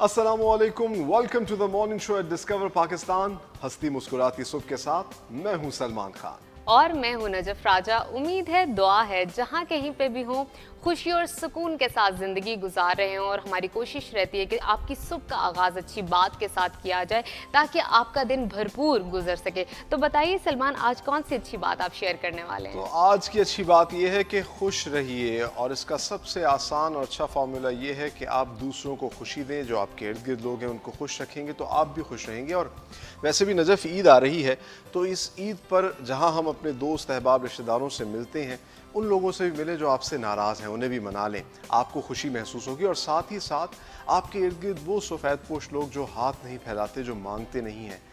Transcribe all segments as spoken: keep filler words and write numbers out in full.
अस्सलामुअलैकुम, welcome to the morning show at discover Pakistan. हंसती मुस्कुराती सुबह के साथ मैं हूं सलमान खान और मैं हूं नजफ राजा। उम्मीद है, दुआ है, जहां कहीं पे भी हो खुशी और सुकून के साथ ज़िंदगी गुजार रहे हों। और हमारी कोशिश रहती है कि आपकी सुबह का आगाज़ अच्छी बात के साथ किया जाए ताकि आपका दिन भरपूर गुजर सके। तो बताइए सलमान, आज कौन सी अच्छी बात आप शेयर करने वाले हैं? तो आज की अच्छी बात यह है कि खुश रहिए, और इसका सबसे आसान और अच्छा फार्मूला ये है कि आप दूसरों को खुशी दें। जो आपके इर्द गिर्द लोग हैं उनको खुश रखेंगे तो आप भी खुश रहेंगे। और वैसे भी नजफ ईद आ रही है, तो इस ईद पर जहाँ हम अपने दोस्त अहबाब रिश्तेदारों से मिलते हैं, उन लोगों से भी मिलें जो आपसे नाराज़ हैं, उन्हें भी मना लें। आपको खुशी महसूस होगी। और साथ ही साथ आपके इर्द गिर्द वो सफ़ेद पोश लोग जो हाथ नहीं फैलाते, जो मांगते नहीं हैं,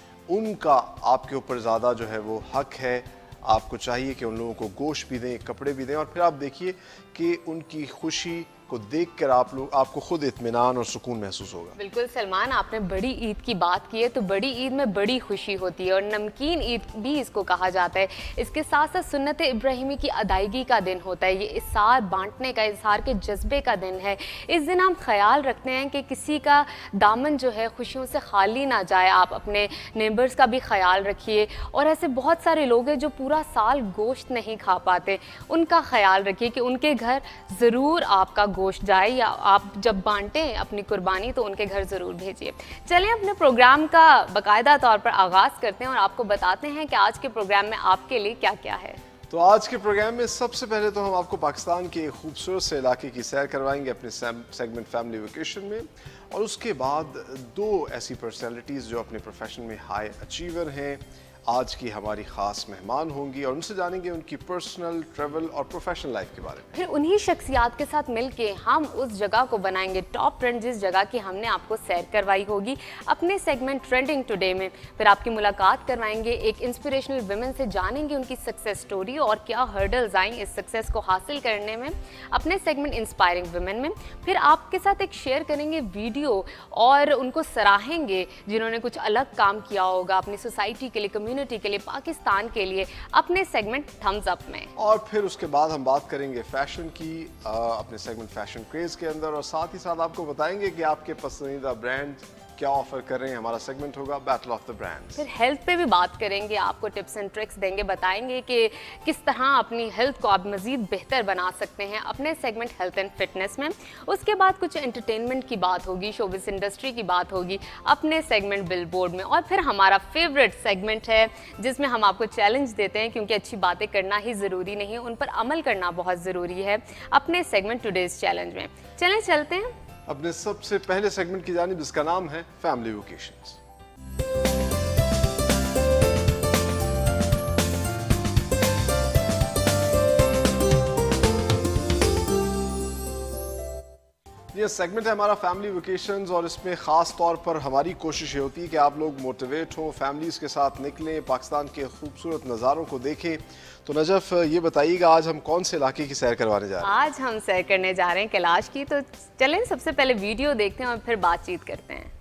उनका आपके ऊपर ज़्यादा जो है वो हक है। आपको चाहिए कि उन लोगों को गोश्त भी दें, कपड़े भी दें, और फिर आप देखिए कि उनकी खुशी को देखकर आप लोग आपको खुद इत्मीनान और सुकून महसूस होगा। बिल्कुल सलमान, आपने बड़ी ईद की बात की है, तो बड़ी ईद में बड़ी खुशी होती है और नमकीन ईद भी इसको कहा जाता है। इसके साथ साथ सुन्नत इब्राहिमी की अदायगी का दिन होता है। ये इसार बांटने का, इजहार के जज्बे का दिन है। इस दिन हम ख्याल रखते हैं कि किसी का दामन जो है खुशियों से खाली ना जाए। आप अपने नेबर्स का भी ख्याल रखिए। और ऐसे बहुत सारे लोग हैं जो पूरा साल गोश्त नहीं खा पाते, उनका ख्याल रखिए कि उनके घर ज़रूर आपका गोश्त जाए, या आप जब बांटें अपनी कुर्बानी तो उनके घर ज़रूर भेजिए। चलें अपने प्रोग्राम का बाकायदा तौर पर आगाज़ करते हैं और आपको बताते हैं कि आज के प्रोग्राम में आपके लिए क्या क्या है। तो आज के प्रोग्राम में सबसे पहले तो हम आपको पाकिस्तान के खूबसूरत से इलाके की सैर करवाएंगे अपने सेगमेंट फैमिली वेकेशन में। और उसके बाद दो ऐसी पर्सनैलिटीज़ जो अपने प्रोफेशन में हाई अचीवर हैं, आज की हमारी ख़ास मेहमान होंगी, और उनसे जानेंगे उनकी पर्सनल, ट्रैवल और प्रोफेशनल लाइफ के बारे में। फिर उन्हीं शख्सियात के साथ मिलके हम उस जगह को बनाएंगे टॉप ट्रेंड, जिस जगह की हमने आपको सैर करवाई होगी अपने सेगमेंट ट्रेंडिंग टुडे में। फिर आपकी मुलाकात करवाएंगे एक इंस्पिरेशनल वुमेन से, जानेंगे उनकी सक्सेस स्टोरी और क्या हर्डल्स आई इस सक्सेस को हासिल करने में अपने सेगमेंट इंस्पायरिंग वुमेन में। फिर आपके साथ एक शेयर करेंगे वीडियो और उनको सराहेंगे जिन्होंने कुछ अलग काम किया होगा अपनी सोसाइटी के लिए, कम्युनिटी के लिए, पाकिस्तान के लिए, अपने सेगमेंट थम्स अप में। और फिर उसके बाद हम बात करेंगे फैशन की आ, अपने सेगमेंट फैशन क्रेज के अंदर, और साथ ही साथ आपको बताएंगे कि आपके पसंदीदा ब्रांड क्या ऑफर कर रहे हैं। हमारा सेगमेंट होगा बैटल ऑफ द ब्रांड्स। फिर हेल्थ पे भी बात करेंगे, आपको टिप्स एंड ट्रिक्स देंगे, बताएंगे कि किस तरह अपनी हेल्थ को आप मजीद बेहतर बना सकते हैं अपने सेगमेंट हेल्थ एंड फिटनेस में। उसके बाद कुछ एंटरटेनमेंट की बात होगी, शोबिस इंडस्ट्री की बात होगी अपने सेगमेंट बिलबोर्ड में। और फिर हमारा फेवरेट सेगमेंट है जिसमें हम आपको चैलेंज देते हैं, क्योंकि अच्छी बातें करना ही ज़रूरी नहीं है, उन पर अमल करना बहुत ज़रूरी है, अपने सेगमेंट टुडेज चैलेंज में। चलें चलते हैं अपने सबसे पहले सेगमेंट की जानिब, जिसका नाम है फैमिली वेकेशंस। ये सेगमेंट है हमारा फैमिली वेकेशंस, और इसमें ख़ास तौर पर हमारी कोशिश ये होती है कि आप लोग मोटिवेट हों, फैमिलीज़ के साथ निकलें, पाकिस्तान के खूबसूरत नज़ारों को देखें। तो नजफ, ये बताइएगा आज हम कौन से इलाके की सैर करवाने जा रहे हैं? आज हम सैर करने जा रहे हैं कैलाश की। तो चलें सबसे पहले वीडियो देखते हैं और फिर बातचीत करते हैं।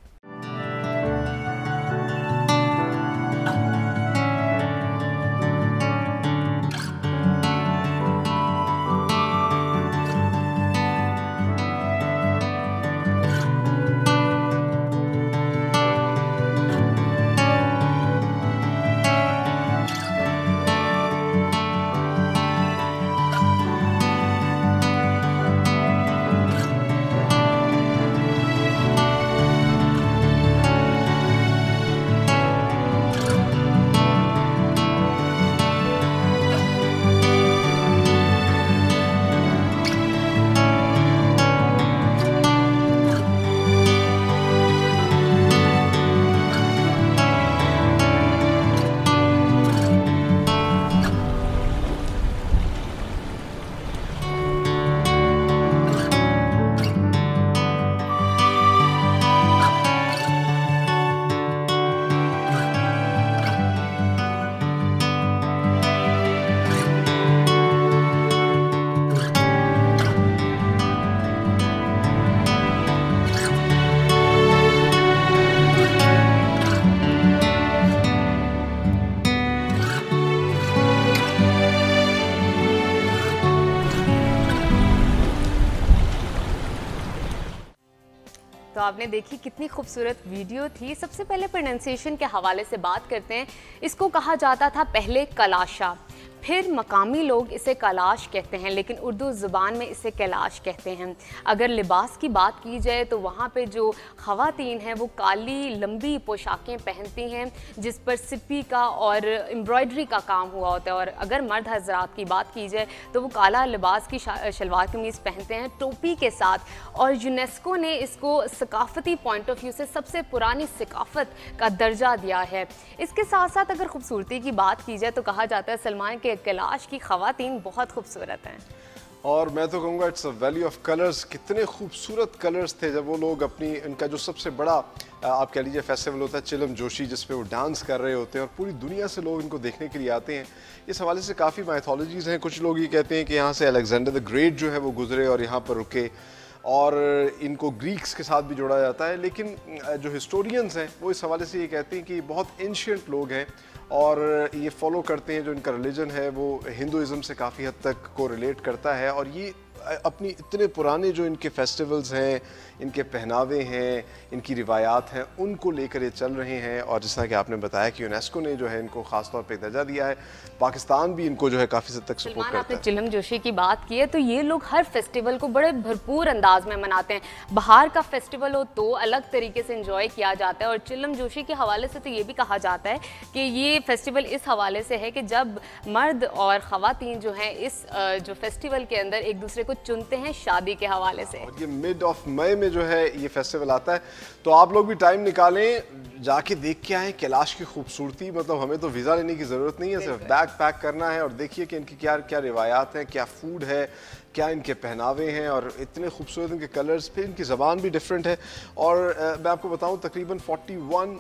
तो आपने देखी कितनी खूबसूरत वीडियो थी। सबसे पहले प्रोनाउंसिएशन के हवाले से बात करते हैं। इसको कहा जाता था पहले कलाशा, फिर मकामी लोग इसे कलाश कहते हैं, लेकिन उर्दू ज़ुबान में इसे कैलाश कहते हैं। अगर लिबास की बात की जाए तो वहाँ पे जो ख़वातीन हैं वो काली लंबी पोशाकें पहनती हैं जिस पर सिप्पी का और एम्ब्रॉयडरी का काम हुआ होता है। और अगर मर्द हज़रात की बात की जाए तो वो काला लिबास की शलवार कमीज़ पहनते हैं टोपी के साथ। और यूनेस्को ने इसको सकाफ़ती पॉइंट ऑफ व्यू से सबसे पुरानी सकाफ़त का दर्जा दिया है। इसके साथ साथ अगर खूबसूरती की बात की जाए तो कहा जाता है सलमान के कैलाश की ख़वातीन बहुत खूबसूरत हैं। और मैं तो कहूँगा it's a valley of colours. कितने खूबसूरत कलर्स थे जब वो लोग अपनी, इनका जो सबसे बड़ा आप कह लीजिए फेस्टिवल होता है चिलम जोशी, जिस पे वो डांस कर रहे होते हैं और पूरी दुनिया से लोग इनको देखने के लिए आते हैं। इस हवाले से काफ़ी माइथोलॉजीज़ हैं। कुछ लोग ये कहते हैं कि यहाँ से अलेक्जेंडर द ग्रेट जो है वो गुजरे और यहाँ पर रुके, और इनको ग्रीक्स के साथ भी जोड़ा जाता है। लेकिन जो हिस्टोरियंस हैं वो इस हवाले से ये कहते हैं कि बहुत एंशिएंट लोग हैं और ये फॉलो करते हैं, जो इनका रिलीजन है वो हिंदुइज़्म से काफ़ी हद तक को रिलेट करता है। और ये अपनी इतने पुराने जो इनके फेस्टिवल्स हैं, इनके पहनावे हैं, इनकी रिवायात हैं, उनको लेकर ये चल रहे हैं। और जिस तरह कि आपने बताया कि यूनेस्को ने जो है इनको ख़ास तौर पे दर्जा दिया है, पाकिस्तान भी इनको जो है काफ़ी हद तक सपोर्ट करता है। आपने चिलम जोशी की बात की है तो ये लोग हर फेस्टिवल को बड़े भरपूर अंदाज में मनाते हैं। बाहर का फेस्टिवल हो तो अलग तरीके से इंजॉय किया जाता है। और चिलम जोशी के हवाले से तो ये भी कहा जाता है कि ये फेस्टिवल इस हवाले से है कि जब मर्द और ख़वातीन जो हैं इस जो फेस्टिवल के अंदर एक दूसरे को चुनते हैं शादी के हवाले से। और ये मिड ऑफ मई में जो है ये फेस्टिवल आता है, तो आप लोग भी टाइम निकालें, जाके देख के आएँ कैलाश की खूबसूरती। मतलब हमें तो वीज़ा लेने की ज़रूरत नहीं है, सिर्फ बैग पैक करना है और देखिए कि इनकी क्या क्या रिवायात हैं, क्या फूड है, क्या इनके पहनावे हैं और इतने खूबसूरत इनके कलर्स, फिर इनकी ज़बान भी डिफरेंट है। और आ, मैं आपको बताऊँ तकरीबन फोर्टी वन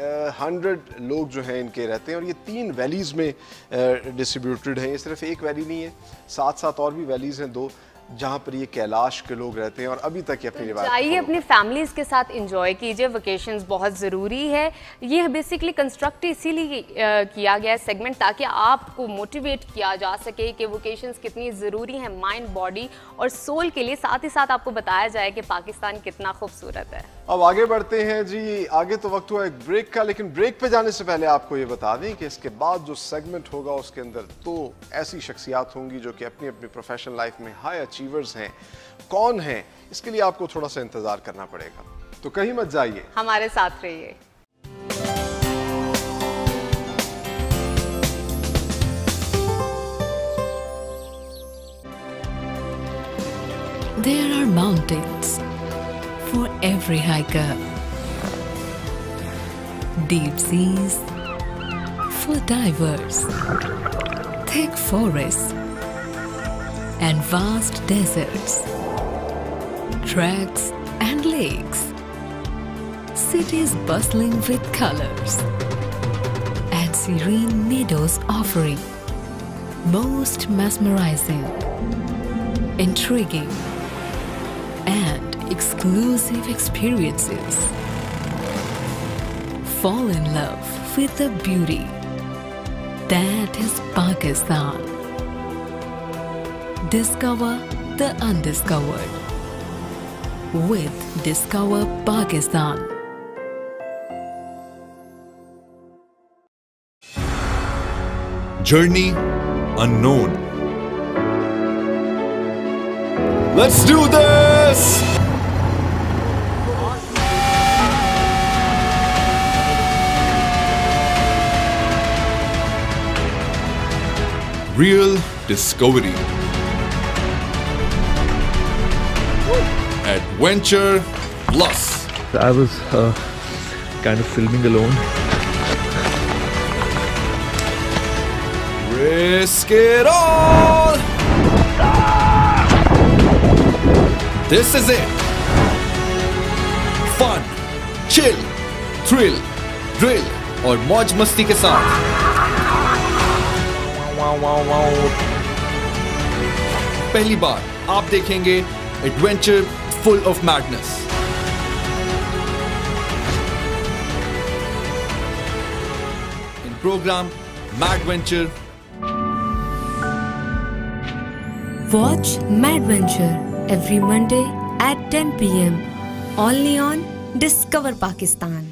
हंड्रेड लोग जो हैं इनके रहते हैं और ये तीन वैलीज़ में डिस्ट्रीब्यूटेड हैं। ये सिर्फ एक वैली नहीं है, साथ साथ और भी वैलीज़ हैं दो, जहाँ पर ये कैलाश के लोग रहते हैं और अभी तक ये अपनी रिवायत चाहिए अपनी फैमिलीज के साथ एंजॉय कीजिए। वेकेशंस बहुत ज़रूरी है। ये बेसिकली कंस्ट्रक्ट इसीलिए किया गया है सेगमेंट ताकि आपको मोटिवेट किया जा सके कि वेकेशंस कितनी ज़रूरी हैं माइंड, बॉडी और सोल के लिए। साथ ही साथ आपको बताया जाए कि पाकिस्तान कितना खूबसूरत है। अब आगे बढ़ते हैं जी। आगे तो वक्त हुआ एक ब्रेक का, लेकिन ब्रेक पे जाने से पहले आपको ये बता दें कि इसके बाद जो सेगमेंट होगा उसके अंदर तो ऐसी शख्सियात होंगी जो कि अपनी अपनी प्रोफेशनल लाइफ में हाई अचीवर्स हैं। कौन हैं, इसके लिए आपको थोड़ा सा इंतजार करना पड़ेगा, तो कहीं मत जाइए, हमारे साथ रहिए। There are mountains for every hiker, deep seas for divers, thick forests and vast deserts, tracks and lakes, cities bustling with colors, and serene meadows offering most mesmerizing, intriguing, and exclusive experiences. Fall in love with the beauty that is Pakistan. Discover the undiscovered with Discover Pakistan. Journey unknown. Let's do this! Real discovery. Adventure plus. I was uh, kind of filming alone. Risk it all! This is it. Fun, chill, thrill, drill और मौज मस्ती के साथ पहली बार आप देखेंगे adventure full of madness. In programme Madventure. Watch Madventure every Monday at ten p m Only on Discover Pakistan.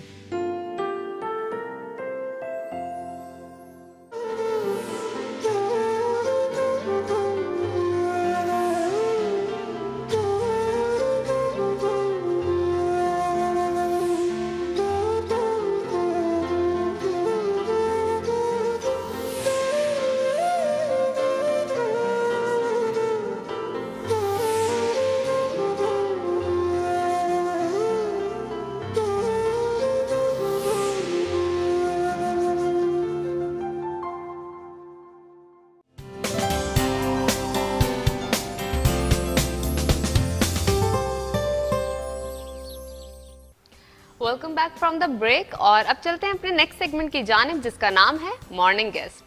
Welcome back from the break और अब चलते हैं अपने नेक्स्ट सेगमेंट की जानिब जिसका नाम है मॉर्निंग गेस्ट।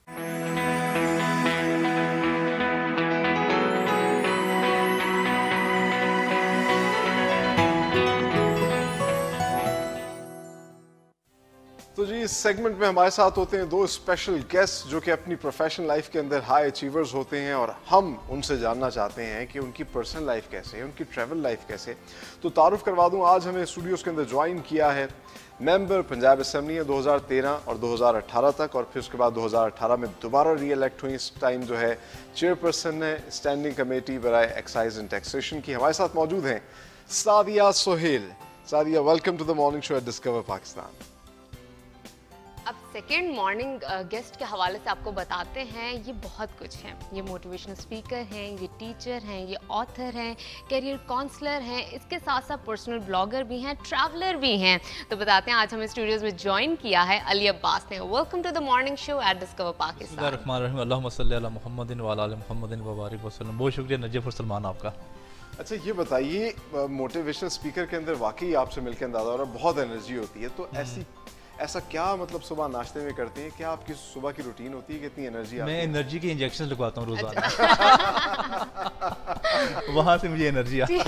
तो जी इस सेगमेंट में हमारे साथ होते हैं दो स्पेशल गेस्ट जो कि अपनी प्रोफेशनल लाइफ के अंदर हाई अचीवर्स होते हैं और हम उनसे जानना चाहते हैं कि उनकी पर्सनल लाइफ कैसे है, उनकी ट्रैवल लाइफ कैसे। तो तारुफ करवा दूं, आज हमें स्टूडियोज के अंदर ज्वाइन किया है मेंबर पंजाब असेंबली है दो हज़ार तेरह और दो हज़ार अठारह तक, और फिर उसके बाद दो हज़ार अठारह में दोबारा री इलेक्ट हुई। इस टाइम जो है चेयरपर्सन है स्टैंडिंग कमेटी बराए एक्साइज एंड टैक्सेशन की। हमारे साथ मौजूद हैं Sadia Sohail. Sadia, welcome to the morning show at discover Pakistan. अब सेकेंड मॉर्निंग गेस्ट के हवाले से आपको बताते हैं, ये बहुत कुछ हैं। ये मोटिवेशनल स्पीकर हैं, ये टीचर हैं, ये ऑथर हैं, करियर काउंसलर हैं, इसके साथ साथ पर्सनल ब्लॉगर भी हैं, ट्रैवलर भी हैं। तो बताते हैं आज हमें स्टूडियोज में ज्वाइन किया है अली अब्बास ने। Welcome to the morning show at discover Pakistan. बहुत शुक्रिया नजफ और सलमान आपका। अच्छा ये बताइए, मोटिवेशनल स्पीकर के अंदर वाकई आपसे मिलकर अंदाजा हो रहा है बहुत एनर्जी होती है, तो ऐसी ऐसा क्या मतलब सुबह नाश्ते में करते हैं, क्या आपकी सुबह की रूटीन होती है, कितनी एनर्जी? मैं एनर्जी के इंजेक्शन लगवाता हूँ रोजाना। वहाँ से मुझे एनर्जी आती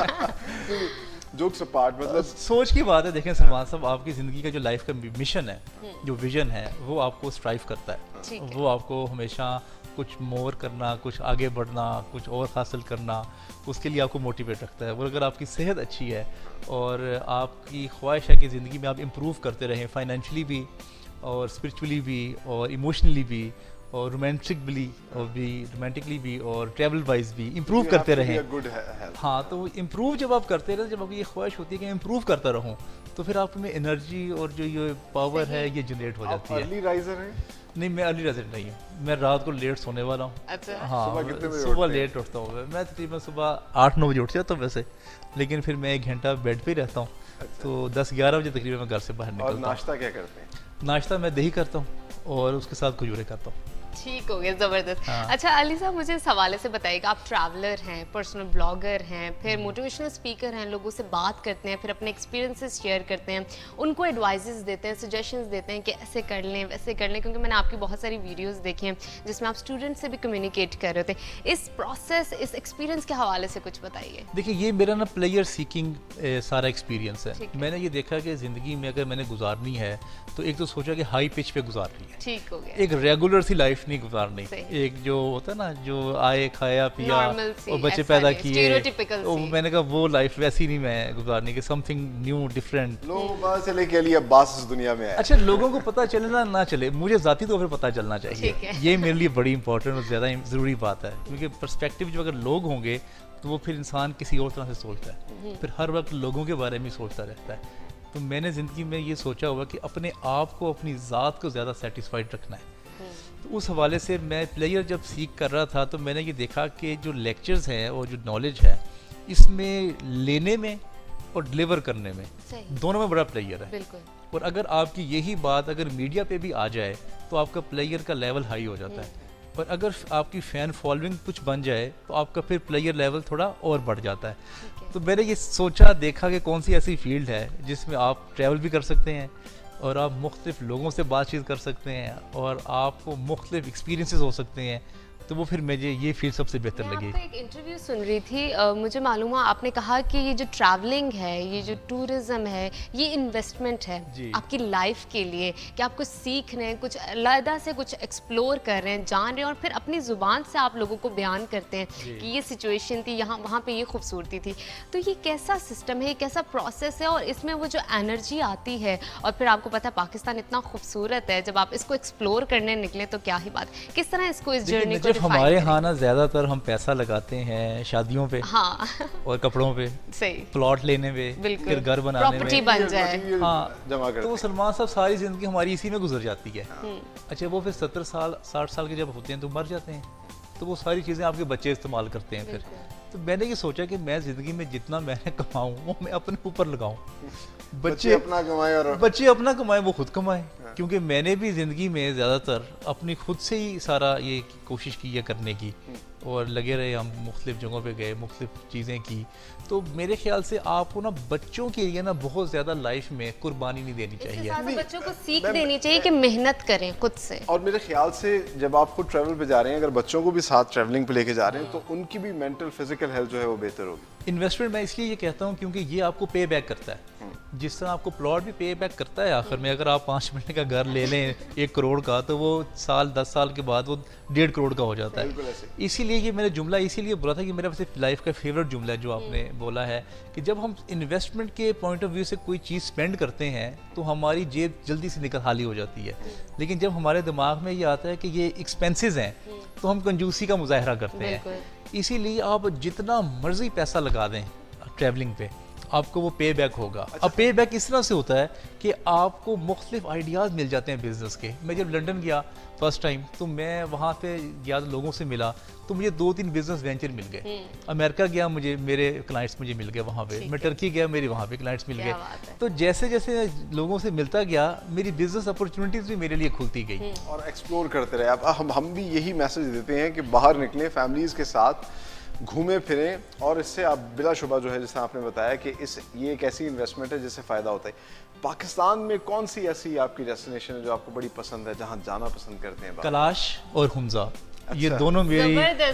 है। जोक्स अपार्ट, मतलब सोच की बात है। देखें सलमान साहब, आपकी ज़िंदगी का जो लाइफ का मिशन है, जो विजन है, वो आपको स्ट्राइव करता है। वो आपको हमेशा कुछ मोर करना, कुछ आगे बढ़ना, कुछ और हासिल करना, उसके लिए आपको मोटिवेट रखता है। और अगर आपकी सेहत अच्छी है और आपकी ख्वाहिश है कि ज़िंदगी में आप इम्प्रूव करते रहें, फाइनेंशियली भी और स्पिरिचुअली भी और इमोशनली भी और रोमांटिकली और भी रोमांटिकली भी और ट्रैवल वाइज भी इम्प्रूव करते रहें। हाँ, तो इम्प्रूव जब आप करते रहे, जब आपकी ये ख्वाहिश होती है कि इम्प्रूव करता रहूँ, तो फिर आप में एनर्जी और जो ये पावर है ये जनरेट हो जाती है। अर्ली राइजर हैं? नहीं, मैं अर्ली राइजर नहीं हूँ, मैं रात को लेट सोने वाला हूँ। अच्छा। हाँ, सुबह सुबह लेट उठता हूँ। मैं तकरीबन सुबह आठ नौ बजे उठ जाता हूँ वैसे, लेकिन फिर मैं एक घंटा बेड पे ही रहता हूँ। अच्छा। तो दस ग्यारह बजे तकरीबन मैं घर से बाहर निकलता हूँ। और नाश्ता क्या करते हैं? नाश्ता मैं दही करता हूँ और उसके साथ खजूरें करता हूँ। ठीक हो गया, ज़बरदस्त। हाँ। अच्छा अली साहब, मुझे इस हवाले से बताइएगा, आप ट्रैवलर हैं, पर्सनल ब्लॉगर हैं, फिर मोटिवेशनल स्पीकर हैं, लोगों से बात करते हैं, फिर अपने एक्सपीरियंसेस शेयर करते हैं, उनको एडवाइजेस देते हैं, सजेशंस देते हैं कि ऐसे कर लें वैसे कर लें, क्योंकि मैंने आपकी बहुत सारी वीडियोस देखी हैं जिसमें आप स्टूडेंट से भी कम्युनिकेट कर रहे थे। इस प्रोसेस, इस एक्सपीरियंस के हवाले से कुछ बताइए। देखिए, ये मेरा ना प्लेयर सीकिंग सारा एक्सपीरियंस है। है मैंने ये देखा कि ज़िंदगी में अगर मैंने गुजारनी है तो एक तो सोचा कि हाई पिच पे गुजारनी है, ठीक हो गया, एक रेगुलर सी लाइफ नहीं गुजारनी, एक जो होता है ना, जो आए खाया पिया और बच्चे पैदा किए, तो मैंने कहा वो लाइफ वैसी नहीं मैं गुजारनी, कि समथिंग न्यू डिफरेंट। लोगों को पता चले कि अली अब्बास इस दुनिया में है। अच्छा, लोगों को पता चले ना ना चले, मुझे ज़ाती तौर पर पता चलना चाहिए। ये मेरे लिए बड़ी इंपॉर्टेंट और ज़्यादा ज़रूरी बात है, क्योंकि पर्सपेक्टिव जो अगर लोग होंगे तो वो फिर इंसान किसी और तरह से सोचता है, फिर हर वक्त लोगों के बारे में सोचता रहता है। तो मैंने ज़िंदगी में ये सोचा हुआ कि अपने आप को, अपनी ज़ात को ज़्यादा सेटिस्फाइड रखना है। तो उस हवाले से मैं प्लेयर जब सीख कर रहा था तो मैंने ये देखा कि जो लेक्चर्स हैं और जो नॉलेज है, इसमें लेने में और डिलीवर करने में दोनों में बड़ा प्लेयर है। बिल्कुल। और अगर आपकी यही बात अगर मीडिया पे भी आ जाए तो आपका प्लेयर का लेवल हाई हो जाता है, और अगर आपकी फ़ैन फॉलोइंग कुछ बन जाए तो आपका फिर प्लेयर लेवल थोड़ा और बढ़ जाता है। तो मैंने ये सोचा, देखा कि कौन सी ऐसी फील्ड है जिसमें आप ट्रैवल भी कर सकते हैं और आप मुख्तलिफ लोगों से बातचीत कर सकते हैं और आपको मुख्तलिफ एक्सपीरियंसेस हो सकते हैं, तो वो फिर मुझे ये फील्ड सबसे बेहतर मैं लगी। आपका एक इंटरव्यू सुन रही थी, आ, मुझे मालूम हुआ आपने कहा कि ये जो ट्रैवलिंग है, ये जो टूरिज्म है, ये इन्वेस्टमेंट है आपकी लाइफ के लिए, कि आप कुछ सीख रहे हैं, कुछ अलग से कुछ एक्सप्लोर कर रहे हैं, जान रहे हैं, और फिर अपनी ज़ुबान से आप लोगों को बयान करते हैं कि ये सिचुएशन थी यहाँ, वहाँ पे ये खूबसूरती थी। तो ये कैसा सिस्टम है, कैसा प्रोसेस है, और इसमें वो जो एनर्जी आती है, और फिर आपको पता है पाकिस्तान इतना खूबसूरत है, जब आप इसको एक्सप्लोर करने निकले तो क्या ही बात, किस तरह इसको इस जर्नी को हमारे यहाँ ना ज़्यादातर हम पैसा लगाते हैं शादियों पे, हाँ, और कपड़ों पे, सही, प्लॉट लेने पे, फिर घर बनाने में, प्रॉपर्टी बन जाए, हाँ, जमा करते। तो सलमान साहब सारी जिंदगी हमारी इसी में गुजर जाती है। अच्छा, वो फिर सत्तर साल साठ साल के जब होते हैं तो मर जाते हैं, तो वो सारी चीज़ें आपके बच्चे इस्तेमाल करते हैं फिर। तो मैंने ये सोचा कि मैं ज़िंदगी में जितना मैंने कमाऊँ वो मैं अपने ऊपर लगाऊँ, बच्चे अपना कमाए और बच्चे अपना कमाए, वो खुद कमाए, क्योंकि मैंने भी ज़िंदगी में ज़्यादातर अपनी खुद से ही सारा ये कोशिश की है करने की, और लगे रहे, हम मुख्तलिफ जगहों पे गए, मुख्तलिफ चीज़ें की। तो मेरे ख्याल से आपको ना बच्चों के लिए ना बहुत ज़्यादा लाइफ में कुर्बानी नहीं देनी चाहिए, बच्चों को सीख देनी चाहिए कि मेहनत करें खुद से। और मेरे ख्याल से जब आप खुद ट्रैवल पे जा रहे हैं, अगर बच्चों को भी साथ ट्रैवलिंग पे लेके जा रहे हैं, तो उनकी भी मेंटल फिजिकल हेल्थ जो है वो बेहतर होगी। इन्वेस्टमेंट मैं इसलिए ये कहता हूँ क्योंकि ये आपको पे बैक करता है, जिस तरह आपको प्लॉट भी पे बैक करता है आखिर में। अगर आप पाँच मिनट का घर ले लें एक करोड़ का, तो वो साल दस साल के बाद वो डेढ़ करोड़ का हो जाता है। इसीलिए ये मेरा जुमला इसीलिए बोला था कि मेरा वैसे लाइफ का फेवरेट जुमला है जो आपने बोला है, कि जब हम इन्वेस्टमेंट के पॉइंट ऑफ व्यू से कोई चीज़ स्पेंड करते हैं तो हमारी जेब जल्दी से निकल खाली हो जाती है, लेकिन जब हमारे दिमाग में ये आता है कि ये एक्सपेंसेस हैं तो हम कंजूसी का मुजाहरा करते हैं। इसीलिए आप जितना मर्जी पैसा लगा दें ट्रैवलिंग पे, आपको वो पे बैक होगा। अच्छा। अब पे बैक इस तरह से होता है कि आपको मुख्तलिफ आइडियाज़ मिल जाते हैं बिजनेस के। मैं जब लंदन गया फर्स्ट टाइम, तो मैं वहाँ पे गया, लोगों से मिला, तो मुझे दो तीन बिजनेस वेंचर मिल गए। अमेरिका गया, मुझे मेरे क्लाइंट्स मुझे मिल गए वहाँ पे। मैं टर्की गया, मेरे वहाँ पे क्लाइंट्स मिल गए। तो जैसे जैसे लोगों से मिलता गया, मेरी बिजनेस अपॉर्चुनिटीज़ भी मेरे लिए खुलती गई। और एक्सप्लोर करते रहे। अब हम हम भी यही मैसेज देते हैं कि बाहर निकलें, फैमिलीज़ के साथ घूमें फिरें, और इससे आप बिलाशुबा जो है, जैसे आपने बताया कि इस ये एक ऐसी इन्वेस्टमेंट है जिससे फ़ायदा होता है। पाकिस्तान में कौन सी ऐसी आपकी डेस्टिनेशन है जो आपको बड़ी पसंद है, जहाँ जाना पसंद करते हैं? कैलाश और हुंजा। अच्छा। ये दोनों मेरी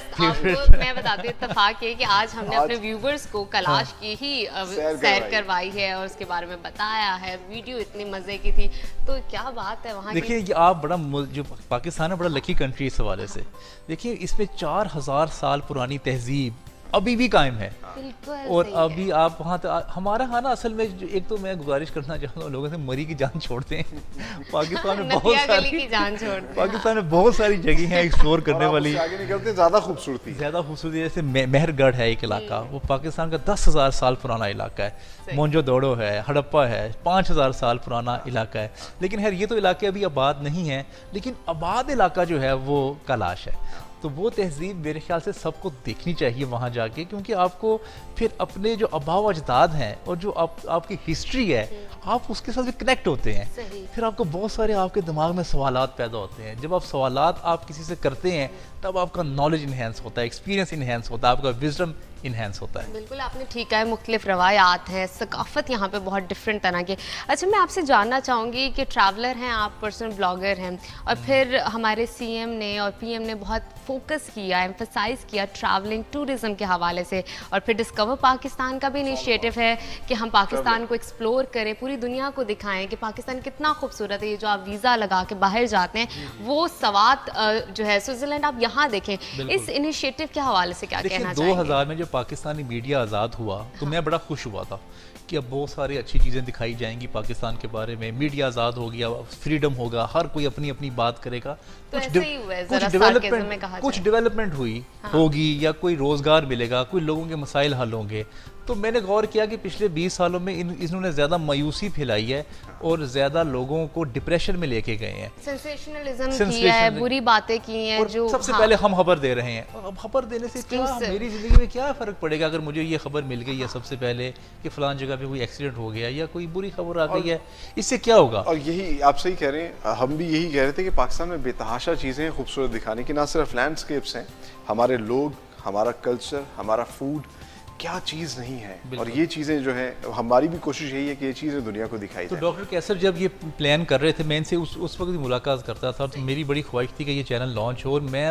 आपको मैं बताती हूँ, इत्तेफाक है कि आज हमने आज अपने व्यूवर्स को कैलाश हाँ। की ही सैर, सैर करवाई है और उसके बारे में बताया है। वीडियो इतनी मजे की थी, तो क्या बात है वहाँ। देखिए, आप बड़ा जो पाकिस्तान है बड़ा लकी कंट्री इस हवाले से। देखिए, इसमें चार हजार साल पुरानी तहजीब अभी भी कायम है, और अभी आप वहाँ तो हमारा खाना असल में, एक तो मैं गुजारिश करना चाहता हूँ लोगों से, मरी की जान छोड़ते हैं। पाकिस्तान में बहुत सारी पाकिस्तान में बहुत सारी जगह हैं एक्सप्लोर करने वाली, आगे निकलते हैं ज़्यादा खूबसूरती ज़्यादा खूबसूरती। जैसे मेहरगढ़ है एक इलाका, वो पाकिस्तान का दस हज़ार साल पुराना इलाका है। मोंजोदड़ो है, हड़प्पा है, पाँच हज़ार साल पुराना इलाका है। लेकिन खैर ये तो इलाके अभी आबाद नहीं हैं, लेकिन आबाद इलाका जो है वो कैलाश है। तो वो तहजीब मेरे ख्याल से सबको देखनी चाहिए वहाँ जाके, क्योंकि आपको फिर अपने जो आबाव अजदाद हैं और जो आप, आपकी हिस्ट्री है, आप उसके साथ भी कनेक्ट होते हैं। फिर आपको बहुत सारे आपके दिमाग में सवालात पैदा होते हैं। जब आप सवालात आप किसी से करते हैं, तब आपका नॉलेज इन्हेंस होता है, एक्सपीरियंस इन्हेंस होता है, आपका विजडम इन्हेंस होता है। बिल्कुल आपने ठीक है, मुख्तलिफ रवायात हैं, सकाफ़त यहाँ पे बहुत डिफरेंट तरह की। अच्छा, मैं आपसे जानना चाहूँगी कि ट्रैवलर हैं आप, पर्सनल ब्लॉगर हैं, और फिर हमारे सीएम ने और पीएम ने बहुत फोकस किया, एम्फसाइज़ किया ट्रैवलिंग टूरिज़म के हवाले से, और फिर डिस्कवर पाकिस्तान का भी इनिशिएटिव है कि हम पाकिस्तान को एक्सप्लोर करें, पूरी दुनिया को दिखाएं कि पाकिस्तान कितना खूबसूरत है। ये जो आप वीज़ा लगा के बाहर जाते हैं, वो सवात जो है स्विट्ज़रलैंड, आप यहाँ देखें। इस इनिशिएटिव के हवाले से क्या कहना चाहिए? दो हज़ार में जो पाकिस्तानी मीडिया आज़ाद हुआ, तो मैं बड़ा खुश हुआ था कि अब बहुत सारी अच्छी चीज़ें दिखाई जाएंगी पाकिस्तान के बारे में। मीडिया आज़ाद हो गया, फ्रीडम होगा, हर कोई अपनी अपनी बात करेगा। तो कुछ कुछ डेवलपमेंट कुछ डेवलपमेंट हुई हाँ। होगी, या कोई रोज़गार मिलेगा, कोई लोगों के मसाइल हल होंगे। तो मैंने गौर किया कि पिछले बीस सालों में इन इन्होंने ज़्यादा मायूसी फैलाई है और ज़्यादा लोगों को डिप्रेशन में लेके गए हैं, सेंसेशनलिज्म किया है, बुरी बातें की हैं, जो सबसे हाँ। पहले हम खबर दे रहे हैं। और अब खबर देने से क्या मेरी ज़िंदगी में क्या फ़र्क पड़ेगा अगर मुझे ये खबर मिल गई है सबसे पहले कि फ़लान जगह पे कोई एक्सीडेंट हो गया या कोई बुरी खबर आ गई है, इससे क्या होगा? और यही आप सही कह रहे हैं, हम भी यही कह रहे थे कि पाकिस्तान में बेतहाशा चीज़ें खूबसूरत दिखाने की, ना सिर्फ लैंडस्केप्स हैं, हमारे लोग, हमारा कल्चर, हमारा फूड, क्या चीज़ नहीं है। और ये चीज़ें जो है, हमारी भी कोशिश यही है कि ये चीज़ें दुनिया को दिखाई तो डॉक्टर कैसर जब ये प्लान कर रहे थे, मैं इनसे उस उस वक्त भी मुलाकात करता था, तो मेरी बड़ी ख्वाहिश थी कि ये चैनल लॉन्च हो, और मैं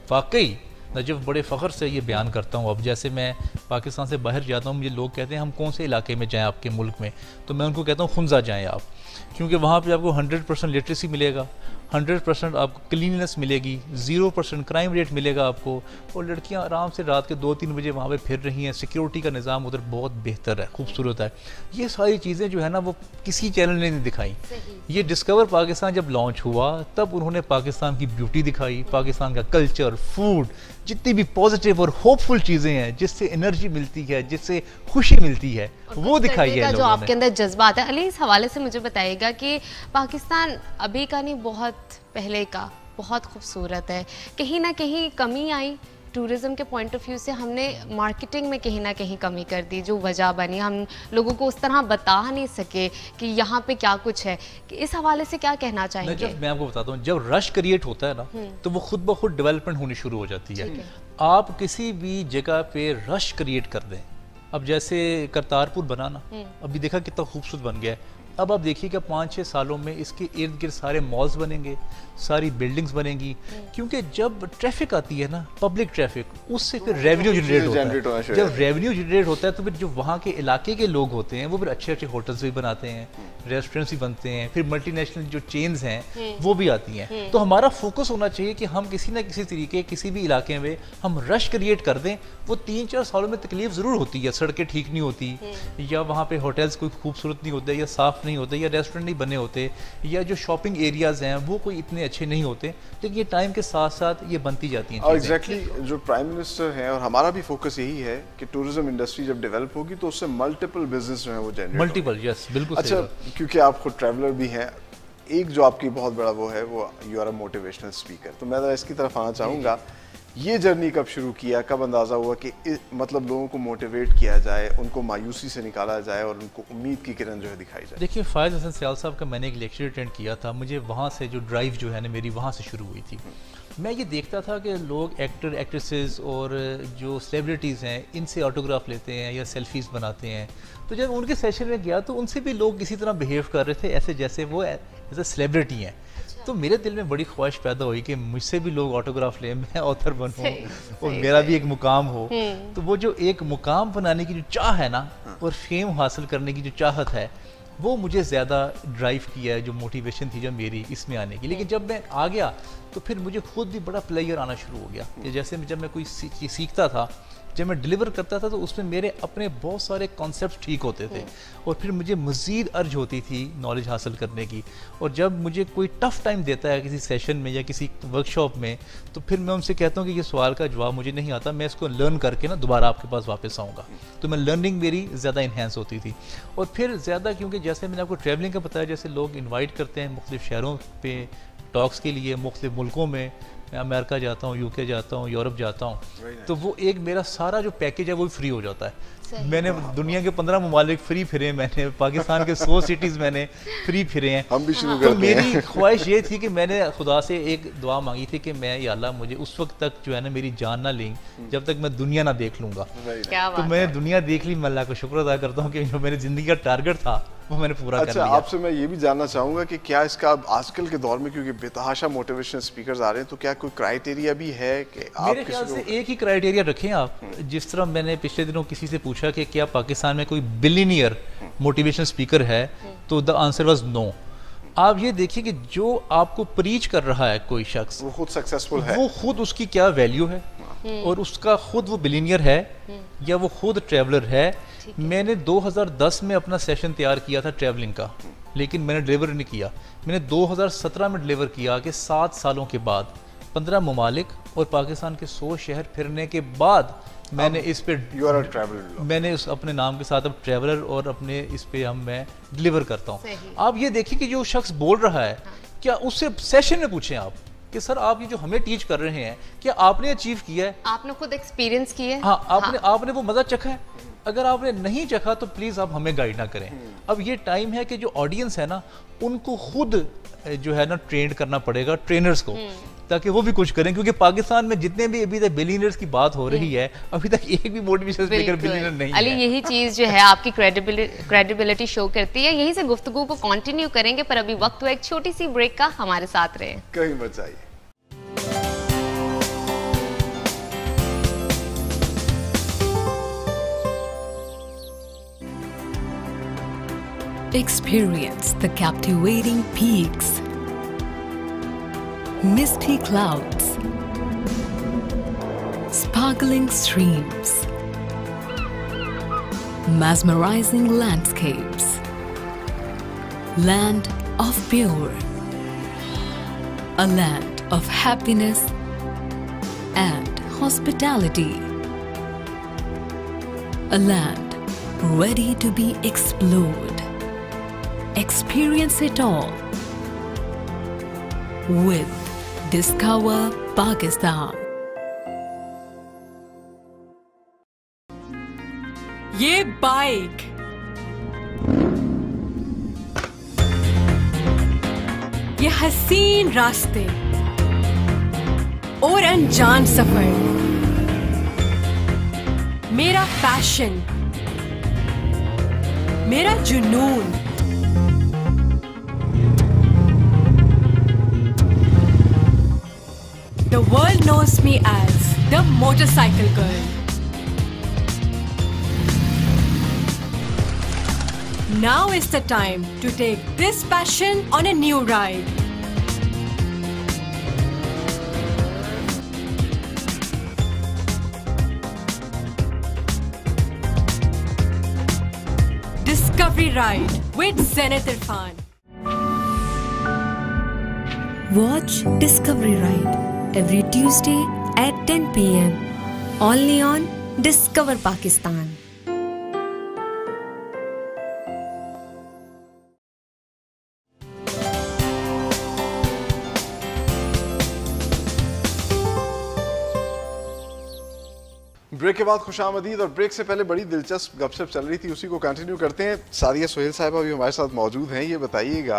वाकई नजफ बड़े फ़ख्र से ये बयान करता हूँ। अब जैसे मैं पाकिस्तान से बाहर जाता हूँ, मुझे लोग कहते हैं हम कौन से इलाके में जाएँ आपके मुल्क में, तो मैं उनको कहता हूँ खुंजा जाएँ आप, क्योंकि वहाँ पे आपको हंड्रेड परसेंट लिटरेसी मिलेगा, हंड्रेड परसेंट आपको क्लीननेस मिलेगी, ज़ीरो परसेंट क्राइम रेट मिलेगा आपको, और लड़कियाँ आराम से रात के दो तीन बजे वहाँ पे फिर रही हैं, सिक्योरिटी का निज़ाम उधर बहुत बेहतर है, खूबसूरत है। ये सारी चीज़ें जो है ना वो किसी चैनल ने नहीं दिखाई। ये डिस्कवर पाकिस्तान जब लॉन्च हुआ तब उन्होंने पाकिस्तान की ब्यूटी दिखाई, पाकिस्तान का कल्चर, फूड, जितनी भी पॉजिटिव और होपफुल चीज़ें हैं जिससे एनर्जी मिलती है, जिससे खुशी मिलती है, वो दिखाई है जो आपके अंदर जज्बा आता है। अली, इस हवाले से मुझे बताइएगा कि पाकिस्तान अभी का नहीं, बहुत पहले का बहुत खूबसूरत है, कहीं ना कहीं कमी आई टूरिज्म के पॉइंट ऑफ व्यू से, हमने मार्केटिंग में कहीं ना कहीं कमी कर दी, जो वजह बनी हम लोगों को उस तरह बता नहीं सके कि यहाँ पे क्या कुछ है। कि इस हवाले से क्या कहना चाहेंगे? जब मैं आपको बताता हूँ, जब रश क्रिएट होता है ना तो वो खुद ब खुद डेवलपमेंट होनी शुरू हो जाती है। आप किसी भी जगह पे रश क्रिएट कर दें, अब जैसे करतारपुर बना ना, अभी देखा कितना खूबसूरत बन गया है, अब आप देखिएगा पाँच छः सालों में इसके इर्द गिर्द सारे मॉल्स बनेंगे, सारी बिल्डिंग्स बनेंगी, क्योंकि जब ट्रैफिक आती है ना, पब्लिक ट्रैफिक, उससे फिर रेवेन्यू जनरेट होता है। जब रेवेन्यू जनरेट होता है तो फिर जो वहाँ के इलाके के लोग होते हैं वो फिर अच्छे अच्छे होटल्स भी बनाते हैं, रेस्टोरेंट्स भी बनते हैं, फिर मल्टीनेशनल जो चेन्स हैं वो भी आती हैं। तो हमारा फोकस होना चाहिए कि हम किसी ना किसी तरीके किसी भी इलाके में हम रश क्रिएट कर दें। वो तीन चार सालों में तकलीफ ज़रूर होती है, सड़कें ठीक नहीं होती, या वहाँ पे होटल्स कोई खूबसूरत नहीं होते, या साफ़ नहीं होते, या रेस्टोरेंट नहीं बने होते, या जो शॉपिंग एरियाज़ हैं वो कोई इतने अच्छे नहीं होते, लेकिन ये टाइम के साथ साथ ये बनती जाती हैं। और एग्जैक्टली जो प्राइम मिनिस्टर हैं और हमारा भी फोकस यही है कि टूरिज्म इंडस्ट्री जब डेवलप होगी तो उससे मल्टीपल बिजनेस जो है वो जनरेट मल्टीपल, यस बिल्कुल। अच्छा, क्योंकि आप खुद ट्रैवलर भी हैं, एक जो आपकी बहुत बड़ा वो है वो you are a motivational speaker, तो मैं इसकी तरफ आना चाहूँगा। ये जर्नी कब शुरू किया, कब अंदाज़ा हुआ कि मतलब लोगों को मोटिवेट किया जाए, उनको मायूसी से निकाला जाए और उनको उम्मीद की किरण जो है दिखाई जाए? देखिए, फ़ायज़ हसन सियाल साहब का मैंने एक लेक्चर अटेंड किया था, मुझे वहाँ से जो ड्राइव जो है ना मेरी वहाँ से शुरू हुई थी। मैं ये देखता था कि लोग एक्टर एक्ट्रेसेस और जो सेलिब्रिटीज़ हैं इनसे ऑटोग्राफ लेते हैं या सेल्फीज़ बनाते हैं, तो जब उनके सेशन में गया तो उनसे भी लोग इसी तरह बिहेव कर रहे थे ऐसे जैसे वो एज ए सेलिब्रिटी हैं। तो मेरे दिल में बड़ी ख्वाहिश पैदा हुई कि मुझसे भी लोग ऑटोग्राफ लें, मैं ऑथर बनूं और मेरा भी एक मुकाम हो। तो वो जो एक मुकाम बनाने की जो चाह है ना और फेम हासिल करने की जो चाहत है, वो मुझे ज़्यादा ड्राइव किया है, जो मोटिवेशन थी जब मेरी इसमें आने की। लेकिन जब मैं आ गया तो फिर मुझे खुद भी बड़ा प्लेयर आना शुरू हो गया कि जैसे जब मैं कोई सीखता था, जब मैं डिलीवर करता था तो उसमें मेरे अपने बहुत सारे कॉन्सेप्ट ठीक होते थे और फिर मुझे मज़ीद अर्ज होती थी नॉलेज हासिल करने की। और जब मुझे कोई टफ़ टाइम देता है किसी सेशन में या किसी वर्कशॉप में, तो फिर मैं उनसे कहता हूँ कि ये सवाल का जवाब मुझे नहीं आता, मैं इसको लर्न करके ना दोबारा आपके पास वापस आऊँगा। तो मैं लर्निंग मेरी ज़्यादा इन्हेंस होती थी। और फिर ज़्यादा क्योंकि जैसे मैंने आपको ट्रैवलिंग का बताया, जैसे लोग इन्वाइट करते हैं मुख्तलिफ़ शहरों पर टॉक्स के लिए, मुख्तलिफ़ मुल्कों में, मैं अमेरिका जाता हूँ, यूके जाता हूँ, यूरोप जाता हूँ, तो वो एक मेरा सारा जो पैकेज है वो फ्री हो जाता है। मैंने दुनिया के पंद्रह ममालिक फ्री फिरे, मैंने पाकिस्तान के सौ सिटीज़ मैंने फ्री फिरे हैं। हम भी शुरू तो मेरी ख्वाहिश ये थी कि मैंने खुदा से एक दुआ मांगी थी कि मैं या अल्लाह मुझे उस वक्त तक जो है ना मेरी जान ना लें जब तक मैं दुनिया ना देख लूँगा। तो मैंने दुनिया देख ली, मैं अल्लाह का शुक्र अदा करता हूँ कि जो मेरी ज़िंदगी का टारगेट था वो मैंने पूरा अच्छा, कर लिया। आपसे मैं ये भी जानना चाहूँगा कि क्या इसका आजकल के दौर में, क्योंकि बेतहाशा मोटिवेशनल स्पीकर्स आ रहे हैं, तो क्या कोई क्राइटेरिया भी है कि आप मेरे ख्याल से एक ही क्राइटेरिया रखें आप। जिस तरह मैंने पिछले दिनों किसी से पूछा कि क्या पाकिस्तान में कोई बिलियनियर मोटिवेशनल स्पीकर है, तो द आंसर वाज नो। आप ये देखिए कि जो आपको प्रीच कर रहा है कोई शख्स, वो खुद सक्सेसफुल है, वो खुद उसकी क्या वैल्यू है और उसका खुद वो बिलियनियर है या वो खुद ट्रैवलर है। मैंने दो हज़ार दस में अपना सेशन तैयार किया था ट्रैवलिंग का, लेकिन मैंने डिलीवर नहीं किया। मैंने दो हज़ार सत्रह में डिलीवर किया कि सात सालों के बाद पंद्रह ममालिक और पाकिस्तान के सौ शहर फिरने के बाद मैंने इस पे मैंने उस अपने नाम के साथ अब ट्रैवलर और अपने इस पे हम मैं डिलीवर करता हूँ। आप ये देखिए कि जो शख्स बोल रहा है, क्या उससे सेशन में पूछें आप कि सर आप ये जो हमें टीच कर रहे हैं क्या आपने अचीव किया है, आपने खुद एक्सपीरियंस किया है? हाँ, आपने हाँ। आपने वो मजा चखा है? अगर आपने नहीं चखा तो प्लीज आप हमें गाइड ना करें। अब ये टाइम है कि जो ऑडियंस है ना उनको खुद जो है ना ट्रेंड करना पड़ेगा, ट्रेनर्स को, ताकि वो भी कुछ करें। क्योंकि पाकिस्तान में जितने भी अभी तक बिलियनर्स की बात हो रही है, अभी तक एक भी मोटिवेशनल स्पीकर बिलियनर नहीं है। अली, यही चीज जो है आपकी क्रेडिबिलिटी क्रेडिबिलिटी शो करती है। यहीं से गुफ्तगू को कंटिन्यू करेंगे, पर अभी वक्त हुआ एक छोटी सी ब्रेक का। हमारे साथ रहे, कहीं मत जाइए। Experience the captivating peaks, misty clouds, sparkling streams, mesmerizing landscapes, land of pure, a land of happiness and hospitality, a land ready to be explored. Experience it all with Discover Pakistan. ये bike ये हसीन रास्ते और अनजान सफर, मेरा passion, मेरा जुनून, the world knows me as the motorcycle girl. Now is the time to take this passion on a new ride. Discovery Ride with Zenith Irfan. Watch Discovery Ride every Tuesday at ten p m only on Discover Pakistan. Break के बाद खुशामदीद। और break से पहले बड़ी दिलचस्प गपशप चल रही थी, उसी को कंटिन्यू करते हैं। सादिया सोहेल साहिबा भी हमारे साथ मौजूद हैं। ये बताइएगा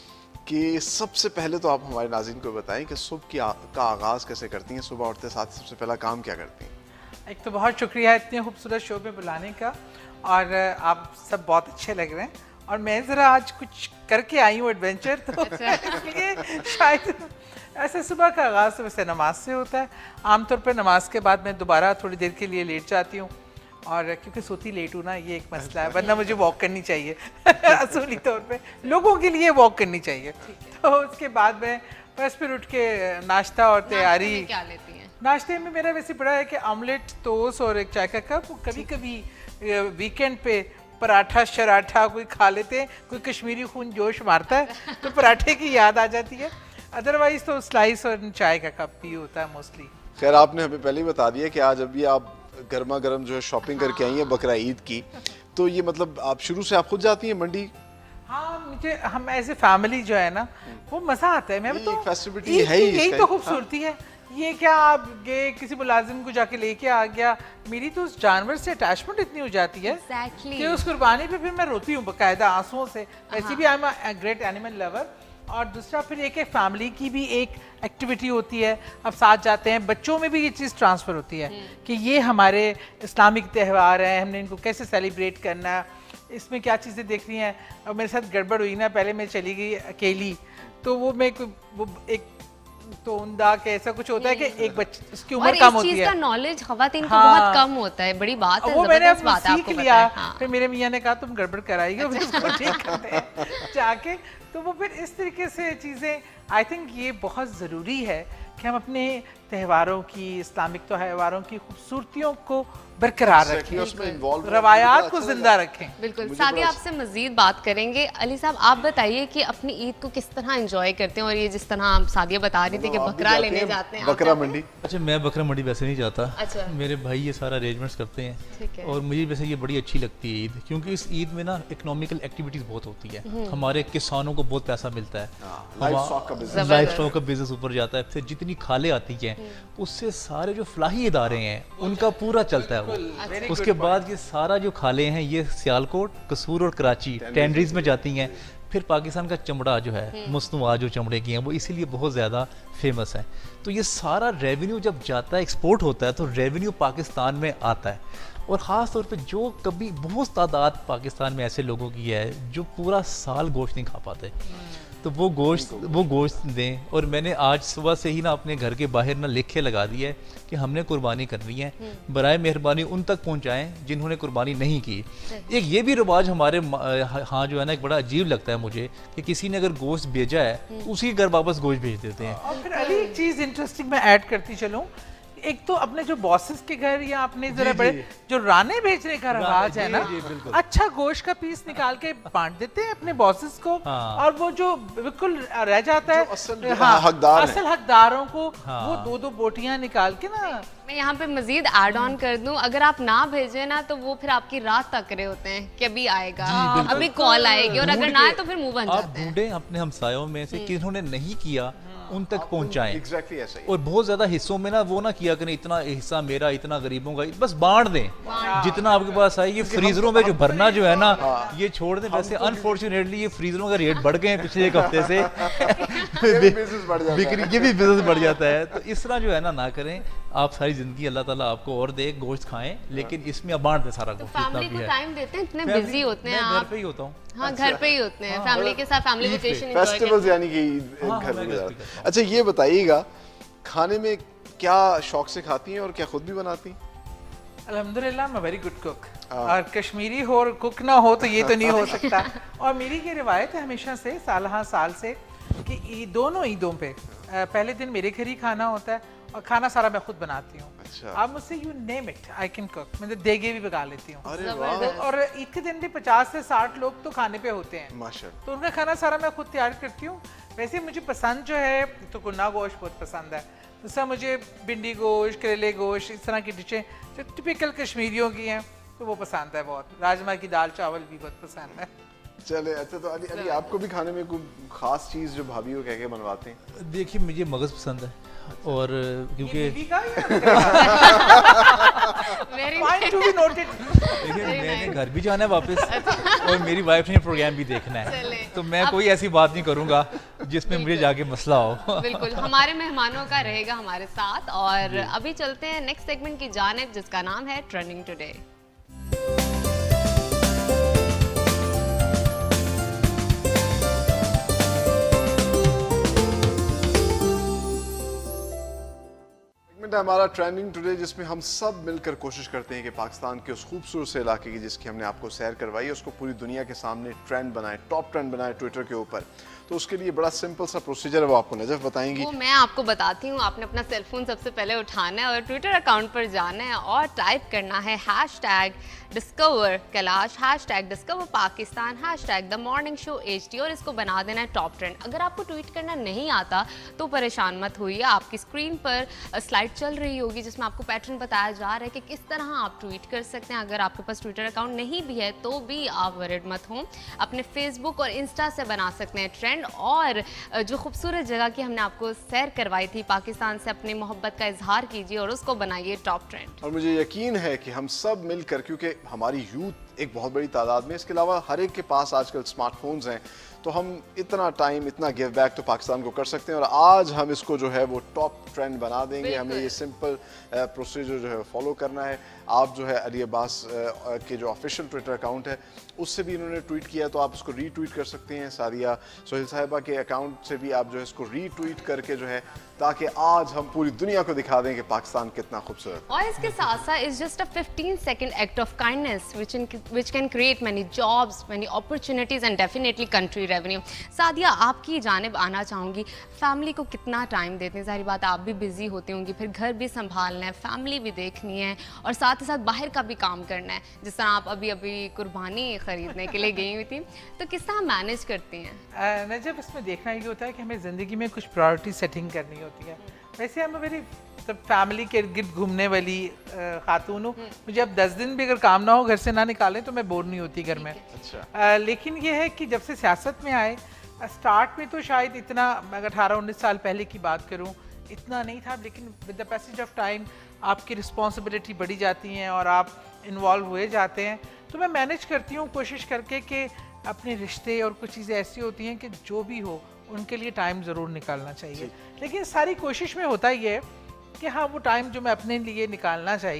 कि सबसे पहले तो आप हमारे नाज़रीन को बताएं कि सुबह की का आगाज़ कैसे करती हैं, सुबह उठते साथ सबसे पहला काम क्या करती हैं? एक तो बहुत शुक्रिया इतने खूबसूरत शो में बुलाने का, और आप सब बहुत अच्छे लग रहे हैं। और मैं ज़रा आज कुछ करके आई हूँ एडवेंचर, तो इसलिए शायद ऐसे सुबह का आगाज़ तो वैसे नमाज से होता है। आमतौर पर नमाज के बाद मैं दोबारा थोड़ी देर के लिए लेट जाती हूँ, और क्योंकि सोती लेट हूँ ना, ये एक मसला है, वरना मुझे वॉक करनी चाहिए असूली तौर पे लोगों के लिए वॉक करनी चाहिए। तो उसके बाद मैं बस फिर उठ के नाश्ता और तैयारी। क्या लेती हैं? नाश्ते में मेरा वैसे बड़ा है कि ऑमलेट, टोस्ट और एक चाय का कप। कभी कभी वीकेंड पे पराठा शराठा कोई खा लेते हैं, कोई कश्मीरी खून जोश मारता है तो पराठे की याद आ जाती है। अदरवाइज तो स्लाइस और चाय का कप भी होता है मोस्टली। खैर, आपने हमें पहले ही बता दिया कि आज अभी आप गर्मा गर्म जो है शॉपिंग करके आई हैं बकरा ईद की, तो ये मतलब आप शुरू से आप खुद जाती हैं मंडी? हाँ, मुझे हम ऐसे फैमिली जो है ना, वो मजा आता है। मैं तो फेस्टिविटी है ही, यही तो खूबसूरती है। ये क्या आप गए किसी मुलाजिम को जाके लेके आ गया, मेरी तो उस जानवर से अटैचमेंट इतनी हो जाती है exactly. कि उस कुर्बानी पे फिर मैं रोती हूँ बकायदा आंसुओं से। वैसे भी I am a great animal lover. और दूसरा फिर एक है फैमिली की भी एक एक्टिविटी होती है, अब साथ जाते हैं, बच्चों में भी ये चीज़ ट्रांसफ़र होती है कि ये हमारे इस्लामिक त्यौहार हैं, हमने इनको कैसे सेलिब्रेट करना है, इसमें क्या चीज़ें देखनी है। और मेरे साथ गड़बड़ हुई ना, पहले मैं चली गई अकेली, तो वो मैं वो एक तो उन्दा के ऐसा कुछ होता है कि एक बच्चे उसकी उम्र कम होती है, चीज का नॉलेज खवातीन को हाँ, बहुत कम होता है। बड़ी बात है, वो मैंने अब बात सीख लिया। हाँ। फिर मेरे मियाँ ने कहा तुम गड़बड़ कराइए, उसको ठीक करते हैं जाके। तो वो फिर इस तरीके से चीज़ें, आई थिंक ये बहुत ज़रूरी है कि हम अपने त्योहारों की, इस्लामिक त्योहारों की खूबसूरतियों को बरकरार रखें, रवायात को जिंदा रखें। बिल्कुल। सादिया, आपसे मजीद बात करेंगे। अली साहब, आप बताइए कि अपनी ईद को किस तरह एंजॉय करते हैं, और ये जिस तरह आप सादिया बता रही थी कि बकरा लेने जाते हैं, बकरा मंडी। अच्छा, मैं बकरा मंडी वैसे नहीं जाता। अच्छा। मेरे भाई ये सारा अरेंजमेंट्स करते हैं, ठीक है। और मुझे वैसे ये बड़ी अच्छी लगती है ईद, क्योंकि इस ईद में ना इकोनॉमिकल एक्टिविटीज़ बहुत होती है। हमारे किसानों को बहुत पैसा मिलता है, लाइफ स्टॉक का बिजनेस ऊपर जाता है, फिर जितनी खाले आती हैं उससे सारे जो फलाही इदारे हैं उनका पूरा चलता है वो। उसके बाद ये सारा जो खाले हैं ये सियालकोट, कसूर और कराची टेंडरीज में जाती हैं। फिर पाकिस्तान का चमड़ा जो है, मसनूआत जो चमड़े की हैं, वो इसीलिए बहुत ज़्यादा फेमस है। तो ये सारा रेवेन्यू जब जाता है, एक्सपोर्ट होता है, तो रेवेन्यू पाकिस्तान में आता है। और ख़ास तौर पे जो कभी बहुत तादाद पाकिस्तान में ऐसे लोगों की है जो पूरा साल गोश्त नहीं खा पाते, तो वो गोश्त वो गोश्त दें। और मैंने आज सुबह से ही ना अपने घर के बाहर ना लिखे लगा दिया है कि हमने कुर्बानी करनी है, बराए मेहरबानी उन तक पहुंचाएं जिन्होंने कुर्बानी नहीं की। एक ये भी रिवाज हमारे हाँ जो है ना एक बड़ा अजीब लगता है मुझे कि किसी ने अगर गोश्त भेजा है तो उसी के घर वापस गोश्त भेज देते हैं। और फिर अली एक चीज़ इंटरेस्टिंग मैं ऐड करती चलूँ, एक तो अपने जो बॉसेस के घर या अपने जरा बड़े जो राने भेजने का रवाज है ना, अच्छा गोश्त का पीस निकाल के बांट देते हैं अपने बॉसेस को। हाँ। और वो जो बिल्कुल रह जाता है असल हाँ, हकदार असल हकदारों को हाँ। वो दो दो बोटियां निकाल के ना। मैं यहाँ पे मजीद ऐड ऑन कर दूं, अगर आप ना भेजें ना तो वो फिर आपकी रात तक रहे होते हैं कि अभी आएगा, अभी कॉल आएगी, और अगर ना आए तो फिर मुंह बन जाते हैं। आप ढूंढें अपने हमसायों में से किन्होंने नहीं किया उन तक पहुंचाएं। एग्जैक्टली ऐसा ही। और बहुत ज्यादा हिस्सों में ना वो ना किया करें इतना हिस्सा मेरा इतना गरीबों का, बस बांट दें जितना आपके पास आए। ये फ्रीजरों में जो भरना जो है ना ये छोड़ दें। वैसे अनफॉर्चुनेटली ये फ्रीजरों का रेट बढ़ गए हैं पिछले एक हफ्ते से बिक्री ये भी बिजनेस बढ़ जाता है। तो इस तरह जो है ना ना करें। आप सारी जिंदगी अल्लाह ताला आपको और दे, गोश्त खाएं, लेकिन इसमें अब बांट दें सारा गोश्त जितना भी है। टाइम देते हैं, इतने बिजी होते हैं आप। घर पे ही होता हूँ। हाँ घर पे ही होते हैं, फैमिली के साथ फैमिली वेकेशन फेस्टिवल्स यानी कि घर में गुजारते। अच्छा ये बताइएगा खाने में क्या शौक से खाती हैं और क्या खुद भी बनाती हैं? अल्हम्दुलिल्लाह मैं वेरी गुड कुक, और कश्मीरी हो और कुक ना हो तो ये तो नहीं हो सकता। और मेरी ये रिवायत है हमेशा से, साल हाँ साल से, कि ईद दोनों ईदों पे पहले दिन मेरे घर ही खाना होता है और खाना सारा मैं खुद बनाती हूँ। अच्छा। आप मुझसे you name it I can cook, मैं देगे भी पका लेती हूँ। और ईद के दिन भी पचास से साठ लोग तो खाने पे होते हैं माशाअल्लाह, तो उनका खाना सारा मैं खुद तैयार करती हूँ। वैसे मुझे पसंद जो है तो गुन्ना गोश्त बहुत पसंद है, जैसा मुझे भिंडी गोश्त, करेले गोश्त, इस तरह की डिशें जो टिपिकल कश्मीरियों की हैं तो वो पसंद है बहुत। राजमा की दाल चावल भी बहुत पसंद है। चले अच्छा, तो अली, अली आपको भी खाने में कोई खास चीज़ जो भाभी को कह के बनवाते हैं? देखिए मुझे मगज़ पसंद है। अच्छा। और क्योंकि देखिए मैंने घर भी जाना है वापस और मेरी वाइफ ने प्रोग्राम भी देखना है, तो मैं कोई ऐसी बात नहीं करूंगा जिसमें मुझे जाके मसला हो। बिल्कुल हमारे मेहमानों का रहेगा हमारे साथ। और अभी चलते हैं नेक्स्ट सेगमेंट की जानिब जिसका नाम है ट्रेंडिंग टुडे। हमारा ट्रेंडिंग टुडे जिसमें हम सब मिलकर कोशिश करते हैं कि पाकिस्तान के उस खूबसूरत से इलाके की जिसकी हमने आपको सैर करवाई उसको पूरी दुनिया के सामने ट्रेंड बनाए, टॉप ट्रेंड बनाए ट्विटर के ऊपर। तो उसके लिए बड़ा सिंपल सा प्रोसीजर है, वो आपको नजफ बताएंगी। वो मैं आपको बताती हूँ। आपने अपना सेलफोन सबसे पहले उठाना है और ट्विटर अकाउंट पर जाना है और टाइप करना है hashtag Discover Kailash, hashtag Discover Pakistan, hashtag the morning show H D, और इसको बना देना है टॉप ट्रेंड। अगर आपको ट्वीट करना नहीं आता तो परेशान मत होइए, आपकी स्क्रीन पर स्लाइड चल रही होगी जिसमें आपको पैटर्न बताया जा रहा है कि किस तरह आप ट्वीट कर सकते हैं। अगर आपके पास ट्विटर अकाउंट नहीं भी है तो भी आप वरिड मत हों, अपने फेसबुक और इंस्टा से बना सकते हैं ट्रेंड। और जो खूबसूरत जगह की हमने आपको सैर करवाई थी पाकिस्तान से, अपनी मोहब्बत का इजहार कीजिए और उसको बनाइए टॉप ट्रेंड। और मुझे यकीन है कि हम सब मिलकर, क्योंकि हमारी यूथ एक बहुत बड़ी तादाद में, इसके अलावा हर एक के पास आजकल स्मार्टफोन्स हैं, तो हम इतना टाइम इतना गिव बैक तो पाकिस्तान को कर सकते हैं। और आज हम इसको जो है वो टॉप ट्रेंड बना देंगे। हमें ये सिंपल प्रोसीजर जो है फॉलो करना है। आप जो है अली अब्बास के जो ऑफिशियल ट्विटर अकाउंट है उससे भी इन्होंने ट्वीट किया तो आप इसको रीट्वीट कर सकते हैं। सादिया सोहेल साहिबा के अकाउंट से भी आप जो है इसको रीट्वीट करके जो है, ताकि आज हम पूरी दुनिया को दिखा दें कि पाकिस्तान कितना खूबसूरत। और इसके साथ साथ it's just a fifteen second act of kindness which which can create many jobs, many opportunities and definitely country revenue. Sadia आपकी जानिब आना चाहूँगी, फैमिली को कितना टाइम देते हैं? जाहिर बात आप भी बिजी होती होंगी, फिर घर भी संभालना है, फैमिली भी देखनी है और साथ ही साथ बाहर का भी काम करना है। जिस तरह आप अभी अभी कुर्बानी खरीदने के लिए गई हुई थी, तो किस तरह मैनेज करती हैं? नजब इसमें देखना ये होता है कि हमें ज़िंदगी में कुछ प्रायोरिटी सेटिंग करनी होती है। वैसे हम मेरी फैमिली के इर्द गिर्द घूमने वाली खातून हूँ, मुझे अब दस दिन भी अगर काम ना हो घर से ना निकालें तो मैं बोर नहीं होती घर में। अच्छा। लेकिन ये है कि जब से सियासत में आए, स्टार्ट में तो शायद इतना, अगर अठारह उन्नीस साल पहले की बात करूँ इतना नहीं था, लेकिन with the passage of time आपकी रिस्पॉन्सिबिलिटी बढ़ी जाती हैं और आप इन्वॉल्व हुए जाते हैं। तो मैं मैनेज करती हूँ कोशिश करके कि अपने रिश्ते और कुछ चीज़ें ऐसी होती हैं कि जो भी हो उनके लिए टाइम ज़रूर निकालना चाहिए। लेकिन सारी कोशिश में होता ही है कि हाँ वो टाइम जो मैं अपने लिए निकालना चाहिए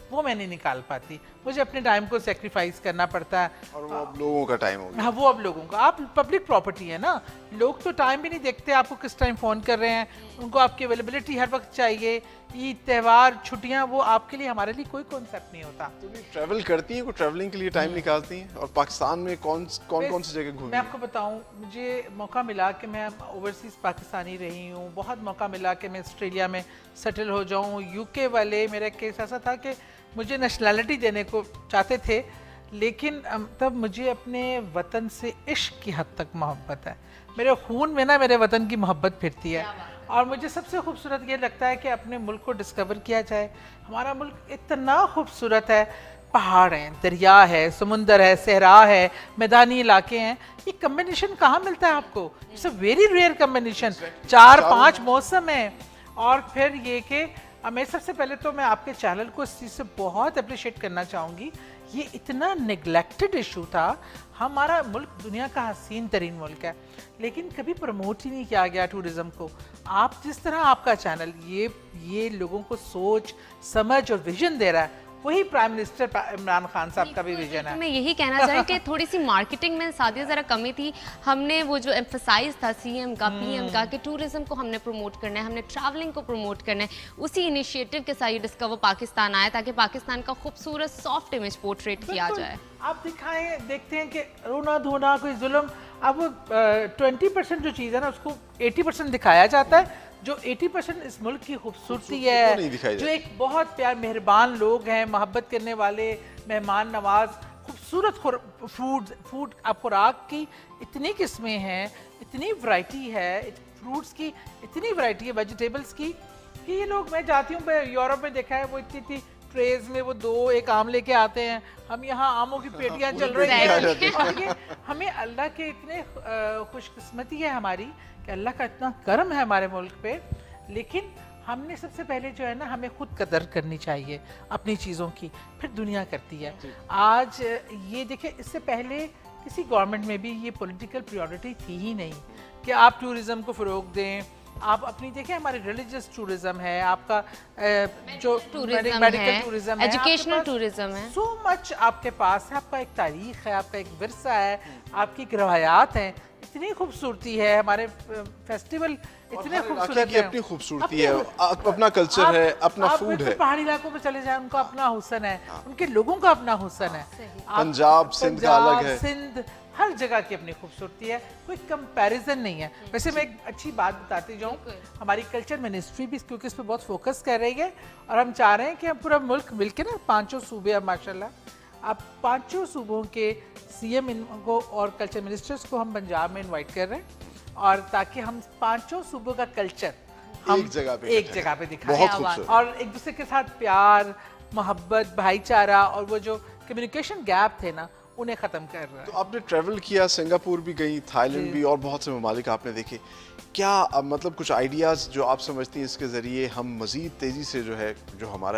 वो मैं नहीं निकाल पाती, मुझे अपने टाइम को सेक्रीफाइस करना पड़ता है। और वो अब लोगों का टाइम हो गया। हाँ, वो अब लोगों का, आप पब्लिक प्रॉपर्टी है ना, लोग तो टाइम भी नहीं देखते आपको किस टाइम फ़ोन कर रहे हैं, उनको आपकी अवेलेबिलिटी हर वक्त चाहिए। ईद, त्यौहार, छुट्टियाँ, वो आपके लिए, हमारे लिए कोई कॉन्सेप्ट नहीं होता। तो भी ट्रैवल करती हैं, कोई ट्रैवलिंग के लिए टाइम निकालती हैं? और पाकिस्तान में कौन कौन कौन सी जगह घूमी? मैं आपको बताऊं, मुझे मौका मिला कि मैं ओवरसीज़ पाकिस्तानी रही हूँ, बहुत मौका मिला कि मैं ऑस्ट्रेलिया में सेटल हो जाऊँ। यूके वाले, मेरा केस ऐसा था कि मुझे नेशनैलिटी देने को चाहते थे, लेकिन तब मुझे अपने वतन से इश्क की हद तक मोहब्बत है, मेरे खून में ना मेरे वतन की मोहब्बत फिरती है। और मुझे सबसे खूबसूरत ये लगता है कि अपने मुल्क को डिस्कवर किया जाए। हमारा मुल्क इतना खूबसूरत है, पहाड़ हैं, दरिया है, समुंदर है, सहरा है, मैदानी इलाके हैं। ये कम्बिनेशन कहाँ मिलता है आपको? It's a very rare combination. चार पांच मौसम है। और फिर ये कि मैं सबसे पहले तो मैं आपके चैनल को इस चीज़ से बहुत अप्रिशिएट करना चाहूँगी। ये इतना निगलेक्टेड इशू था। हमारा मुल्क दुनिया का हसीन तरीन मुल्क है, लेकिन कभी प्रमोट ही नहीं किया गया टूरिज़्म को। आप जिस तरह आपका चैनल ये ये लोगों को सोच, समझ और विजन दे रहा है, वही प्राइम मिनिस्टर इमरान खान साहब का भी विजन है। मैं यही कहना चाहूँ कि थोड़ी सी मार्केटिंग में सादिया ज़रा कमी थी। हमने वो जो एम्फसाइज था सीएम का, पीएम का, कि टूरिज्म को हमने प्रमोट करना है, हमने ट्रैवलिंग को प्रमोट करना है, उसी इनिशिएटिव के साथ ये डिस्कवर पाकिस्तान आया ताकि पाकिस्तान का खूबसूरत सॉफ्ट इमेज पोर्ट्रेट किया जाए। आप दिखाएं, देखते हैं कि रोना धोना, कोई जुल्म, अब वो ट्वेंटी परसेंट जो चीज़ है ना उसको एटी परसेंट दिखाया जाता है। जो अस्सी परसेंट इस मुल्क की खूबसूरती है, जो एक बहुत प्यार मेहरबान लोग हैं, मोहब्बत करने वाले, मेहमान नवाज, खूबसूरत फूड फूड आप खुराक की इतनी किस्में हैं, इतनी वैरायटी है, फ्रूट्स की इतनी वैरायटी है, वेजिटेबल्स की, कि ये लोग, मैं जाती हूँ यूरोप में देखा है, वो इतनी इतनी ट्रेज में वो दो एक आम लेके आते हैं, हम यहाँ आमों की पेटियाँ चल रही हैं। और ये हमें अल्लाह के इतने खुशकिस्मती है हमारी कि अल्लाह का इतना करम है हमारे मुल्क पे। लेकिन हमने सबसे पहले जो है ना, हमें खुद कदर करनी चाहिए अपनी चीज़ों की, फिर दुनिया करती है। आज ये देखिए, इससे पहले किसी गवर्नमेंट में भी ये पॉलिटिकल प्रायोरिटी थी ही नहीं कि आप टूरिज़्म को फ़रोग दें। आप अपनी देखिए, हमारे रिलीजियस टूरिज्म है, आपका जो मेडिकल टूरिज्म है, एजुकेशनल टूरिज्म है, सो मच आपके पास है। आपका एक तारीख है, आपका एक विरसा है, आपकी एक रवायात हैं, इतनी खूबसूरती है, हमारे फेस्टिवल इतने खूबसूरत है, अपनी खूबसूरती है, अपना कल्चर है, अपना फूड है। पहाड़ी इलाकों में चले जाएं, उनका अपना हुस्न है, उनके लोगों का अपना हुस्न है। पंजाब, सिंध का अलग है, सिंध, हर जगह की अपनी खूबसूरती है, कोई कंपैरिजन नहीं है। वैसे मैं एक अच्छी बात बताती जाऊँ, हमारी कल्चर मिनिस्ट्री भी क्योंकि इस पर बहुत फोकस कर रही है, और हम चाह रहे हैं कि हम पूरा मुल्क मिलके ना, पांचों सूबे अब माशाल्लाह, अब पांचों सूबों के सीएम इनको और कल्चर मिनिस्टर्स को हम पंजाब में इनवाइट कर रहे हैं, और ताकि हम पांचों सूबों का कल्चर हम एक जगह पे एक जगह पे दिखाएं, और एक दूसरे के साथ प्यार, मोहब्बत, भाईचारा, और वो जो कम्युनिकेशन गैप थे ना, उन्हें ख़त्म कर रहा है। तो आपने ट्रैवल किया, सिंगापुर भी गई, थाईलैंड भी, और बहुत से ममालिक आपने देखे। क्या अब मतलब कुछ आइडियाज़ जो आप समझती हैं इसके ज़रिए हम मज़ीद तेज़ी से जो है, जो हमारा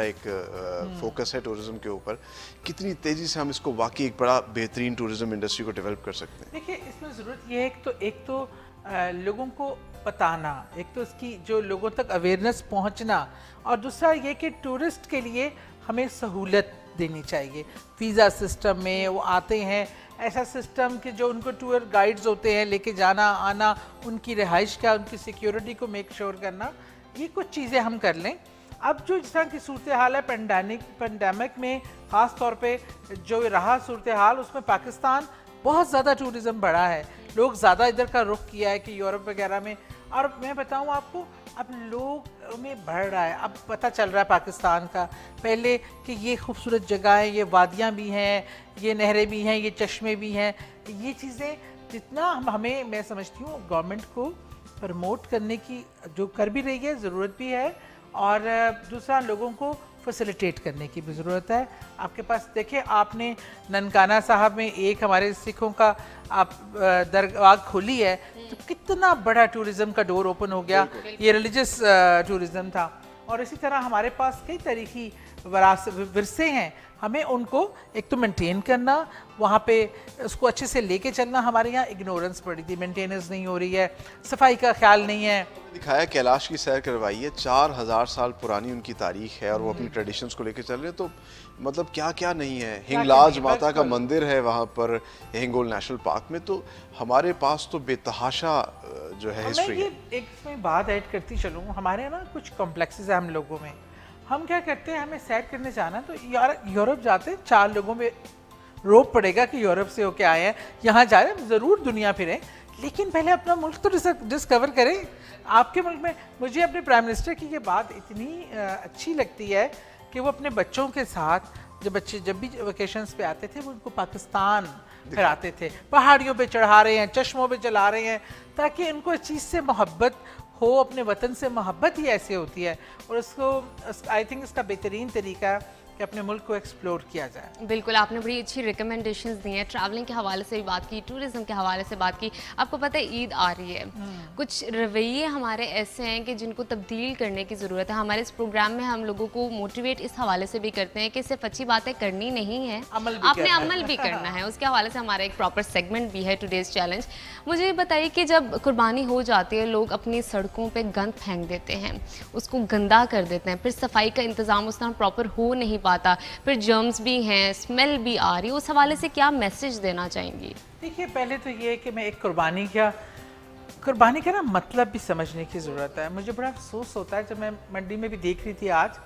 एक फोकस है टूरिज़्म के ऊपर, कितनी तेज़ी से हम इसको वाकई एक बड़ा बेहतरीन टूरिज़्म इंडस्ट्री को डेवलप कर सकते हैं? देखिए, इसमें ज़रूरत यह है कि तो एक तो आ, लोगों को बताना, एक तो इसकी जो लोगों तक अवेयरनेस पहुंचना, और दूसरा ये कि टूरिस्ट के लिए हमें सहूलत देनी चाहिए। वीज़ा सिस्टम में वो आते हैं, ऐसा सिस्टम कि जो उनको टूर गाइड्स होते हैं, लेके जाना आना, उनकी रिहाइश का, उनकी सिक्योरिटी को मेक श्योर करना, ये कुछ चीज़ें हम कर लें। अब जो जिस तरह की सूरत हाल है पेंडेमिक पेंडेमिक में ख़ास तौर पे जो रहा सूरत हाल, उसमें पाकिस्तान बहुत ज़्यादा टूरिज़्म बढ़ा है, लोग ज़्यादा इधर का रुख किया है कि यूरोप वगैरह में। और मैं बताऊं आपको, अब लोग में बढ़ रहा है, अब पता चल रहा है पाकिस्तान का, पहले कि ये खूबसूरत जगहें, ये वादियाँ भी हैं, ये नहरें भी हैं, ये चश्मे भी हैं, ये चीज़ें जितना हम हमें, मैं समझती हूँ गवर्नमेंट को प्रमोट करने की जो कर भी रही है, ज़रूरत भी है, और दूसरा लोगों को फैसिलिटेट करने की भी ज़रूरत है। आपके पास देखिए, आपने ननकाना साहब में एक हमारे सिखों का आप दरगाह खोली है, तो कितना बड़ा टूरिज़्म का डोर ओपन हो गया। ये रिलीजियस टूरिज़्म था, और इसी तरह हमारे पास कई तारीखी वरासत विरसे हैं, हमें उनको एक तो मेंटेन करना, वहाँ पे उसको अच्छे से लेके चलना। हमारे यहाँ इग्नोरेंस पड़ी थी, मेंटेनेंस नहीं हो रही है, सफाई का ख्याल नहीं है। दिखाया कैलाश की सैर करवाई है, चार हजार साल पुरानी उनकी तारीख है और वो अपनी ट्रेडिशंस को लेके चल रहे हैं, तो मतलब क्या क्या नहीं है। हिंगलाज माता का मंदिर है वहाँ पर हिंगोल नेशनल पार्क में, तो हमारे पास तो बेतहाशा जो है हिस्ट्री है। एक इसमें बात ऐड करती चलूँ, हमारे यहाँ ना कुछ कॉम्प्लेक्सेस है हम लोगों में। हम क्या करते हैं, हमें सैर करने जाना तो यार यूरोप जाते हैं, चार लोगों में रोक पड़ेगा कि यूरोप से होके आए हैं, यहाँ जा रहे हैं, ज़रूर दुनिया फिरें, लेकिन पहले अपना मुल्क तो डिस्कवर करें। आपके मुल्क में मुझे अपने प्राइम मिनिस्टर की ये बात इतनी अच्छी लगती है कि वो अपने बच्चों के साथ, जब बच्चे जब भी वेकेशंस पे आते थे, वो उनको पाकिस्तान फिराते थे, पहाड़ियों पे चढ़ा रहे हैं, चश्मों पे चला रहे हैं, ताकि इनको इस चीज़ से मोहब्बत हो, अपने वतन से मोहब्बत ही ऐसे होती है। और उसको आई थिंक इसका बेहतरीन तरीका कि अपने मुल्क को एक्सप्लोर किया जाए। बिल्कुल, आपने बड़ी अच्छी रिकमेंडेशंस दी हैं, ट्रैवलिंग के हवाले से भी बात की, टूरिज्म के हवाले से बात की। आपको पता है ईद आ रही है, कुछ रवैये हमारे ऐसे हैं कि जिनको तब्दील करने की ज़रूरत है। हमारे इस प्रोग्राम में हम लोगों को मोटिवेट इस हवाले से भी करते हैं कि सिर्फ अच्छी बातें करनी नहीं है, आपने अमल भी करना है। उसके हवाले से हमारा एक प्रॉपर सेगमेंट भी है टुडेज़ चैलेंज। मुझे बताइए कि जब कुर्बानी हो जाती है, लोग अपनी सड़कों पर गंद फेंक देते हैं, उसको गंदा कर देते हैं, फिर सफाई का इंतज़ाम उस तरह प्रॉपर हो नहीं पाता, फिर जर्म्स भी हैं, स्मेल भी आ रही है, उस हवाले से क्या मैसेज देना चाहेंगी? देखिए, पहले तो ये है कि मैं एक कुर्बानी का कुर्बानी का ना मतलब भी समझने की ज़रूरत है। मुझे बड़ा अफसोस होता है, जब मैं मंडी में भी देख रही थी आज,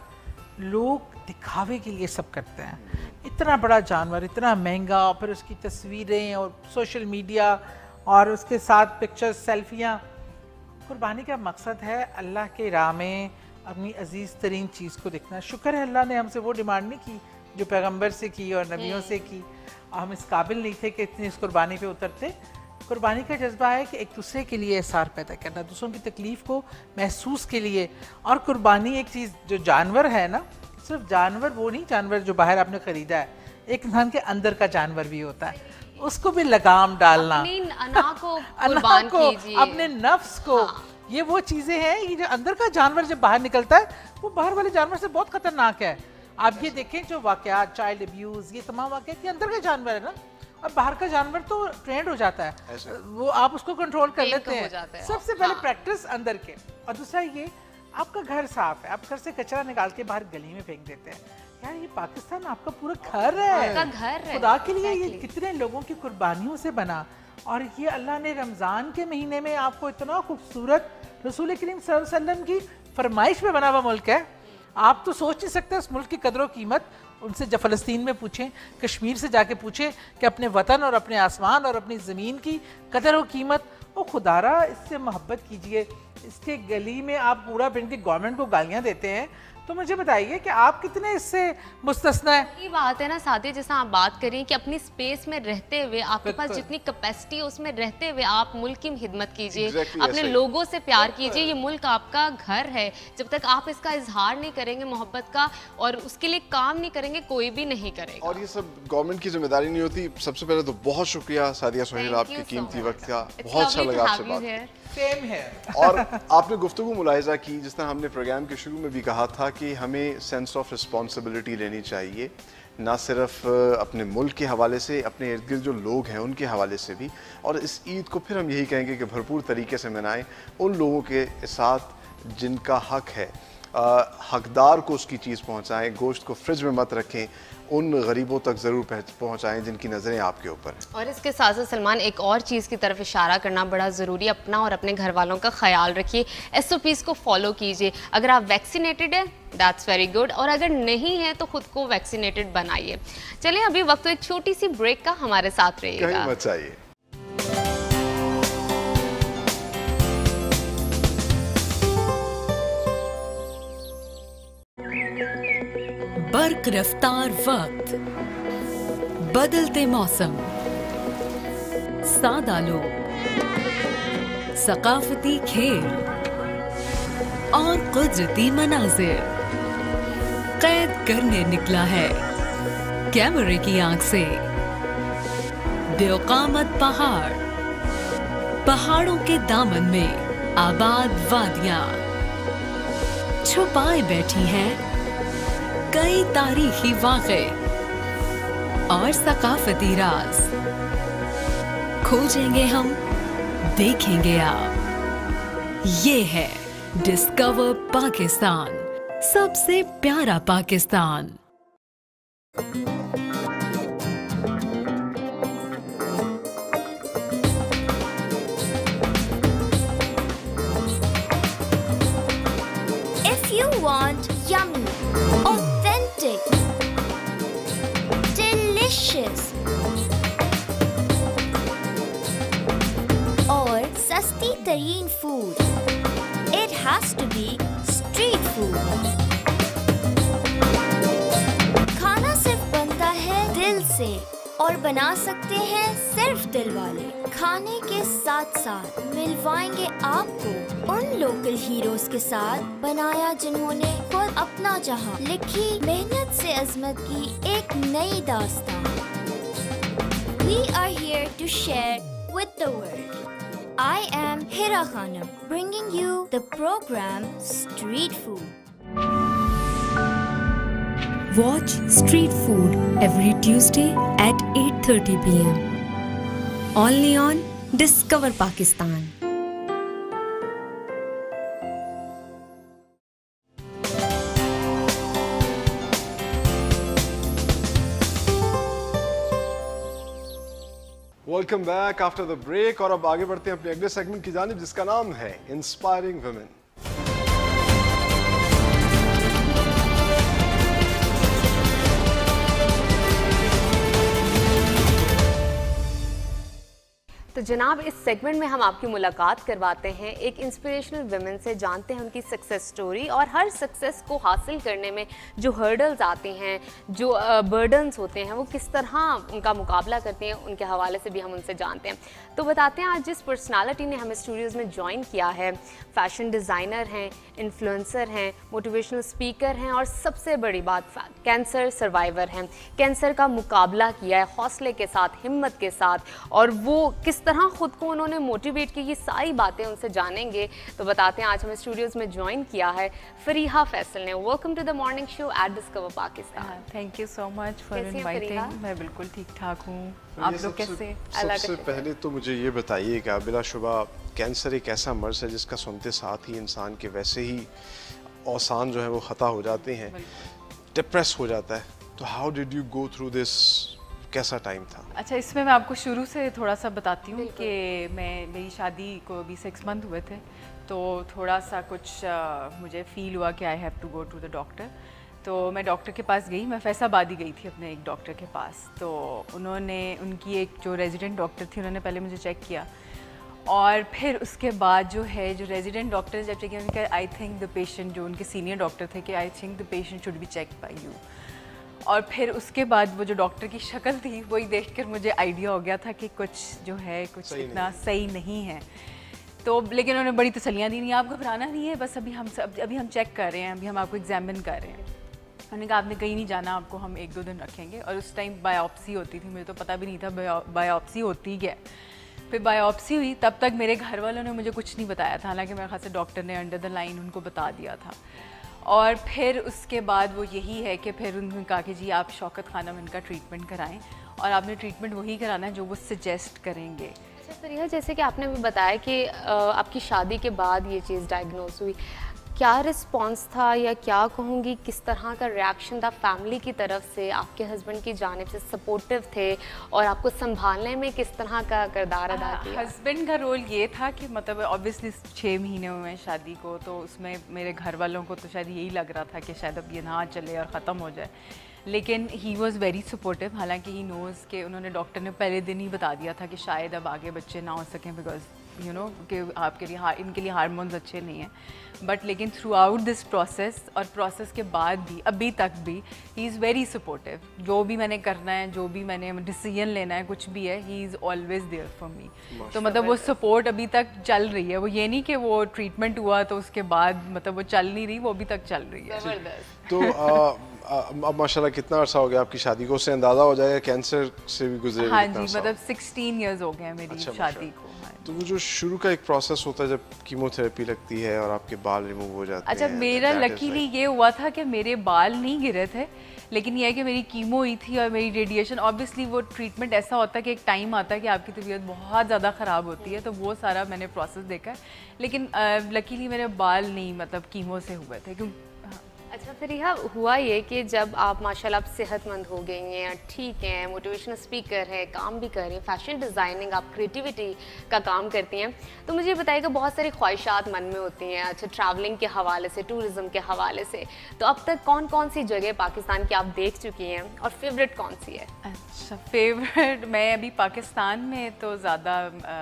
लोग दिखावे के लिए सब करते हैं। इतना बड़ा जानवर, इतना महंगा, फिर उसकी तस्वीरें और सोशल मीडिया और उसके साथ पिक्चर्स, सेल्फियाँ। कुर्बानी का मकसद है अल्लाह के राह में अपनी अजीज़ तरीन चीज़ को देखना। शुक्र है अल्लाह ने हमसे वो डिमांड नहीं की जो पैगंबर से की और नबियों से की। हम इस काबिल नहीं थे कि इतनी इस कुर्बानी पे उतरते। कुर्बानी का जज्बा है कि एक दूसरे के लिए एहसार पैदा करना, दूसरों की तकलीफ़ को महसूस के लिए। और कुर्बानी एक चीज़, जो जानवर है ना, सिर्फ जानवर वो नहीं, जानवर जो बाहर आपने ख़रीदा है, एक इंसान के अंदर का जानवर भी होता है, उसको भी लगाम डालना, अपनी अना को कुर्बान कीजिए, अपने नफ्स को। हाँ। ये वो चीज़ें हैं, ये जो अंदर का जानवर जब बाहर निकलता है, वो बाहर वाले जानवर से बहुत खतरनाक है। आप ये देखें, जो वाक़यात, चाइल्ड अब्यूज़, ये तमाम वाक़यात, ये अंदर का जानवर है ना, और बाहर का जानवर तो ट्रेंड हो जाता है, वो आप उसको कंट्रोल कर लेते हैं। सबसे पहले प्रैक्टिस अंदर के। और दूसरा ये, आपका घर साफ है, आप घर से कचरा निकाल के बाहर गली में फेंक देते हैं, यार ये पाकिस्तान आपका पूरा घर है, आपका घर है, खुदा के लिए ये कितने लोगों की कुर्बानियों से बना। और ये अल्लाह ने रमज़ान के महीने में आपको इतना खूबसूरत रसूल करीम सल्लल्लाहु अलैहि वसल्लम की फरमाइश पे बना हुआ मुल्क है। आप तो सोच नहीं सकते उस मुल्क की कदर कीमत। उनसे जब फ़लस्तीन में पूछें, कश्मीर से जाके पूछें कि अपने वतन और अपने आसमान और अपनी ज़मीन की कदर और कीमत, वो खुदारा इससे मोहब्बत कीजिए। इसके गली में आप पूरा फिर के गवर्नमेंट को गालियाँ देते हैं, तो मुझे बताइए कि आप कितने इससे मुस्तस्ना है। ये बात है ना साथी, जैसा आप बात करें कि अपनी स्पेस में रहते हुए, आपके पास जितनी कैपेसिटी है उसमें रहते हुए आप मुल्क की खिदमत कीजिए, exactly अपने लोगों से प्यार कीजिए। ये मुल्क आपका घर है, जब तक आप इसका इजहार नहीं करेंगे मोहब्बत का और उसके लिए काम नहीं करेंगे, कोई भी नहीं करेगा। और ये सब गवर्नमेंट की जिम्मेदारी नहीं होती। सबसे पहले तो बहुत शुक्रिया सादिया सोहेल, आपके कीमती वक्त का, बहुत अच्छा लगा आपसे बात। सेम है। और आपने गुफ्तगू मुलाहिजा की, जिस तरह हमने प्रोग्राम के शुरू में भी कहा था कि हमें सेंस ऑफ रिस्पॉन्सिबिलिटी लेनी चाहिए, ना सिर्फ अपने मुल्क के हवाले से, अपने इर्द गिर्द जो लोग हैं उनके हवाले से भी। और इस ईद को फिर हम यही कहेंगे कि भरपूर तरीके से मनाएं, उन लोगों के साथ जिनका हक है, आ, हकदार को उसकी चीज़ पहुँचाएँ, गोश्त को फ्रिज में मत रखें, उन गरीबों तक ज़रूर पहुँचाएँ जिनकी नज़रें आपके ऊपर हैं। और इसके साथ साथ सलमान, एक और चीज़ की तरफ इशारा करना बड़ा ज़रूरी है, अपना और अपने घर वालों का ख्याल रखिए, एस ओ पीज़ को फॉलो कीजिए। अगर आप वैक्सीनेटेड हैं, दैट्स वेरी गुड, और अगर नहीं है तो खुद को वैक्सीनेटेड बनाइए। चलिए, अभी वक्त एक छोटी सी ब्रेक का, हमारे साथ रहिएगा, कहीं मत जाइए। बर्क रफ्तार वक्त, बदलते मौसम, सादा लोग, सकाफती खेल और कुदरती मनाजिर कैद करने निकला है कैमरे की आंख से बेऔकामत पहाड़, पहाड़ों के दामन में आबाद वादियां, छुपाए बैठी हैं कई तारीखी वाक़े और सकाफती राज। खोजेंगे हम, देखेंगे आप। ये है डिस्कवर पाकिस्तान, सबसे प्यारा Pakistan. If you want yummy, authentic, delicious और सस्ती तरीन food, it has to be street food. खाना सिर्फ बनता है दिल से और बना सकते हैं सिर्फ दिल वाले। खाने के साथ साथ मिलवाएंगे आपको उन लोकल हीरोज के साथ बनाया जिन्होंने खुद अपना जहां लिखी मेहनत से अजमत की एक नई दास्तान। We are here to share with the world. I am Hira Khanam, bringing you the program Street Food. Watch Street Food every Tuesday at eight thirty p m Only on Discover Pakistan. Welcome back after the break और अब आगे बढ़ते हैं अपने अगले segment की जानिब जिसका नाम है इंस्पायरिंग वुमेन। तो जनाब, इस सेगमेंट में हम आपकी मुलाकात करवाते हैं एक इंस्पिरेशनल वुमेन से, जानते हैं उनकी सक्सेस स्टोरी और हर सक्सेस को हासिल करने में जो हर्डल्स आते हैं, जो बर्डन्स होते हैं, वो किस तरह उनका मुकाबला करती हैं, उनके हवाले से भी हम उनसे जानते हैं। तो बताते हैं आज जिस पर्सनालिटी ने हमें स्टूडियोज़ में ज्वाइन किया है, फैशन डिज़ाइनर हैं, इन्फ्लुएंसर हैं, मोटिवेशनल स्पीकर हैं और सबसे बड़ी बात कैंसर सर्वाइवर हैं। कैंसर का मुकाबला किया है हौसले के साथ, हिम्मत के साथ, और वो किस तरह खुद को उन्होंने मोटिवेट की, ये सारी बातें उनसे जानेंगे। तो बताते हैं आज हमें स्टूडियोज़ में ज्वाइन किया है फरीहा फैसल ने। Welcome to the morning show at discover Pakistan. Thank you so much for inviting. मैं बिल्कुल ठीक ठाक हूँ, आप लोग कैसे? सबसे पहले तो मुझे ये बताइएगा, बिलाशुबा कैंसर एक ऐसा मर्ज है जिसका सुनते साथ ही इंसान के वैसे ही औसान जो है वो ख़ता हो जाते हैं, डिप्रेस हो जाता है। तो how did you go through this, कैसा टाइम था? अच्छा, इसमें मैं आपको शुरू से थोड़ा सा बताती हूँ कि मैं मेरी शादी को अभी सिक्स मंथ हुए थे, तो थोड़ा सा कुछ आ, मुझे फ़ील हुआ कि I have to go to the doctor. तो मैं डॉक्टर के पास गई, मैं फैसलाबाद ही गई थी अपने एक डॉक्टर के पास। तो उन्होंने, उनकी एक जो रेजिडेंट डॉक्टर थी, उन्होंने पहले मुझे चेक किया और फिर उसके बाद जो है जो रेजिडेंट डॉक्टर जब चेक किया, उन्होंने कहा आई थिंक द पेशेंट, जो उनके सीनियर डॉक्टर थे, कि I think the patient should be check by you. और फिर उसके बाद वो जो डॉक्टर की शक्ल थी वही देखकर मुझे आइडिया हो गया था कि कुछ जो है कुछ सही इतना नहीं। सही नहीं है। तो लेकिन उन्होंने बड़ी तसल्लियाँ दी, नहीं आप घबराना नहीं है, बस अभी हम सब अभी हम चेक कर रहे हैं, अभी हम आपको एग्जामिन कर रहे हैं। उन्होंने कहा आपने कहीं नहीं जाना, आपको हम एक दो दिन रखेंगे। और उस टाइम बायोप्सी होती थी, मुझे तो पता भी नहीं था बायोप्सी होती क्या। फिर बायोप्सी हुई, तब तक मेरे घर वालों ने मुझे कुछ नहीं बताया था, हालांकि मेरे ख्याल से डॉक्टर ने अंडर द लाइन उनको बता दिया था। और फिर उसके बाद वो यही है कि फिर उन्होंने कहा कि जी आप शौकत खानम इनका ट्रीटमेंट कराएं और आपने ट्रीटमेंट वही कराना है जो वो सजेस्ट करेंगे। अच्छा फरीहा, जैसे कि आपने भी बताया कि आपकी शादी के बाद ये चीज़ डायग्नोज हुई, क्या रिस्पॉन्स था या क्या कहूँगी किस तरह का रिएक्शन था फैमिली की तरफ से? आपके हस्बैंड की जानिब से सपोर्टिव थे और आपको संभालने में किस तरह का किरदार अदा किया? हस्बैंड का रोल ये था कि मतलब ऑब्वियसली छः महीने हुए हैं शादी को, तो उसमें मेरे घर वालों को तो शायद यही लग रहा था कि शायद अब ये ना चले और ख़त्म हो जाए, लेकिन ही वॉज़ वेरी सपोर्टिव। हालांकि ही नोज़ के उन्होंने, डॉक्टर ने पहले दिन ही बता दिया था कि शायद अब आगे बच्चे ना हो सकें, बिकॉज यू नो कि आपके लिए हार इनके लिए हार्मोन्स अच्छे नहीं हैं। बट लेकिन थ्रू आउट दिस प्रोसेस और प्रोसेस के बाद भी अभी तक भी ही इज़ वेरी सपोर्टिव। जो भी मैंने करना है, जो भी मैंने डिसीजन लेना है, कुछ भी है, he is always there for me. तो मतलब वो सपोर्ट अभी तक चल रही है। वो ये नहीं कि वो ट्रीटमेंट हुआ तो उसके बाद मतलब वो चल नहीं रही, वो अभी तक चल रही है। तो आ, अब माशाल्लाह कितना अर्सा हो गया आपकी शादी को, उससे अंदाज़ा हो जाएगा कैंसर से भी गुजरे? हाँ जी, मतलब सिक्सटीन इयर्स हो गए हैं मेरी अच्छा, शादी को। तो वो जो शुरू का एक प्रोसेस होता है जब कीमोथेरेपी लगती है और आपके बाल रिमूव हो जाते अच्छा, हैं। अच्छा, मेरा लकीली ये हुआ था कि मेरे बाल नहीं गिरे थे, लेकिन यह है कि मेरी कीमो हुई थी और मेरी रेडिएशन, ऑब्वियसली वो ट्रीटमेंट ऐसा होता है कि एक टाइम आता है कि आपकी तबीयत बहुत ज़्यादा ख़राब होती है, तो वो सारा मैंने प्रोसेस देखा है, लेकिन लकीली मेरे बाल नहीं मतलब कीमो से हुए थे। क्यों अच्छा फरीहा, हुआ ये कि जब आप माशाल्लाह आप सेहतमंद हो गई हैं, ठीक हैं, मोटिवेशनल स्पीकर हैं, काम भी कर रही हैं, फैशन डिज़ाइनिंग, आप क्रिएटिविटी का काम करती हैं, तो मुझे बताइएगा बहुत सारी ख्वाहिशात मन में होती हैं, अच्छा ट्रैवलिंग के हवाले से, टूरिज़म के हवाले से, तो अब तक कौन कौन सी जगह पाकिस्तान की आप देख चुकी हैं और फेवरेट कौन सी है? अच्छा, फेवरेट मैं अभी पाकिस्तान में तो ज़्यादा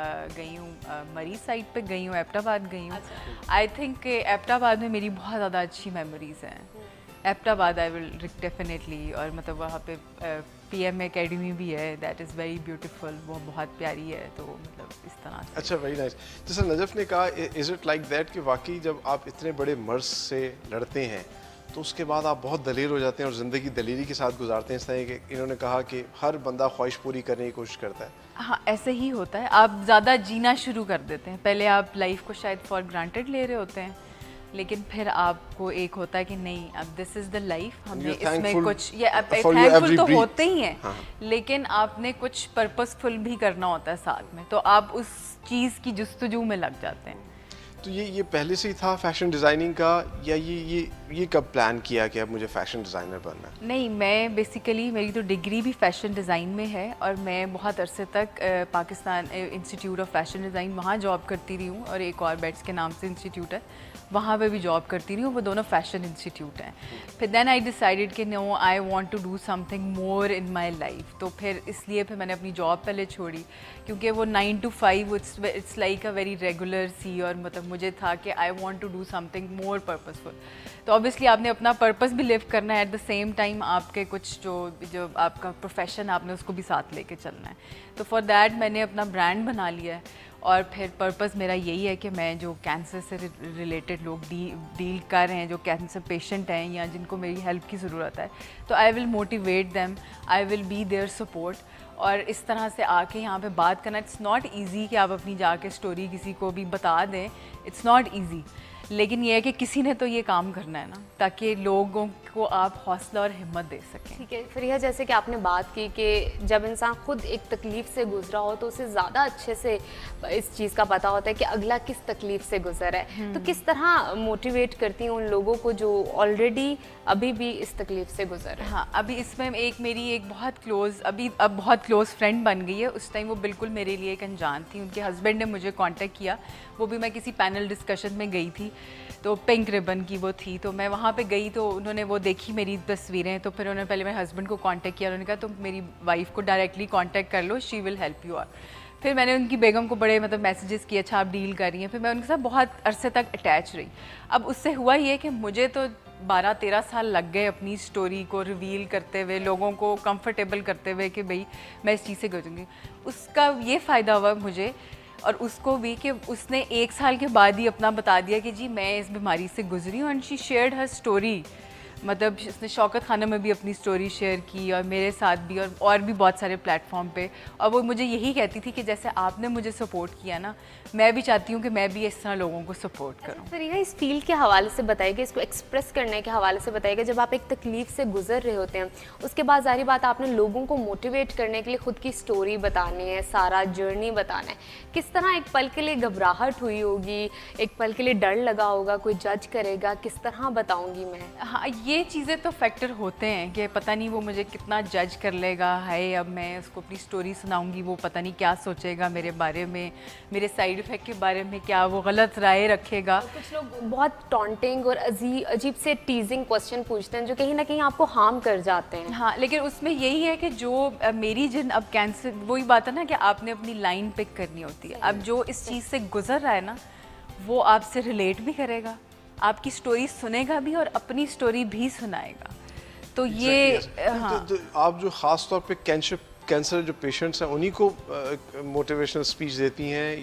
गई हूँ, मरी साइड पे गई हूँ, एबटाबाद गई हूँ। आई थिंक एबटाबाद में मेरी बहुत ज़्यादा अच्छी मेमोरीज़ हैं। एबटाबाद आई विल डेफिनेटली, और मतलब वहाँ पे पी एम एकेडमी भी है, दैट इज़ वेरी ब्यूटीफुल, वो बहुत प्यारी है, तो मतलब इस तरह से। अच्छा, वेरी नाइस। जैसे नजफ़ ने कहा, इज़ इट लाइक दैट कि वाकई जब आप इतने बड़े मर्ज से लड़ते हैं तो उसके बाद आप बहुत दलेर हो जाते हैं और ज़िंदगी दलेरी के साथ गुजारते हैं? इस तरह कि इन्होंने कहा कि हर बंदा ख्वाहिश पूरी करने की कोशिश करता है। हाँ, ऐसे ही होता है, आप ज़्यादा जीना शुरू कर देते हैं। पहले आप लाइफ को शायद फॉर ग्रांटेड ले रहे होते हैं, लेकिन फिर आपको एक होता है कि नहीं, अब दिस इज़ द लाइफ, हमने इसमें कुछ, ये थैंकफुल तो होते ही हैं, हाँ। लेकिन आपने कुछ पर्पसफुल भी करना होता है साथ में, तो आप उस चीज़ की जुस्तजू में लग जाते हैं। तो ये ये पहले से ही था फैशन डिज़ाइनिंग का, या ये ये ये कब प्लान किया कि अब मुझे फैशन डिज़ाइनर बनना है? नहीं, मैं बेसिकली मेरी तो डिग्री भी फैशन डिज़ाइन में है, और मैं बहुत अरसे तक Pakistan institute of fashion design वहाँ जॉब करती रही हूँ, और एक और बेट्स के नाम से इंस्टीट्यूट है, वहाँ पे भी जॉब करती रही हूँ, वो दोनों फैशन इंस्टीट्यूट हैं। फिर देन आई डिसाइडेड कि no, I want to do something more in my life, तो फिर इसलिए फिर मैंने अपनी जॉब पहले छोड़ी, क्योंकि वो nine to five it's it's like a very regular सी, और मतलब मुझे था कि I want to do something more purposeful. तो ऑब्वियसली आपने अपना पर्पस भी लिव करना है, एट द सेम टाइम आपके कुछ जो जो आपका प्रोफेशन आपने उसको भी साथ लेके चलना है। तो फॉर दैट मैंने अपना ब्रांड बना लिया है, और फिर पर्पस मेरा यही है कि मैं जो कैंसर से रिलेटेड लोग डी, डील कर रहे हैं, जो कैंसर पेशेंट हैं या जिनको मेरी हेल्प की ज़रूरत है, तो I will motivate them, I will be there support. और इस तरह से आके यहाँ पे बात करना, इट्स नॉट ईजी कि आप अपनी जाके स्टोरी किसी को भी बता दें, इट्स नॉट ईजी, लेकिन ये है कि किसी ने तो ये काम करना है ना, ताकि लोगों को आप हौसला और हिम्मत दे सकें। ठीक है फरीहा, जैसे कि आपने बात की कि जब इंसान खुद एक तकलीफ़ से गुजरा हो तो उसे ज़्यादा अच्छे से इस चीज़ का पता होता है कि अगला किस तकलीफ़ से गुजरा है, तो किस तरह मोटिवेट करती हैं उन लोगों को जो ऑलरेडी अभी भी इस तकलीफ़ से गुजर रहे हैं? हाँ, अभी इसमें एक मेरी एक बहुत क्लोज़, अभी अब बहुत क्लोज़ फ्रेंड बन गई है, उस टाइम वो बिल्कुल मेरे लिए एक अनजान थी। उनके हस्बैंड ने मुझे कांटेक्ट किया, वो भी मैं किसी पैनल डिस्कशन में गई थी, तो पिंक रिबन की वो थी, तो मैं वहाँ पे गई, तो उन्होंने वो देखी मेरी तस्वीरें, तो फिर उन्होंने पहले मेरे हस्बैंड को कांटेक्ट किया, उन्होंने कहा तुम मेरी वाइफ को डायरेक्टली कांटेक्ट कर लो, she will help you out. फिर मैंने उनकी बेगम को बड़े मतलब मैसेजेस किए, अच्छा आप डील कर रही हैं, फिर मैं उनके साथ बहुत अरसे तक अटैच रही। अब उससे हुआ ये कि मुझे तो बारह तेरह साल लग गए अपनी स्टोरी को रिवील करते हुए, लोगों को कंफर्टेबल करते हुए कि भाई मैं इस चीज़ से गुजरूँगी। उसका ये फ़ायदा हुआ मुझे और उसको भी कि उसने एक साल के बाद ही अपना बता दिया कि जी मैं इस बीमारी से गुजरी हूँ, and she shared her story. मतलब उसने शौकत खाना में भी अपनी स्टोरी शेयर की और मेरे साथ भी, और और भी बहुत सारे प्लेटफॉर्म पे, और वो मुझे यही कहती थी कि जैसे आपने मुझे सपोर्ट किया ना, मैं भी चाहती हूँ कि मैं भी इस तरह लोगों को सपोर्ट करूँ। फरीहा, इस फील्ड के हवाले से बताइएगा, इसको एक्सप्रेस करने के हवाले से बताइएगा, जब आप एक तकलीफ से गुजर रहे होते हैं उसके बाद जारी बात आपने लोगों को मोटिवेट करने के लिए खुद की स्टोरी बतानी है, सारा जर्नी बताना है, किस तरह एक पल के लिए घबराहट हुई होगी, एक पल के लिए डर लगा होगा, कोई जज करेगा, किस तरह बताऊँगी मैं? हाँ, ये चीज़ें तो फैक्टर होते हैं कि पता नहीं वो मुझे कितना जज कर लेगा, है अब मैं उसको अपनी स्टोरी सुनाऊंगी, वो पता नहीं क्या सोचेगा मेरे बारे में, मेरे साइड इफ़ेक्ट के बारे में, क्या वो गलत राय रखेगा। कुछ लोग बहुत टॉन्टिंग और अजीब अजीब से टीजिंग क्वेश्चन पूछते हैं जो कहीं ना कहीं आपको हार्म कर जाते हैं। हाँ, लेकिन उसमें यही है कि जो मेरी जिन अब कैंसर, वही बात है ना कि आपने अपनी लाइन पिक करनी होती है। अब जो इस चीज़ से गुजर रहा है ना, वो आपसे रिलेट भी करेगा, आपकी स्टोरी सुनेगा भी और अपनी स्टोरी भी सुनाएगा। तो ये exactly, हाँ। तो, तो आप जो ख़ास तौर पे कैंसर कैंसर जो पेशेंट्स हैं उन्हीं को मोटिवेशनल स्पीच देती हैं, या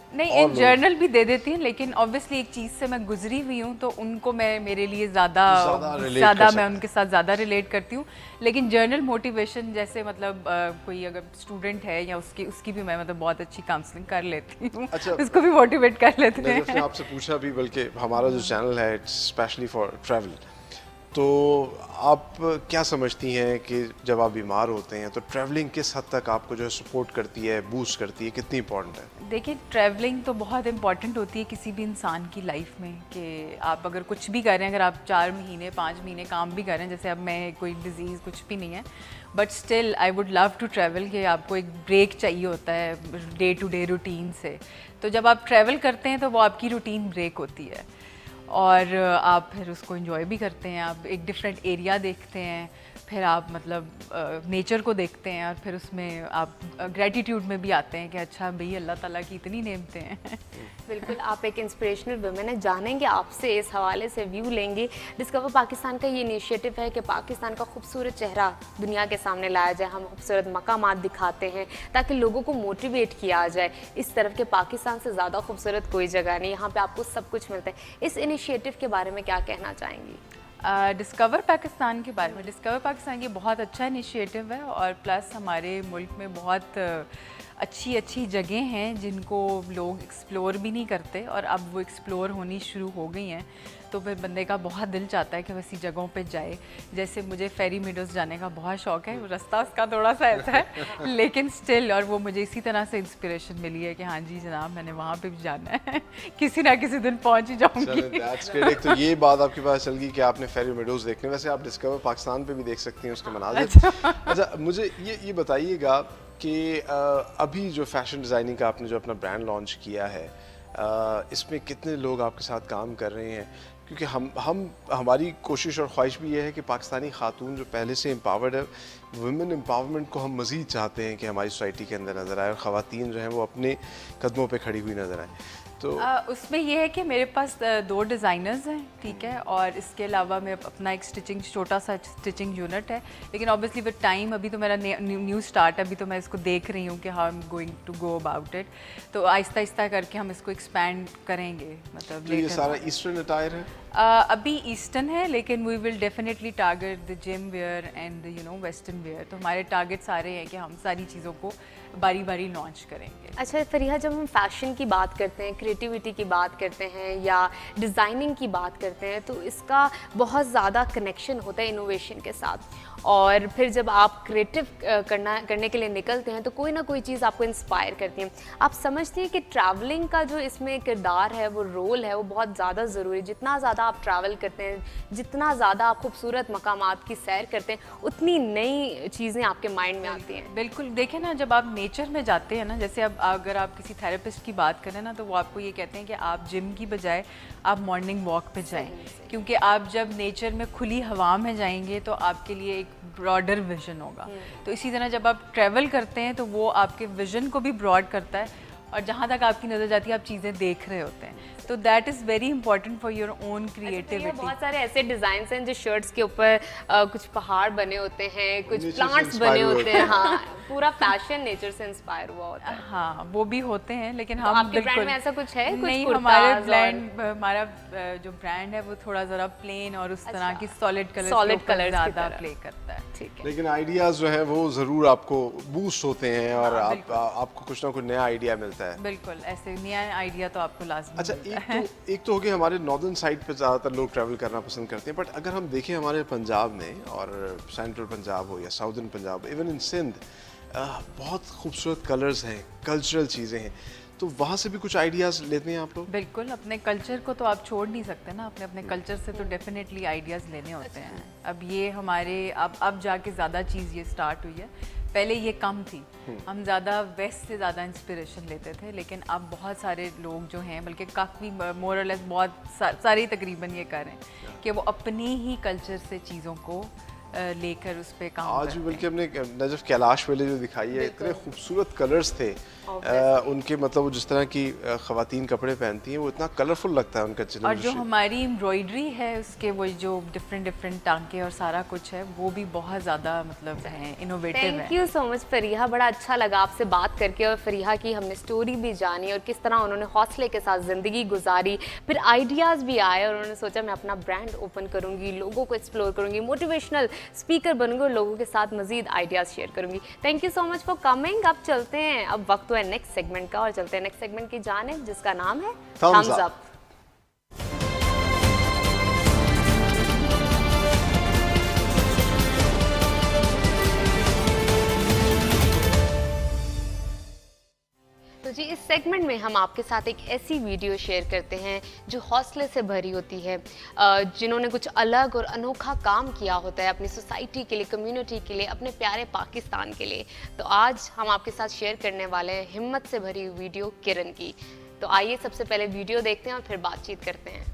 नहीं, एक जर्नल भी दे देती हैं, लेकिन ऑब्वियसली एक चीज़ से मैं गुजरी हुई हूँ तो उनको मैं मेरे लिए ज़्यादा ज़्यादा मैं उनके साथ ज़्यादा रिलेट करती हूँ। लेकिन जर्नल मोटिवेशन जैसे मतलब आ, कोई अगर स्टूडेंट है या उसकी उसकी भी मैं मतलब बहुत अच्छी काउंसलिंग कर लेती हूँ। अच्छा, उसको भी मोटिवेट कर लेते हैं। मैंने आपसे पूछा भी, बल्कि हमारा जो चैनल है इट्स स्पेशली फॉर ट्रैवल, तो आप क्या समझती हैं कि जब आप बीमार होते हैं तो ट्रैवलिंग किस हद तक आपको जो है सपोर्ट करती है, बूस्ट करती है, कितनी इंपॉर्टेंट है? देखिए, ट्रैवलिंग तो बहुत इंपॉर्टेंट होती है किसी भी इंसान की लाइफ में, कि आप अगर कुछ भी कर रहे हैं, अगर आप चार महीने पाँच महीने काम भी कर रहे हैं, जैसे अब मैं कोई डिजीज़ कुछ भी नहीं है, but still I would love to travel, कि आपको एक ब्रेक चाहिए होता है डे टू डे रूटीन से। तो जब आप ट्रैवल करते हैं तो वो आपकी रूटीन ब्रेक होती है और आप फिर उसको एंजॉय भी करते हैं। आप एक डिफरेंट एरिया देखते हैं, फिर आप मतलब नेचर को देखते हैं और फिर उसमें आप ग्रेटिट्यूड में भी आते हैं कि अच्छा भाई अल्लाह ताला की इतनी नेमतें हैं। बिल्कुल, आप एक इंस्पिरेशनल वुमेन है। जानेंगे आपसे, इस हवाले से व्यू लेंगे। डिस्कवर पाकिस्तान का ये इनिशिएटिव है कि पाकिस्तान का खूबसूरत चेहरा दुनिया के सामने लाया जाए। हम खूबसूरत मकामात दिखाते हैं ताकि लोगों को मोटिवेट किया जाए इस तरफ के पाकिस्तान से ज़्यादा खूबसूरत कोई जगह नहीं, यहाँ पर आपको सब कुछ मिलता है। इस इनिशिएटिव के बारे में क्या कहना चाहेंगी? डिस्कवर uh, पाकिस्तान के बारे में, डिस्कवर पाकिस्तान ये बहुत अच्छा इनिशिएटिव है और प्लस हमारे मुल्क में बहुत अच्छी अच्छी जगह हैं जिनको लोग एक्सप्लोर भी नहीं करते और अब वो एक्सप्लोर होनी शुरू हो गई हैं। तो फिर बंदे का बहुत दिल चाहता है कि वैसी जगहों पे जाए। जैसे मुझे फेरी मीडोज़ जाने का बहुत शौक़ है, रास्ता उसका थोड़ा सा ऐसा है लेकिन स्टिल, और वो मुझे इसी तरह से इंस्पिरेशन मिली है कि हाँ जी जनाब मैंने वहाँ पे भी जाना है किसी ना किसी दिन पहुँच ही जाऊँगी। एक तो ये बात आपके पास चल गई कि आपने फेरी मीडोज़ देखने, वैसे आप डिस्कवर पाकिस्तान पे भी देख सकती हैं उसके मनाज़िर। अच्छा, मुझे ये ये बताइएगा कि अभी जो फैशन डिज़ाइनिंग का आपने जो अपना ब्रांड लॉन्च किया है, इसमें कितने लोग आपके साथ काम कर रहे हैं? क्योंकि हम हम हमारी कोशिश और ख्वाहिश भी ये है कि पाकिस्तानी खातून जो पहले से एम्पावर्ड है, वुमेन एम्पावरमेंट को हम मज़ीद चाहते हैं कि हमारी सोसाइटी के अंदर नज़र आए और ख़वातीन जो हैं वो अपने कदमों पे खड़ी हुई नज़र आए। तो आ, उसमें यह है कि मेरे पास दो डिज़ाइनर्स हैं, ठीक है, और इसके अलावा मैं अपना एक स्टिचिंग छोटा सा स्टिचिंग यूनिट है। लेकिन ऑब्वियसली विद टाइम, अभी तो मेरा न्यू स्टार्ट है, अभी तो मैं इसको देख रही हूँ कि how I am going to go about it. तो आहिस्ता आहिस्ता करके हम इसको एक्सपैंड करेंगे। मतलब तो ये सारा ईस्टर्न अटायर है? Uh, अभी ईस्टर्न है, लेकिन we will definitely target the gym wear and you know western wear. तो हमारे टारगेट सारे हैं कि हम सारी चीज़ों को बारी बारी लॉन्च करेंगे। अच्छा फरीहा, जब हम फैशन की बात करते हैं, क्रिएटिविटी की बात करते हैं या डिज़ाइनिंग की बात करते हैं, तो इसका बहुत ज़्यादा कनेक्शन होता है इनोवेशन के साथ। और फिर जब आप क्रिएटिव करना करने के लिए निकलते हैं तो कोई ना कोई चीज़ आपको इंस्पायर करती है। आप समझते हैं कि ट्रैवलिंग का जो इसमें किरदार है, वो रोल है, वो बहुत ज़्यादा ज़रूरी है। जितना ज़्यादा आप ट्रैवल करते हैं, जितना ज़्यादा आप खूबसूरत मकामात की सैर करते हैं, उतनी नई चीज़ें आपके माइंड में आती हैं। बिल्कुल, देखें ना, जब आप नेचर में जाते हैं ना, जैसे अब अगर आप किसी थेरेपिस्ट की बात करें ना, तो वो आपको ये कहते हैं कि आप जिम की बजाय आप मॉर्निंग वॉक पे जाएं, क्योंकि आप जब नेचर में खुली हवा में जाएंगे तो आपके लिए एक ब्रॉडर विजन होगा। तो इसी तरह जब आप ट्रैवल करते हैं तो वो आपके विजन को भी ब्रॉड करता है और जहाँ तक आपकी नज़र जाती है आप चीज़ें देख रहे होते हैं। तो that is very important for your own creativity. बहुत सारे ऐसे डिज़ाइंस हैं जो शर्ट्स के ऊपर कुछ पहाड़ बने होते हैं, कुछ प्लांट्स बने होते हैं। हाँ, पूरा फैशन नेचर से इंस्पायर हुआ होता है। हाँ, वो भी होते हैं, लेकिन तो हम आपके ब्रांड में ऐसा कुछ है? नहीं, कुछ हमारे ब्रांड हमारा जो ब्रांड है वो थोड़ा ज़रा प्लेन और उस तरह की सॉलिड कलर सॉलिड कलर ज़्यादा प्ले करता है। ठीक है, लेकिन आइडियाज़ जो है वो ज़रूर आपको बूस्ट होते हैं और आप, आपको कुछ ना कुछ नया आइडिया मिलता है। बिल्कुल, ऐसे नया आइडिया तो आपको लाजमी। अच्छा, एक तो एक तो हो गया हमारे नॉर्दर्न साइड पे ज़्यादातर लोग ट्रैवल करना पसंद करते हैं, बट अगर हम देखें हमारे पंजाब में, और सेंट्रल पंजाब हो या southern Punjab, even in Sindh, बहुत खूबसूरत कलर्स हैं, कल्चरल चीज़ें हैं, तो वहाँ से भी कुछ आइडियाज़ लेते हैं आप लोग? बिल्कुल, अपने कल्चर को तो आप छोड़ नहीं सकते ना, अपने अपने कल्चर से तो डेफिनेटली आइडियाज़ लेने होते हैं। अब ये हमारे अब अब जाके ज़्यादा चीज़ ये स्टार्ट हुई है, पहले ये कम थी, हम ज़्यादा वेस्ट से ज़्यादा इंस्पिरेशन लेते थे, लेकिन अब बहुत सारे लोग जो हैं, बल्कि काफ़ी मोर और लेस बहुत सा, सारे तकरीबन ये कर रहे हैं कि वो अपनी ही कल्चर से चीज़ों को लेकर उस पे काम आज भी बल्कि हमने नजफ कैलाश वाले जो दिखाई है, इतने खूबसूरत कलर्स थे आ, उनके, मतलब वो जिस तरह की ख़वातीन कपड़े पहनती हैं वो इतना कलरफुल लगता है उनका चिन्ह। और जो हमारी एम्ब्रॉयडरी है उसके वो जो डिफरेंट डिफरेंट टांके और सारा कुछ है वो भी बहुत ज़्यादा मतलब है, इनोवेटिव है। Thank you so much Fariha, बड़ा अच्छा लगा आपसे बात करके और फरीहा की हमने स्टोरी भी जानी और किस तरह उन्होंने हौसले के साथ ज़िंदगी गुजारी, फिर आइडियाज़ भी आए और उन्होंने सोचा मैं अपना ब्रांड ओपन करूँगी, लोगों को एक्सप्लोर करूँगी, मोटिवेशनल स्पीकर बनूंगी और लोगों के साथ मजीद आइडियाज़ शेयर करूँगी। Thank you so much for coming. अब चलते हैं, अब वक्त है नेक्स्ट सेगमेंट का और चलते हैं नेक्स्ट सेगमेंट की जानिब जिसका नाम है थम्स अप। तो जी इस सेगमेंट में हम आपके साथ एक ऐसी वीडियो शेयर करते हैं जो हौसले से भरी होती है, जिन्होंने कुछ अलग और अनोखा काम किया होता है अपनी सोसाइटी के लिए, कम्युनिटी के लिए, अपने प्यारे पाकिस्तान के लिए। तो आज हम आपके साथ शेयर करने वाले हैं हिम्मत से भरी वीडियो किरण की। तो आइए सबसे पहले वीडियो देखते हैं और फिर बातचीत करते हैं।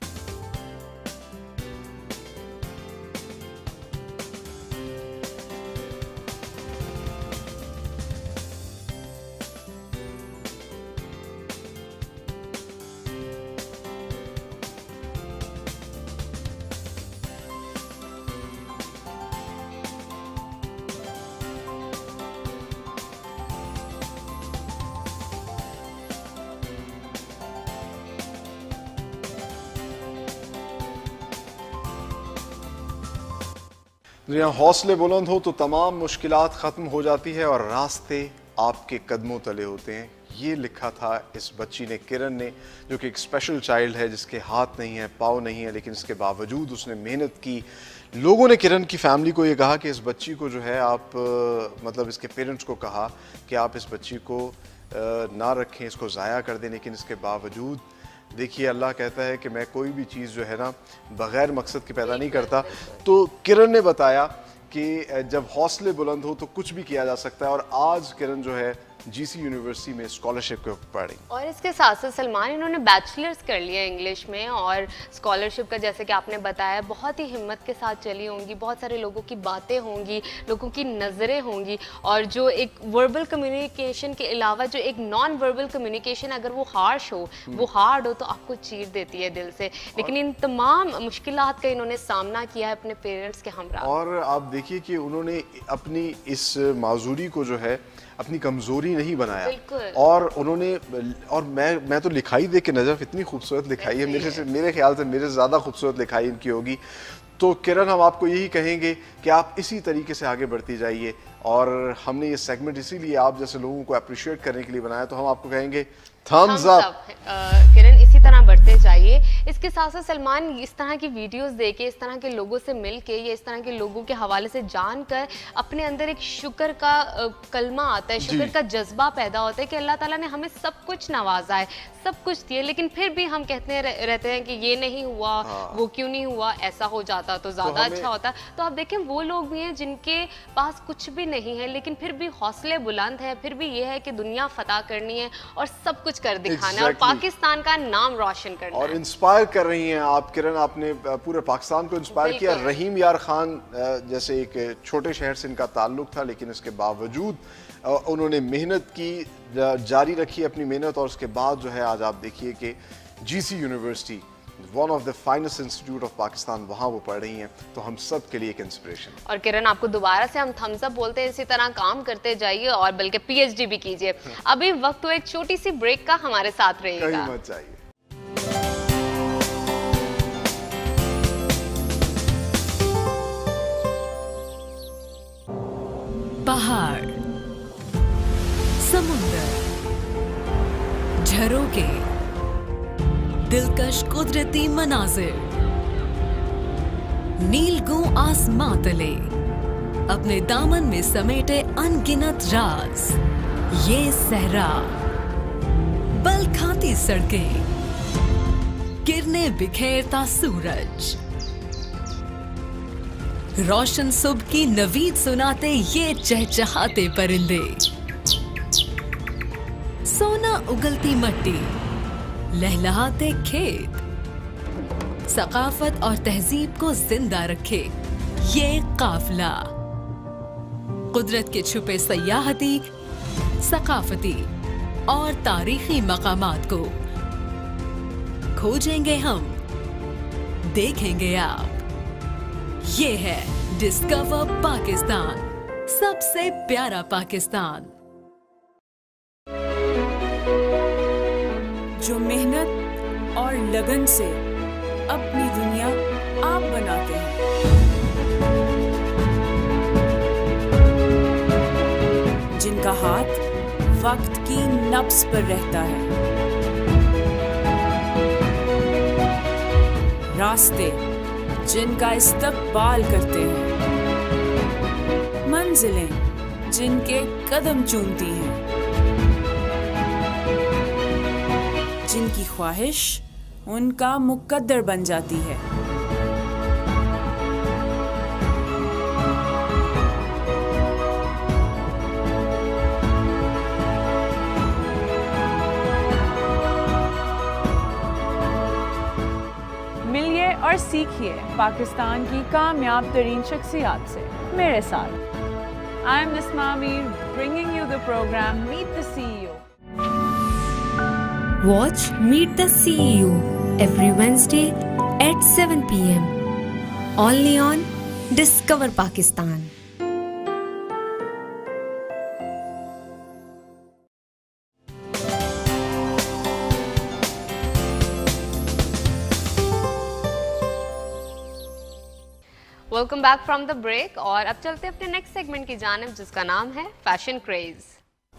यहाँ हौसले बुलंद हो तो तमाम मुश्किलात ख़त्म हो जाती है और रास्ते आपके कदमों तले होते हैं। ये लिखा था इस बच्ची ने, किरण ने, जो कि एक स्पेशल चाइल्ड है जिसके हाथ नहीं है, पाँव नहीं है, लेकिन इसके बावजूद उसने मेहनत की। लोगों ने किरण की फैमिली को ये कहा कि इस बच्ची को जो है आप, मतलब इसके पेरेंट्स को कहा कि आप इस बच्ची को ना रखें, इसको ज़ाया कर दें, लेकिन इसके बावजूद देखिए अल्लाह कहता है कि मैं कोई भी चीज़ जो है ना बग़ैर मकसद के पैदा नहीं करता। तो किरण ने बताया कि जब हौसले बुलंद हो तो कुछ भी किया जा सकता है और आज किरण जो है जीसी यूनिवर्सिटी में स्कॉलरशिप को पढ़ी। और इसके साथ साथ सलमान इन्होंने बैचलर्स कर लिया इंग्लिश में और स्कॉलरशिप का जैसे कि आपने बताया बहुत ही हिम्मत के साथ चली होंगी, बहुत सारे लोगों की बातें होंगी, लोगों की नज़रें होंगी और जो एक वर्बल कम्युनिकेशन के अलावा जो एक नॉन वर्बल कम्युनिकेशन अगर वो हार्श हो, वो हार्ड हो तो आपको चीर देती है दिल से। लेकिन इन तमाम मुश्किलात का इन्होंने सामना किया है अपने पेरेंट्स के हमरा। और आप देखिए कि उन्होंने अपनी इस माजूरी को जो है अपनी कमजोरी नहीं बनाया और उन्होंने, और मैं मैं तो लिखाई देख के नजफ इतनी खूबसूरत लिखाई है, मेरे से मेरे ख्याल से मेरे से ज़्यादा खूबसूरत लिखाई इनकी होगी। तो किरण हम आपको यही कहेंगे कि आप इसी तरीके से आगे बढ़ती जाइए और हमने ये सेगमेंट इसीलिए आप जैसे लोगों को अप्रिशिएट करने के लिए बनाया, तो हम आपको कहेंगे थम्स अप। किरण इसी तरह बढ़ते जाइए। इसके साथ साथ सलमान इस तरह की वीडियोस देखे, इस तरह के लोगों से मिल के या इस तरह के लोगों के हवाले से जानकर अपने अंदर एक शुक्र का कलमा आता है, शुक्र का जज्बा पैदा होता है कि अल्लाह ताला ने हमें सब कुछ नवाजा है, सब कुछ दिया, लेकिन फिर भी हम कहते रहते हैं कि ये नहीं हुआ, हाँ। वो क्यों नहीं हुआ, ऐसा हो जाता तो ज्यादा तो अच्छा होता। तो आप देखें वो लोग भी हैं जिनके पास कुछ भी नहीं है लेकिन फिर भी हौसले बुलंद है, फिर भी ये है कि दुनिया फतह करनी है और सब कुछ कर दिखाना exactly. और पाकिस्तान का नाम रोशन करना और इंस्पायर कर रही हैं आप किरण। आपने पूरे पाकिस्तान को इंस्पायर किया। रहीम यार खान जैसे एक छोटे शहर से इनका ताल्लुक था लेकिन इसके बावजूद उन्होंने मेहनत की, जारी रखी अपनी मेहनत और उसके बाद जो है आज आप देखिए कि GC university one of the finest institute of Pakistan, वहाँ वो पढ़ रही हैं। तो हम सब के लिए एक इंस्पिरेशन। और किरण आपको दोबारा से हम थम्स अप बोलते हैं, इसी तरह काम करते जाइए और बल्कि पीएचडी भी कीजिए। अभी वक्त हो एक छोटी सी ब्रेक का, हमारे साथ रहिएगा, कहीं मत जाइए। पहाड़, समुंदर, झरोखे, दिलकश कुदरती मनाजिर, नीलगू आसमां तले अपने दामन में समेटे अनगिनत राज, ये सहरा, बल खाती सड़कें, किरने बिखेरता सूरज, रोशन सुबह की नवीद सुनाते ये चहचहाते परिंदे, सोना उगलती मट्टी, लहलहाते खेत, सकाफत और तहजीब को जिंदा रखे ये काफिला कुदरत के छुपे सयाहती, सकाफती और तारीखी मकामात को खोजेंगे हम, देखेंगे आप। ये है डिस्कवर पाकिस्तान, सबसे प्यारा पाकिस्तान। जो मेहनत और लगन से अपनी दुनिया आप बनाते हैं, जिनका हाथ वक्त की नब्ज पर रहता है, रास्ते जिनका इस्तकबाल करते हैं, मंजिलें जिनके कदम चूमती हैं, जिनकी ख्वाहिश उनका मुकद्दर बन जाती है। मिलिए और सीखिए पाकिस्तान की कामयाब तरीन शख्सियात से मेरे साथ। I am Nisma Mir, bringing you the programme meet the CEO. Watch Meet the C E O every Wednesday at seven p m only on Discover Pakistan. Welcome back from the break और अब चलते हैं अपने नेक्स्ट सेगमेंट की जानिब, जिसका नाम है फैशन क्रेज।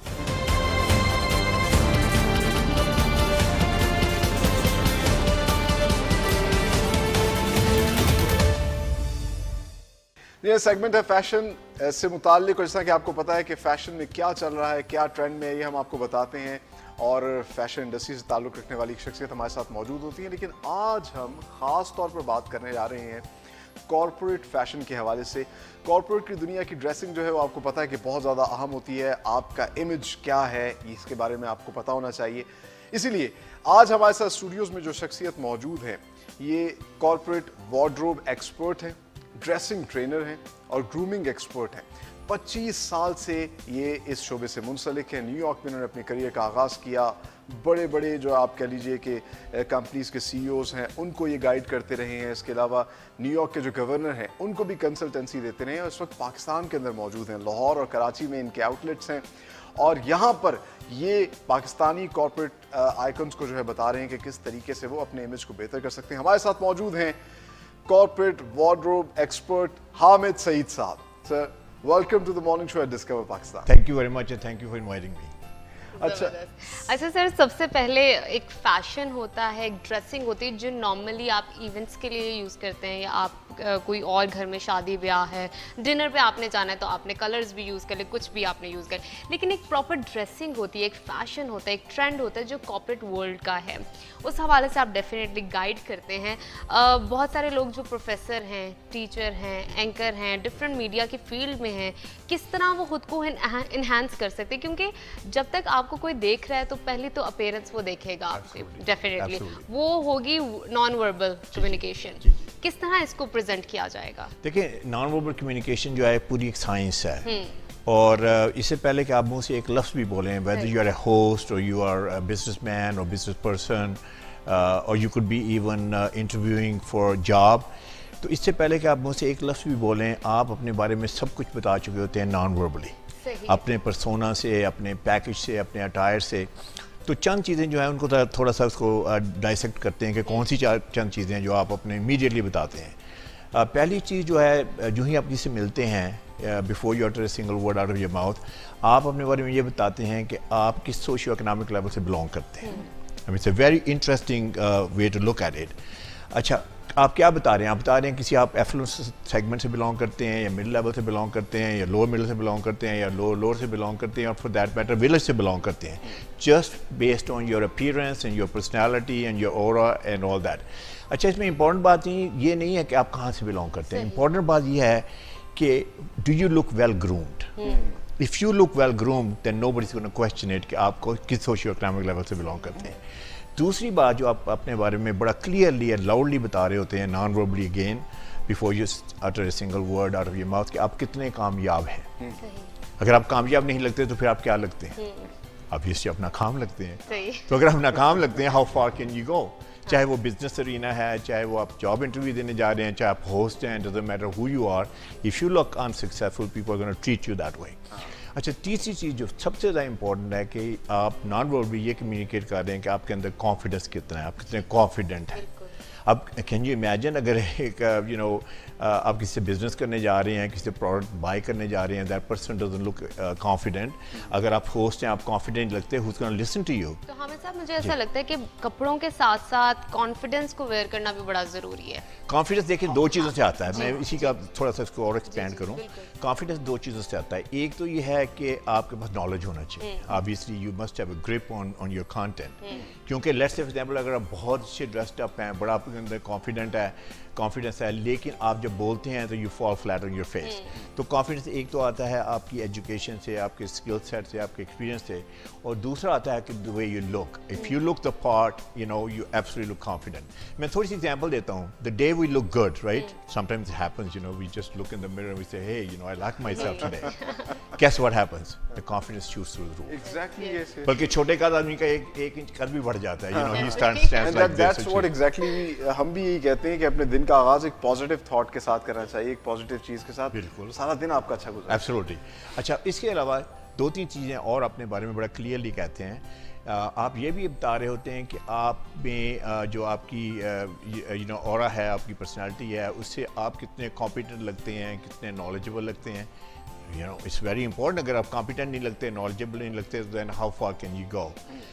ये सेगमेंट है फैशन से मुताल्लिक, और जैसा कि आपको पता है कि फैशन में क्या चल रहा है, क्या ट्रेंड में है, ये हम आपको बताते हैं और फैशन इंडस्ट्री से ताल्लुक़ रखने वाली शख्सियत हमारे साथ मौजूद होती है। लेकिन आज हम ख़ास तौर पर बात करने जा रहे हैं कॉर्पोरेट फैशन के हवाले से। कॉर्पोरेट की दुनिया की ड्रेसिंग जो है वो आपको पता है कि बहुत ज़्यादा अहम होती है। आपका इमेज क्या है इसके बारे में आपको पता होना चाहिए। इसीलिए आज हमारे साथ स्टूडियोज़ में जो शख्सियत मौजूद है ये कॉर्पोरेट वार्डरोब एक्सपर्ट हैं, ड्रेसिंग ट्रेनर हैं और ग्रूमिंग एक्सपर्ट हैं। पच्चीस साल से ये इस शोबे से मुंसलिक है। न्यूयॉर्क में इन्होंने अपने करियर का आगाज़ किया। बड़े बड़े जो आप कह लीजिए कि कंपनीज़ के सीईओज़ हैं उनको ये गाइड करते रहे हैं। इसके अलावा न्यूयॉर्क के जो गवर्नर हैं उनको भी कंसल्टेंसी देते रहे हैं और इस वक्त पाकिस्तान के अंदर मौजूद हैं। लाहौर और कराची में इनके आउटलेट्स हैं और यहाँ पर ये पाकिस्तानी कॉर्पोरेट आइकन्स को जो है बता रहे हैं कि किस तरीके से वो अपने इमेज को बेहतर कर सकते हैं। हमारे साथ मौजूद हैं corporate wardrobe expert Hamid Saeed sahab. Sir, welcome to the morning show at discover Pakistan. Thank you very much and thank you for inviting me. अच्छा अच्छा सर, सबसे पहले एक फैशन होता है, एक ड्रेसिंग होती है जो नॉर्मली आप इवेंट्स के लिए यूज़ करते हैं या आप आ, कोई और घर में शादी ब्याह है, डिनर पे आपने जाना है तो आपने कलर्स भी यूज़ कर ले, कुछ भी आपने यूज़ कर। लेकिन एक प्रॉपर ड्रेसिंग होती है, एक फैशन होता है, एक ट्रेंड होता है जो कॉर्पोरेट वर्ल्ड का है। उस हवाले से आप डेफिनेटली गाइड करते हैं। आ, बहुत सारे लोग जो प्रोफेसर हैं, टीचर हैं, एंकर हैं, डिफरेंट मीडिया की फील्ड में हैं, किस तरह वो खुद को इन्हांस कर सकते हैं? क्योंकि जब तक आपको कोई देख रहा है तो पहली तो अपीयरेंस वो देखेगा आपसे, डेफिनेटली वो होगी नॉन वर्बल कम्युनिकेशन। किस तरह इसको प्रेजेंट किया जाएगा? देखिए, नॉन वर्बल कम्युनिकेशन जो है पूरी एक साइंस है और इससे पहले कि आप मुंह से एक लफ्ज़ भी बोलें, whether you are a host और यू आर अ बिजनेसमैन और बिजनेस पर्सन और you could be even interviewing for job, तो इससे पहले कि आप मुंह से एक लफ्ज़ भी बोलें आप अपने बारे में सब कुछ बता चुके होते हैं नॉन वर्बली, अपने पर्सोना से, अपने पैकेज से, अपने अटायर से। तो चंद चीज़ें जो है उनको थोड़ा सा उसको डाइसेक्ट करते हैं कि कौन सी चंद चीज़ें जो आप अपने इमीडिएटली बताते हैं। uh, पहली चीज़ जो है, जो ही आप किसी से मिलते हैं, before you utter a single word out of your mouth, आप अपने बारे में ये बताते हैं कि आप किस सोशियो इकोनॉमिक लेवल से बिलोंग करते हैं। I mean it's a very interesting way to look at it. अच्छा, आप क्या बता रहे हैं? आप बता रहे हैं किसी आप एफ्लुएंस सेगमेंट से बिलोंग करते हैं या मिडिल लेवल से बिलोंग करते हैं या लोअर मिडिल से बिलोंग करते हैं या लोअर लोअर से बिलोंग करते हैं और फॉर दैट मैटर विलेज से बिलोंग करते हैं, just based on your appearance and your personality and your aura and all that. अच्छा, इसमें इंपॉर्टेंट बात ये नहीं है कि आप कहाँ से बिलोंग करते हैं। इंपॉर्टेंट बात यह है कि do you look well groomed. If you look well groomed then nobody is gonna question it कि आप किस सोशियो इकोनॉमिक लेवल से बिलोंग करते हैं। दूसरी बात जो आप अपने बारे में बड़ा क्लियरली एंड लाउडली बता रहे होते हैं non verbally again, before you utter a single word out of your mouth कि आप कितने कामयाब हैं। अगर आप कामयाब नहीं लगते तो फिर आप क्या लगते हैं? ऑब्वियसली अपना काम लगते हैं। तो अगर आप नाकाम लगते हैं, how far can you go? चाहे वो बिजनेस अरीना है, चाहे वो आप जॉब इंटरव्यू देने जा रहे हैं, चाहे आप होस्ट हैं, doesn't matter who you are, if you look unsuccessful people are gonna treat you that way. अच्छा, तीसरी चीज़ जो सबसे ज़्यादा इंपॉर्टेंट है कि आप नॉन वर्बल ये कम्युनिकेट कर रहे हैं कि आपके अंदर कॉन्फिडेंस कितना है, आप कितने कॉन्फिडेंट हैं। अब कैन यू इमेजिन अगर एक यू नो आप किसी से बिजनेस करने जा रहे हैं, किसी से प्रोडक्ट बाय करने जा रहे हैं, that person doesn't look confident, अगर आप होस्ट हैं, आप कॉन्फिडेंट लगते हैं, who's gonna listen to you. तो हमें साहब मुझे ऐसा लगता है कि कपड़ों के साथ साथ कॉन्फिडेंस को वेयर करना भी बड़ा ज़रूरी है। कॉन्फिडेंस देखिए दो चीज़ों से आता है, मैं इसी का थोड़ा सा इसको और एक्सपेंड करूँ। कॉन्फिडेंस दो चीज़ों से आता है। एक तो ये है कि आपके पास नॉलेज होना चाहिए, obviously you must have a grip on on your content, क्योंकि लेट्स से फॉर एग्जांपल अगर आप बहुत अच्छे ड्रेस्ड अप हैं, बड़ा आपके अंदर कॉन्फिडेंट है कॉन्फिडेंस है, लेकिन आप जब बोलते हैं तो you fall flat on your face. तो कॉन्फिडेंस एक तो आता है आपकी एजुकेशन से, आपके स्किल सेट से, आपके एक्सपीरियंस से, और दूसरा आता है कि the way you look, if you look the part, you know, you absolutely look confident. मैं थोड़ी सी एग्जांपल देता हूँ। The day we look good, right, sometimes it happens, you know, we just look in the mirror we say hey, you know, I like myself today. Guess what happens? The confidence shoots through the roof. Exactly, yes. yes. बल्कि छोटे कद आदमी का एक एक inch कद भी बढ़ जाता है, you know, he stands stands And like that, this. that's what exactly we, हम भी यही कहते हैं कि अपने दिन का आगाज एक पॉजिटिव थॉट के साथ करना चाहिए, एक पॉजिटिव चीज के साथ, बिल्कुल सारा दिन आपका अच्छा गुजरे। Absolutely. अच्छा, इसके अलावा दो तीन चीज़ें और अपने बारे में बड़ा क्लियरली कहते हैं। आप ये भी बता रहे होते हैं कि आप में जो आपकी यू नो ऑरा है, आपकी पर्सनालिटी है, उससे आप कितने कॉम्पिटेंट लगते हैं, कितने नॉलेजेबल लगते हैं। You know, it's very important. अगर आप कॉम्पिटेंट नहीं लगते, नॉलेजेबल नहीं लगते, then how far can you go?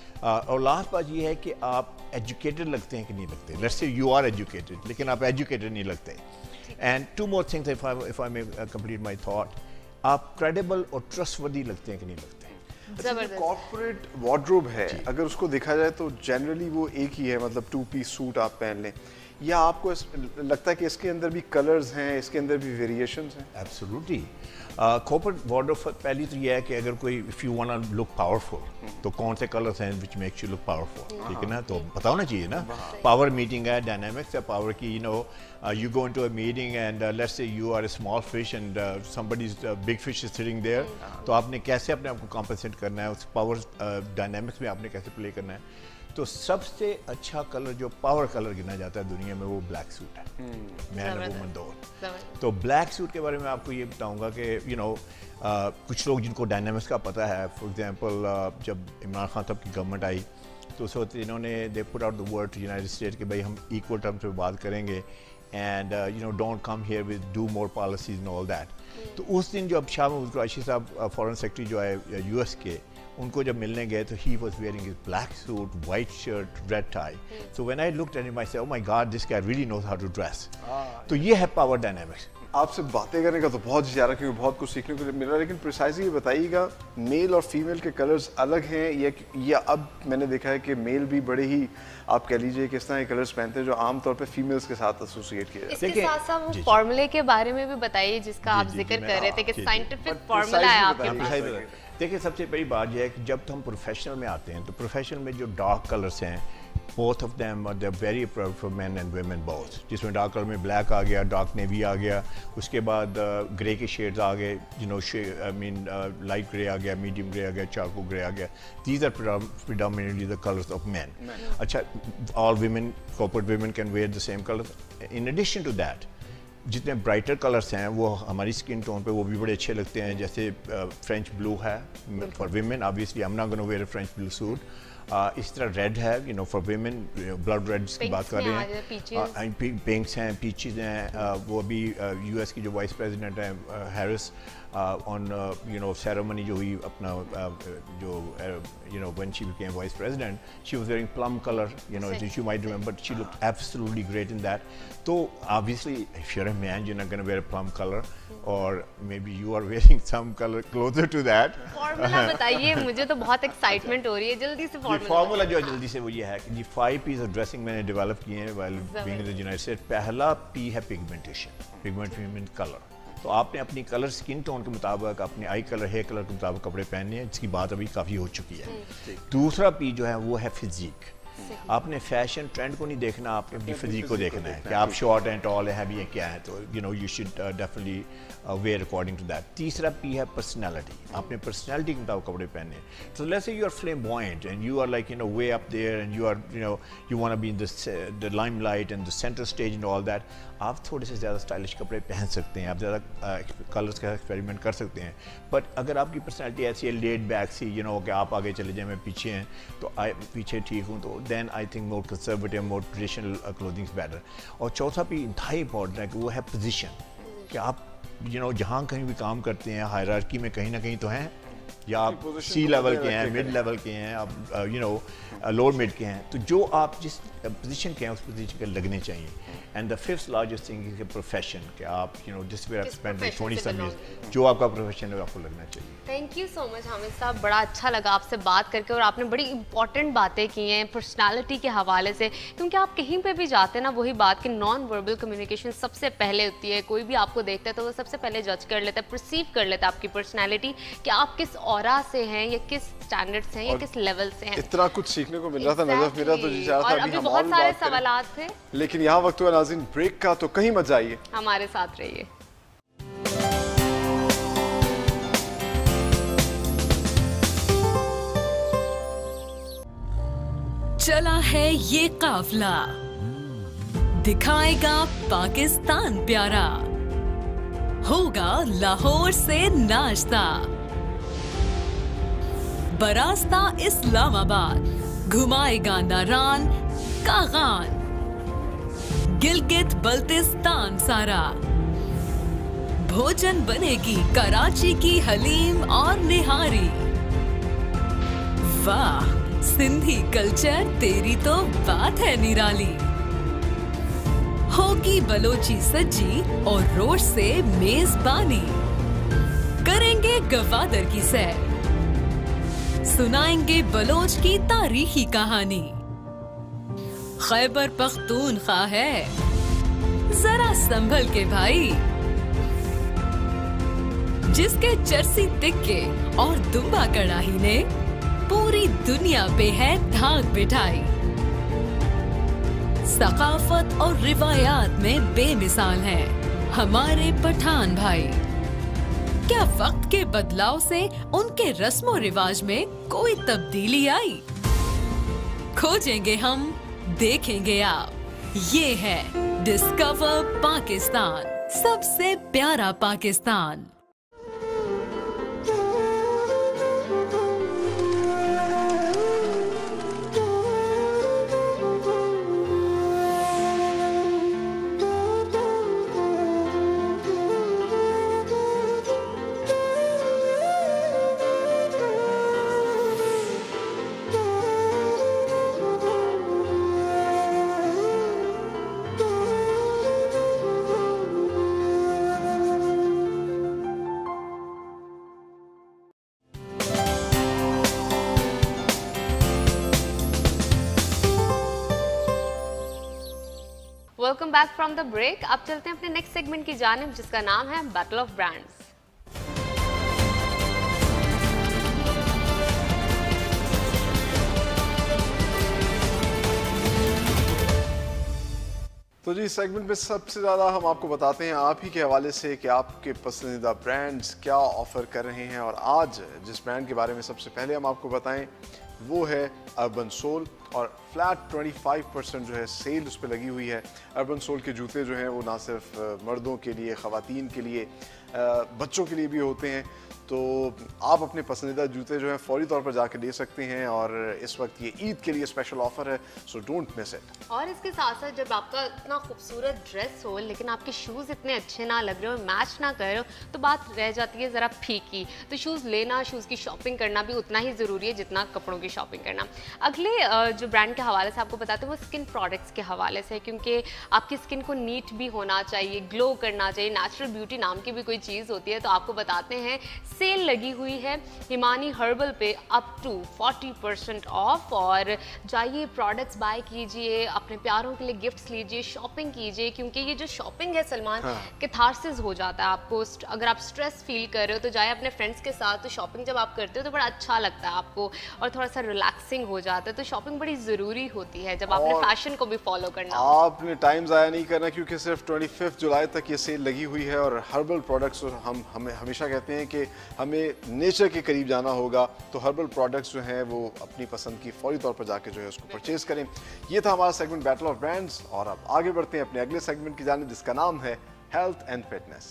और लास्ट बात ये है कि आप एजुकेटेड लगते हैं कि नहीं लगते। Let's say you are educated, लेकिन आप एजुकेटेड नहीं लगते। And two more things if I if I may complete my thought, आप क्रेडिबल और ट्रस्टवर्दी लगते हैं कि नहीं लगते? कॉर्पोरेट वार्डरोब है, अगर उसको देखा जाए तो जनरली वो एक ही है, मतलब टू पीस सूट आप पहन लें, या आपको लगता है कि इसके अंदर भी कलर्स हैं, इसके अंदर भी वेरिएशंस हैं? एब्सोल्युटली। कॉर्पोरेट वार्डरोब पहली तो ये है कि अगर कोई if you want to look powerful, तो कौन से कलर्स हैं which makes you look powerful, ठीक है ना? तो पता होना चाहिए ना। पावर मीटिंग है, डायनामिक्स है पावर की, you know, you go into a meeting and uh, let's say you are a small fish and uh, somebody's uh, big fish is sitting there, तो आपने कैसे अपने आप को कॉम्पनसेट करना है, उस पावर डायनामिक्स में आपने कैसे प्ले करना है। तो सबसे अच्छा कलर जो पावर कलर गिना जाता है दुनिया में, वो ब्लैक सूट है, मैन और वुमन दो। तो ब्लैक सूट के बारे में आपको ये बताऊंगा कि यू नो कुछ लोग जिनको डायनामिक्स का पता है, फॉर एग्जांपल uh, जब इमरान खान साहब की गवर्नमेंट आई तो उस वक्त इन्होंने they put out the word to United State कि भाई हम इक्वल टर्म्स पे बात करेंगे, and you know don't come here with do more policies and all that. तो उस दिन जो अब शाह महमूद कुरैशी साहब फॉरेन सेक्रेटरी जो है यूएस के, उनको जब मिलने गए तो he was wearing his black suit, white shirt, red tie. So when I looked at him I said oh my God, this guy really knows how to dress. तो ये है पावर डायनामिक्स। आपसे बातें करने का तो बहुत ज़्यादा, क्योंकि बहुत कुछ सीखने को मिला, लेकिन प्रिसाइजली ये बताइएगा, मेल और फीमेल के कलर्स अलग हैं या या अब मैंने देखा है कि मेल भी बड़े ही आप कह लीजिए किस तरह के कलर्स पहनते हैं जो आमतौर पे फीमेल्स के साथ एसोसिएट किया जाता है। इसके साथ साथ वो फार्मूले के बारे में भी बताइए जिसका आप जिक्र कर रहे थे कि साइंटिफिक फार्मूला है आपके पास। देखिए, सबसे बड़ी बात यह है कि जब हम प्रोफेशनल में आते हैं तो प्रोफेशनल में जो डार्क कलर्स हैं, both of them are they're very appropriate for men and women both। जिसमें डार्क कलर में ब्लैक आ गया, डार्क नेवी आ गया, उसके बाद ग्रे के शेड्स आ गए, you know, I mean light grey आ गया, मीडियम ग्रे आ गया, चारकोल ग्रे आ गया। These are predominantly the colors of men। अच्छा, all women, corporate women can wear the same colors। In addition to that, जितने ब्राइटर कलर्स हैं वो हमारी स्किन टोन पे वो भी बड़े अच्छे लगते हैं। जैसे फ्रेंच ब्लू है for women, obviously I am not gonna wear a French blue suit. Uh, इस तरह रेड है, you know, for women, blood red जिसकी बात कर रहे हैं, पिंक्स हैं, पीचेस हैं। uh, वो अभी यूएस uh, की जो वाइस प्रेसिडेंट हैं Harris, on you know ceremony जो हुई अपना uh, जो you know when she became vice president, she was wearing plum colour, you know, you might remember, she looked absolutely great in that. तो obviously if you are a man, you are not gonna wear a plum colour, और maybe you are wearing some colour closer to that. Formula बताइए, मुझे तो बहुत excitement हो रही है, जल्दी से फार्मूला जो है जल्दी से वो ये है कि जी फाइव पीस ऑफ ड्रेसिंग मैंने डेवलप किए हैं while being in the United States. पहला पी है पिगमेंटेशन, पिगमेंट कलर। तो आपने अपनी कलर स्किन टोन के मुताबिक, अपने आई कलर, हेयर कलर के मुताबिक कपड़े पहनने हैं, जिसकी बात अभी काफ़ी हो चुकी है। दूसरा पी जो है वो है फिजिक। आपने फैशन ट्रेंड को नहीं देखना, आपने अपनी फिजिक को देखना है कि आप शॉर्ट एंड टॉल है, हैवी है, क्या है, तो you know you should definitely wear according to that. तीसरा पी है पर्सनैलिटी, आपने पर्सनैलिटी के मुताबिक कपड़े पहने। तो let's say you are flamboyant and you are like you know way up there and you are you know you want to be in the limelight and the centre stage and all that, आप थोड़े से ज़्यादा stylish कपड़े पहन सकते हैं, आप ज़्यादा कलर्स का एक्सपेरिमेंट कर सकते हैं। बट अगर आपकी पर्सनैलिटी ऐसी है लेड बैक सी, यू नो कि आप आगे चले जाए मैं पीछे हैं तो आई पीछे ठीक हूँ, तो then I think more conservative more traditional clothing better. और चौथा भी इंतहाई इंपॉर्टेंट है कि वो है पोजीशन, कि आप यू you नो know, जहाँ कहीं भी काम करते हैं हायरार्की में कहीं ना कहीं तो हैं, या आप सी लेवल के हैं, मिड लेवल के हैं, आप यू नो लोअर मिड के हैं, तो जो आप जिस पोजीशन के हैं उस पोजीशन के लगने चाहिए। And the fifth largest thing is profession, कि आप यू नो जिस वे आप स्पेंड ट्वेंटी सेवन ईयर्स, जो आपका प्रोफेशन है आपको लगना चाहिए। Thank you so much Hamid साहब, बड़ा अच्छा लगा आपसे बात करके और आपने बड़ी इंपॉर्टेंट बातें की हैं पर्सनालिटी के हवाले से, क्योंकि आप कहीं पे भी जाते हैं ना वही बात कि नॉन वर्बल कम्युनिकेशन सबसे पहले होती है। कोई भी आपको देखता है तो वो सबसे पहले जज कर लेता है, परसीव कर लेता है आपकी पर्सनैलिटी कि आप किस ऑरा से हैं या किस स्टैंडर्ड से हैं या किस लेवल से हैं। इतना कुछ सीखने को मिल रहा था नजफ, मेरा तो जी चाह रहा था अभी हम बहुत सारे सवालात थे, लेकिन यहाँ वक्त हुआ नाज़रीन ब्रेक का, तो कहीं मत जाइए, हमारे साथ रहिए। चला है ये काफिला, दिखाएगा पाकिस्तान प्यारा, होगा लाहौर से नाश्ता, बरास्ता इस्लामाबाद, घुमाएगा नारान कागान, गिलगित बल्तिस्तान सारा, भोजन बनेगी कराची की हलीम और निहारी। वाह सिंधी कल्चर तेरी तो बात है निराली, होगी बलोची सज्जी और रोश से मेजबानी, करेंगे गवादर की सैर, सुनाएंगे बलोच की तारीखी कहानी। खैबर पख्तूनख्वा है जरा संभल के भाई, जिसके चरसी तिक्के और दुम्बा कड़ाही ने पूरी दुनिया पे है धाक बिठाई, सकाफत और रिवायात में बेमिसाल हैं हमारे पठान भाई। क्या वक्त के बदलाव से उनके रस्मों रिवाज में कोई तब्दीली आई? खोजेंगे हम, देखेंगे आप, ये है डिस्कवर पाकिस्तान, सबसे प्यारा Pakistan. Welcome back from the break. अब चलते हैं अपने नेक्स्ट सेगमेंट की जानिब, जिसका नाम है बैटल ऑफ ब्रांड्स। तो जी सेगमेंट में सबसे ज़्यादा हम आपको बताते हैं आप ही के हवाले से कि आपके पसंदीदा ब्रांड्स क्या ऑफ़र कर रहे हैं। और आज जिस ब्रांड के बारे में सबसे पहले हम आपको बताएं वो है अर्बन सोल, और फ्लैट पच्चीस परसेंट जो है सेल उस पर लगी हुई है। अर्बन सोल के जूते जो हैं वो ना सिर्फ मर्दों के लिए, ख़वातीन के लिए, बच्चों के लिए भी होते हैं। तो आप अपने पसंदीदा जूते जो हैं फौरी तौर पर जाकर ले सकते हैं, और इस वक्त ये ईद के लिए स्पेशल ऑफर है, सो डोंट मिस इट। और इसके साथ साथ जब आपका इतना खूबसूरत ड्रेस हो लेकिन आपके शूज़ इतने अच्छे ना लग रहे हो, मैच ना कर रहे हो, तो बात रह जाती है ज़रा फीकी। तो शूज़ लेना, शूज़ की शॉपिंग करना भी उतना ही ज़रूरी है जितना कपड़ों की शॉपिंग करना। अगले जो ब्रांड के हवाले से आपको बताते हैं वो स्किन प्रोडक्ट्स के हवाले से, क्योंकि आपकी स्किन को नीट भी होना चाहिए, ग्लो करना चाहिए। नेचुरल ब्यूटी नाम की भी कोई चीज़ होती है। तो आपको बताते हैं सेल लगी हुई है हिमानी हर्बल पे up to forty percent off, और जाइए प्रोडक्ट्स बाय कीजिए, अपने प्यारों के लिए गिफ्ट्स लीजिए, शॉपिंग कीजिए, क्योंकि ये जो शॉपिंग है सलमान, हाँ। कैथारसिस हो जाता है आपको। अगर आप स्ट्रेस फील कर रहे हो तो जाए अपने फ्रेंड्स के साथ, तो शॉपिंग जब आप करते हो तो बड़ा अच्छा लगता है आपको और थोड़ा सा रिलैक्सिंग हो जाता है। तो शॉपिंग बड़ी ज़रूरी होती है जब आपने फैशन को भी फॉलो करना। आपने टाइम ज़ाया नहीं करना, क्योंकि सिर्फ पच्चीस जुलाई तक ये सेल लगी हुई है। और हर्बल प्रोडक्ट्स, हम हमें हमेशा कहते हैं कि हमें नेचर के करीब जाना होगा, तो हर्बल प्रोडक्ट्स जो हैं वो अपनी पसंद की फौरी तौर पर जाके जो है उसको परचेज करें। ये था हमारा सेगमेंट बैटल ऑफ ब्रांड्स, और अब आगे बढ़ते हैं अपने अगले सेगमेंट की जानिब, जिसका नाम है हेल्थ एंड फिटनेस।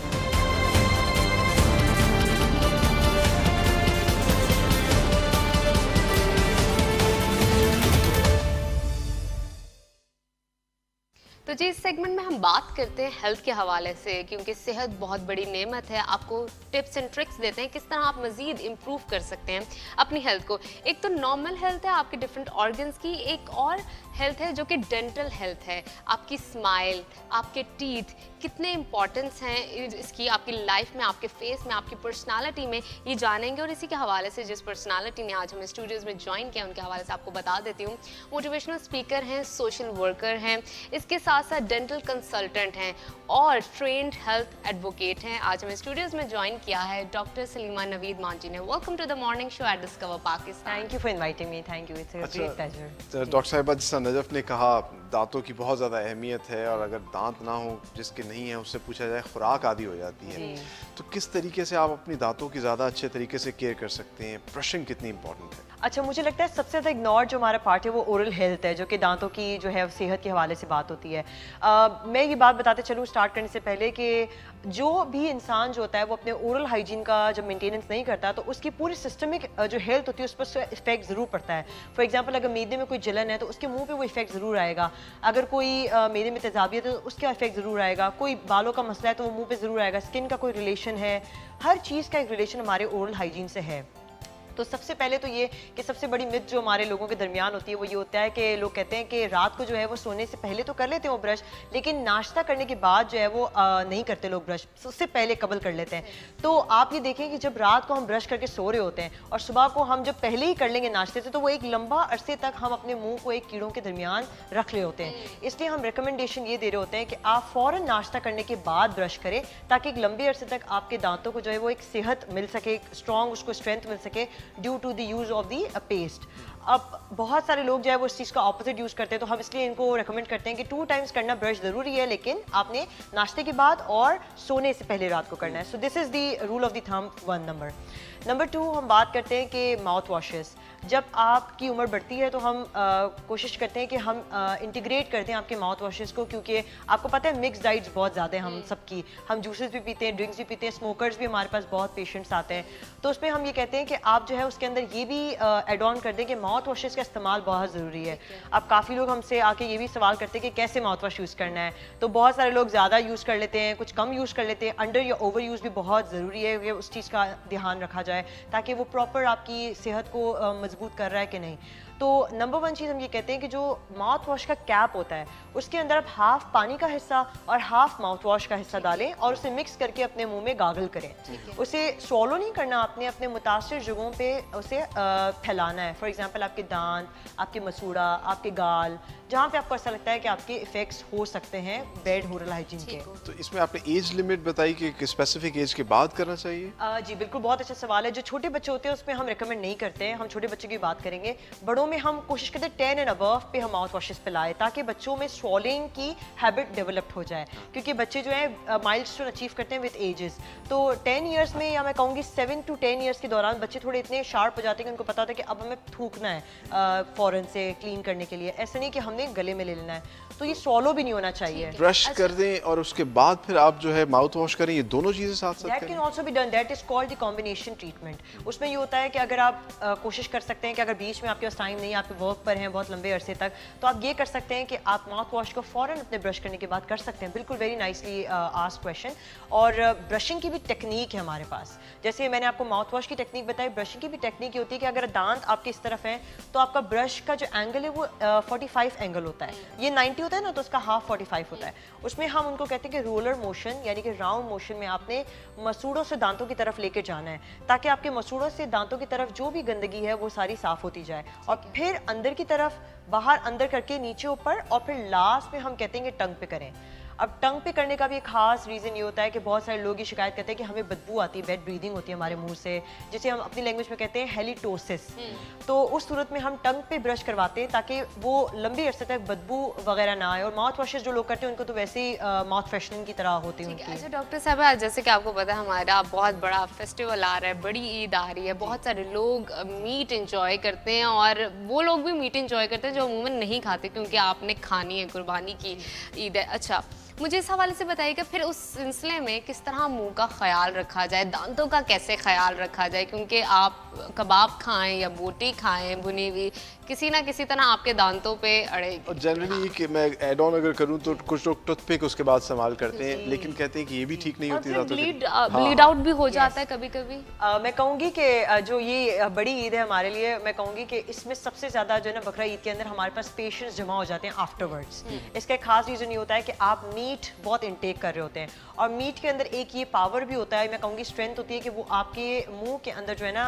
तो जी इस सेगमेंट में हम बात करते हैं हेल्थ के हवाले से, क्योंकि सेहत बहुत बड़ी नेमत है। आपको टिप्स एंड ट्रिक्स देते हैं किस तरह आप मज़ीद इम्प्रूव कर सकते हैं अपनी हेल्थ को। एक तो नॉर्मल हेल्थ है आपके डिफरेंट ऑर्गन्स की, एक और हेल्थ है जो कि डेंटल हेल्थ है। आपकी स्माइल, आपके टीथ कितने इंपॉर्टेंस हैं इसकी आपकी लाइफ में, आपके फेस में, आपकी पर्सनालिटी में, ये जानेंगे। और इसी के हवाले से जिस पर्सनालिटी ने आज हमें स्टूडियोज़ में ज्वाइन किया उनके हवाले से आपको बता देती हूँ। मोटिवेशनल स्पीकर हैं, सोशल वर्कर हैं, इसके साथ साथ डेंटल कंसल्टेंट हैं और ट्रेंड हेल्थ एडवोकेट हैं। आज हमें स्टूडियोज़ में ज्वाइन किया है डॉक्टर सलीमा नवीद मांझी ने। Welcome to the morning show at discover Pakistan. Thank you for inviting me. Thank you, it's a great pleasure. Doctor साहिबा, जिस नजफ ने कहा दांतों की बहुत ज़्यादा अहमियत है, और अगर दांत ना हो, जिसके नहीं है उससे पूछा जाए खुराक आदि हो जाती है, तो किस तरीके से आप अपनी दांतों की ज़्यादा अच्छे तरीके से केयर कर सकते हैं? ब्रशिंग कितनी इंपॉर्टेंट है? अच्छा, मुझे लगता है सबसे ज़्यादा इग्नोर जो हमारा पार्ट है वो ओरल हेल्थ है, जो कि दांतों की जो है सेहत के हवाले से बात होती है। आ, मैं ये बात बताते चलूँ स्टार्ट करने से पहले कि जो भी इंसान जो होता है वो अपने ओरल हाइजीन का जब मेंटेनेंस नहीं करता तो उसकी पूरी सिस्टमिक जो हेल्थ होती है उस पर इफेक्ट ज़रूर पड़ता है। फॉर एग्जांपल, अगर मैदे में कोई जलन है तो उसके मुंह पे वो इफेक्ट ज़रूर आएगा। अगर कोई मैदे में तेजाबियत है तो उसका इफेक्ट ज़रूर आएगा। कोई बालों का मसला है तो वो मुँह पर ज़रूर आएगा। स्किन का कोई रिलेशन है, हर चीज़ का एक रिलेशन हमारे ओरल हाइजीन से है। तो सबसे पहले तो ये कि सबसे बड़ी मिथ जो हमारे लोगों के दरमियान होती है वो ये होता है कि लोग कहते हैं कि रात को जो है वो सोने से पहले तो कर लेते हैं वो ब्रश, लेकिन नाश्ता करने के बाद जो है वो आ, नहीं करते लोग ब्रश, उससे पहले कबल कर लेते हैं। तो आप ये देखें कि जब रात को हम ब्रश करके सो रहे होते हैं और सुबह को हम जब पहले ही कर लेंगे नाश्ते से, तो वो एक लंबा अरसे तक हम अपने मुँह को एक कीड़ों के दरमियान रख रहे होते हैं। इसलिए हम रिकमेंडेशन ये दे रहे होते हैं कि आप फ़ौरन नाश्ता करने के बाद ब्रश करें, ताकि एक लंबे अरसे तक आपके दांतों को जो है वो एक सेहत मिल सके, स्ट्रॉन्ग उसको स्ट्रेंथ मिल सके due to the use of the paste. अब बहुत सारे लोग जो है वो इस चीज़ का ऑपोजिट यूज़ करते हैं, तो हम इसलिए इनको रेकमेंड करते हैं कि टू टाइम्स करना ब्रश ज़रूरी है, लेकिन आपने नाश्ते के बाद और सोने से पहले रात को करना है। So this is the rule of the thumb one number. Number two, हम बात करते हैं कि माउथ वॉशेस। जब आपकी उम्र बढ़ती है तो हम आ, कोशिश करते हैं कि हम इंटीग्रेट करते हैं आपके माउथ वॉशेस को, क्योंकि आपको पता है मिक्स डाइट्स बहुत ज़्यादा हैं हम सबकी। हम जूसेस भी पीते हैं, ड्रिंक्स भी पीते हैं, स्मोकर्स भी हमारे पास बहुत पेशेंट्स आते हैं। तो उसमें हम ये कहते हैं कि आप जो है उसके अंदर ये भी एड ऑन कर दें कि माउथ वॉशेस का इस्तेमाल बहुत ज़रूरी है। अब काफ़ी लोग हमसे आके ये भी सवाल करते हैं कि कैसे माउथ वॉश यूज़ करना है। तो बहुत सारे लोग ज़्यादा यूज़ कर लेते हैं, कुछ कम यूज़ कर लेते हैं। अंडर या ओवर यूज़ भी बहुत ज़रूरी है कि उस चीज़ का ध्यान रखा जाए ताकि वो प्रॉपर आपकी सेहत को मजबूत कर रहा है कि नहीं। तो नंबर वन चीज़ हम ये कहते हैं कि जो माउथ वॉश का कैप होता है उसके अंदर आप हाफ पानी का हिस्सा और हाफ माउथ वॉश का हिस्सा डालें और उसे मिक्स करके अपने मुंह में गागल करें। उसे स्वॉलो नहीं करना, आपने अपने मुतासिर जगहों पे उसे फैलाना है। फॉर एग्जांपल, आपके दांत, आपके मसूड़ा, आपके गाल, जहाँ पे आपको ऐसा लगता है कि आपके इफेक्ट्स हो सकते हैं बैड ओरल हाइजीन के। तो इसमें आपने एज लिमिट बताई कि स्पेसिफिक एज के बाद करना चाहिए? आ, जी बिल्कुल, बहुत अच्छा सवाल है। जो छोटे बच्चे होते हैं उसमें हम रिकमेंड नहीं करते हैं, हम छोटे बच्चों की बात करेंगे। बड़ों में हम कोशिश करते हैं टेन एंड अबव पे हम माउथ वॉशेस पे लाए, ताकि बच्चों में स्वॉलिंग की हैबिट डेवलप हो जाए, क्योंकि बच्चे जो है माइलस्टोन अचीव करते हैं विद एजेस। तो टेन ईयर्स में, या मैं कहूँगी सेवन टू टेन ईयर्स के दौरान बच्चे थोड़े इतने शार्प हो जाते हैं कि उनको पता होता है कि अब हमें थूकना है फ़ौरन से क्लीन करने के लिए, ऐसा नहीं कि हमने गले में ले लेना है। तो ये स्वॉलो भी नहीं होना चाहिए। ब्रश कर दें और उसके बाद फिर आप जो है माउथ वॉश करें, ये दोनों चीजें साथ साथ that can also be done, that is called the combination treatment. उसमें ये होता है कि अगर आप आ, कोशिश कर सकते हैं कि अगर बीच में आपके पास टाइम टाइम नहीं, आपके वर्क पर हैं बहुत लंबे अरसे तक, तो आप ये कर सकते हैं कि आप माउथ वॉश को फ़ौरन अपने ब्रश करने के बाद कर सकते हैं। बिल्कुल वेरी नाइसली आस्क्ड क्वेश्चन। और ब्रशिंग की भी टेक्निक है हमारे पास, जैसे मैंने आपको माउथ वॉश की टेक्निक बताई, ब्रशिंग की भी टेक्निक ये होती है कि अगर दांत आपके इस तरफ हैं तो आपका ब्रश का जो एंगल है वो फोर्टी फाइव एंगल होता है। ये नाइन्टी होता है ना, तो उसका हाफ फोर्टी फाइव होता है। उसमें हम उनको कहते हैं कि रोलर मोशन, यानी कि राउंड मोशन में आपने मसूड़ों से दांतों की तरफ लेके जाना है, ताकि आपके मसूड़ों से दांतों की तरफ जो भी गंदगी है वो सारी साफ होती जाए, और फिर अंदर की तरफ बाहर अंदर करके नीचे ऊपर, और फिर लास्ट में हम कहते हैं कि टंग पे करें। अब टंग पे करने का भी एक खास रीज़न ये होता है कि बहुत सारे लोग ये शिकायत करते हैं कि हमें बदबू आती है, बेड ब्रीदिंग होती है हमारे मुंह से, जिसे हम अपनी लैंग्वेज में कहते हैं हेलिटोसिस। तो उस सूरत में हम टंग पे ब्रश करवाते हैं ताकि वो लंबी अरसे तक बदबू वगैरह ना आए। और माउथ वॉशेस जो लोग करते हैं उनको तो वैसे ही माउथ फ्रेशनिंग की तरह होती है उनकी। अच्छा डॉक्टर साहब, जैसे कि आपको पता है हमारा बहुत बड़ा फेस्टिवल आ रहा है, बड़ी ईद आ रही है, बहुत सारे लोग मीट इंजॉय करते हैं, और वो लोग भी मीट इंजॉय करते हैं जो अमूमन नहीं खाते क्योंकि आपने खानी है, कुर्बानी की ईद है। अच्छा, मुझे इस हवाले से बताइएगा फिर उस सिलसिले में किस तरह मुंह का ख्याल रखा जाए, दांतों का कैसे ख्याल रखा जाए, क्योंकि आप कबाब खाएं या बोटी खाएं भुनी हुई, किसी ना किसी तरह आपके दांतों पे अड़ेगी। और जनरली कि मैं ऐड ऑन अगर करूं तो कुछ लोग टूथपिक उसके बाद इस्तेमाल करते हैं, लेकिन कहते हैं कि ये भी ठीक नहीं होती, ब्लीड ब्लीड आउट भी हो जाता है कभी कभी। मैं कहूँगी कि जो ये बड़ी ईद है हमारे लिए, मैं कहूँगी कि इसमें सबसे ज़्यादा जो है ना बकरा ईद के अंदर हमारे पास पेशेंट्स जमा हो जाते हैं आफ्टरवर्ड्स। इसका एक खास रीज़न ये होता है कि आप मीट बहुत इंटेक कर रहे होते हैं, और मीट के अंदर एक ये पावर भी होता है, मैं कहूँगी स्ट्रेंथ होती है कि वो आपके मुंह के अंदर जो है ना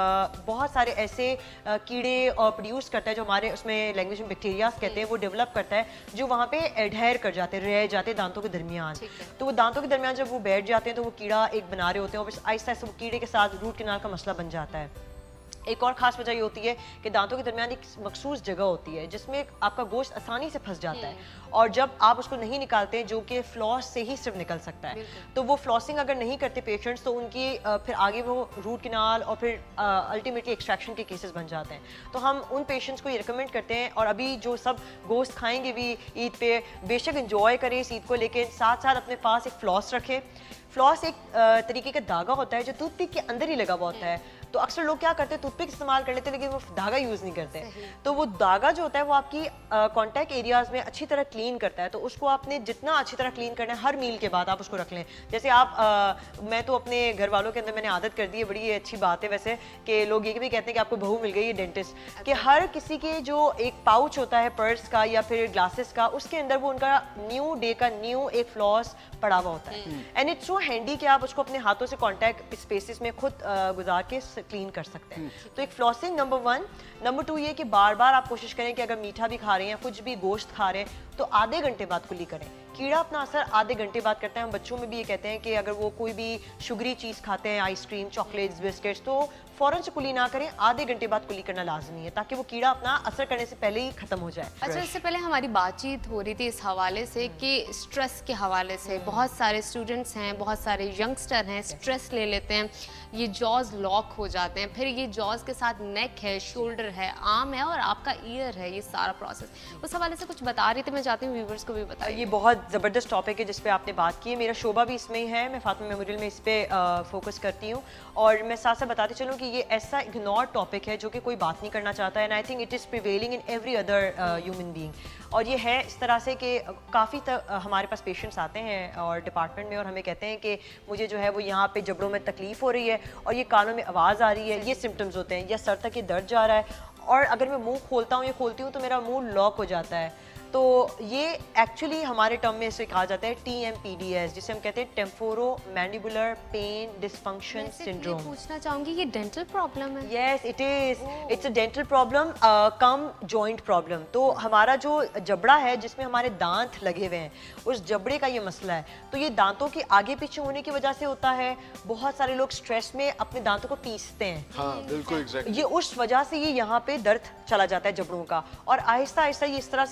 बहुत सारे ऐसे कीड़े और प्रोड्यूस करता है जो हमारे उसमें लैंग्वेज में बैक्टीरिया कहते हैं, वो डेवलप करता है जो वहाँ पे एडहेयर कर जाते हैं, रह जाते हैं दांतों के दरमियान। तो वो दांतों के दरमियान जब वो बैठ जाते हैं तो वो कीड़ा एक बना रहे होते हैं, और बस आहिस्ता आहिस्ता वो कीड़े के साथ रूट कैनाल का मसला बन जाता है। एक और ख़ास वजह ये होती है कि दांतों के दरमियान एक मखसूस जगह होती है जिसमें आपका गोश्त आसानी से फंस जाता है, और जब आप उसको नहीं निकालते, जो कि फ्लॉस से ही सिर्फ निकल सकता है, तो वो फ्लॉसिंग अगर नहीं करते पेशेंट्स तो उनकी फिर आगे वो रूट कैनाल और फिर अल्टीमेटली एक्सट्रैक्शन के केसेस बन जाते हैं। तो हम उन पेशेंट्स को ये रिकमेंड करते हैं, और अभी जो सब गोश्त खाएंगे भी ईद पे, बेशक इंजॉय करें इस ईद को, लेकिन साथ साथ अपने पास एक फ्लॉस रखें। फ्लॉस एक तरीके का धागा होता है जो टूथपिक के अंदर ही लगा हुआ होता है, तो अक्सर लोग क्या करते हैं टूथपिक इस्तेमाल कर लेते हैं लेकिन वो धागा यूज़ नहीं करते, तो वो धागा जो होता है वो आपकी कॉन्टैक्ट एरियाज में अच्छी तरह क्लीन करता है, तो उसको आपने जितना अच्छी तरह क्लीन करना है हर मील के बाद आप उसको रख लें। जैसे आप आ, मैं तो अपने घर वालों के अंदर मैंने आदत कर दी है, बड़ी अच्छी बात है वैसे, कि लोग ये भी कहते हैं कि आपको बहू मिल गई है डेंटिस्ट, कि हर किसी के जो एक पाउच होता है पर्स का या फिर ग्लासेस का, उसके अंदर वो उनका न्यू डे का न्यू एक फ्लॉस पड़ा हुआ होता है, एंड इट्स सो हैंडी कि आप उसको अपने हाथों से कॉन्टैक्ट स्पेसिस में खुद गुजार के क्लीन कर सकते हैं। तो एक flossing number one. Number two ये कि बार बार आप कोशिश करें कि अगर मीठा भी खा रहे हैं या कुछ भी गोश्त खा रहे हैं तो आधे घंटे बाद कुली करें। कीड़ा अपना असर आधे घंटे बाद करता है। हम बच्चों में भी ये कहते हैं कि अगर वो कोई भी शुगरी चीज़ खाते हैं, आइसक्रीम, चॉकलेट्स, बिस्किट्स, तो फ़ौरन से कुली ना करें, आधे घंटे बाद कुली करना लाजमी है ताकि वो कीड़ा अपना असर करने से पहले ही खत्म हो जाए। अच्छा, इससे पहले हमारी बातचीत हो रही थी इस हवाले से कि स्ट्रेस के हवाले से बहुत सारे स्टूडेंट्स हैं, बहुत सारे यंगस्टर हैं, स्ट्रेस ले लेते हैं, ये जॉज लॉक हो जाते हैं, फिर ये जॉज के साथ नेक है, शोल्डर है, आर्म है और आपका ईयर है, ये सारा प्रोसेस, उस हवाले से कुछ बता रही थी, मैं चाहती हूँ व्यूवर्स को भी बताइए। ये बहुत ज़बरदस्त टॉपिक है जिस पे आपने बात की है, मेरा शोबा भी इसमें ही है, मैं फातिमा मेमोरियल में इस पर फोकस करती हूँ, और मैं साथ साथ बताती चलूँ कि ये ऐसा इग्नोर टॉपिक है जो कि कोई बात नहीं करना चाहता है, and I think it is prevailing in every other human being. और ये है इस तरह से कि काफ़ी हमारे पास पेशेंट्स आते हैं और डिपार्टमेंट में और हमें कहते हैं कि मुझे जो है वो यहाँ पे जबड़ों में तकलीफ़ हो रही है और ये कानों में आवाज़ आ रही है, ये सिम्टम्स होते हैं, या सर तक ये दर्द जा रहा है, और अगर मैं मुंह खोलता हूँ या खोलती हूँ तो मेरा मुंह लॉक हो जाता है। तो ये एक्चुअली हमारे टर्म में इसे कहा जाता है T M P D S, जिसे हम कहते हैं temporomandibular pain dysfunction syndrome. पूछना चाहूँगी ये डेंटल प्रॉब्लम है? Yes it is, it's a dental problem cum joint problem. तो हमारा जो जबड़ा है जिसमें हमारे दांत लगे हुए हैं, उस जबड़े का ये मसला है। तो ये दांतों के आगे पीछे होने की वजह से होता है। बहुत सारे लोग स्ट्रेस में अपने दांतों को पीसते हैं, हाँ, बिल्कुल एग्जैक्टली। ये उस वजह से ये यहाँ पे दर्द चला जाता है जबड़ों का, और आहिस्ता आहिस्ता ये इस तरह से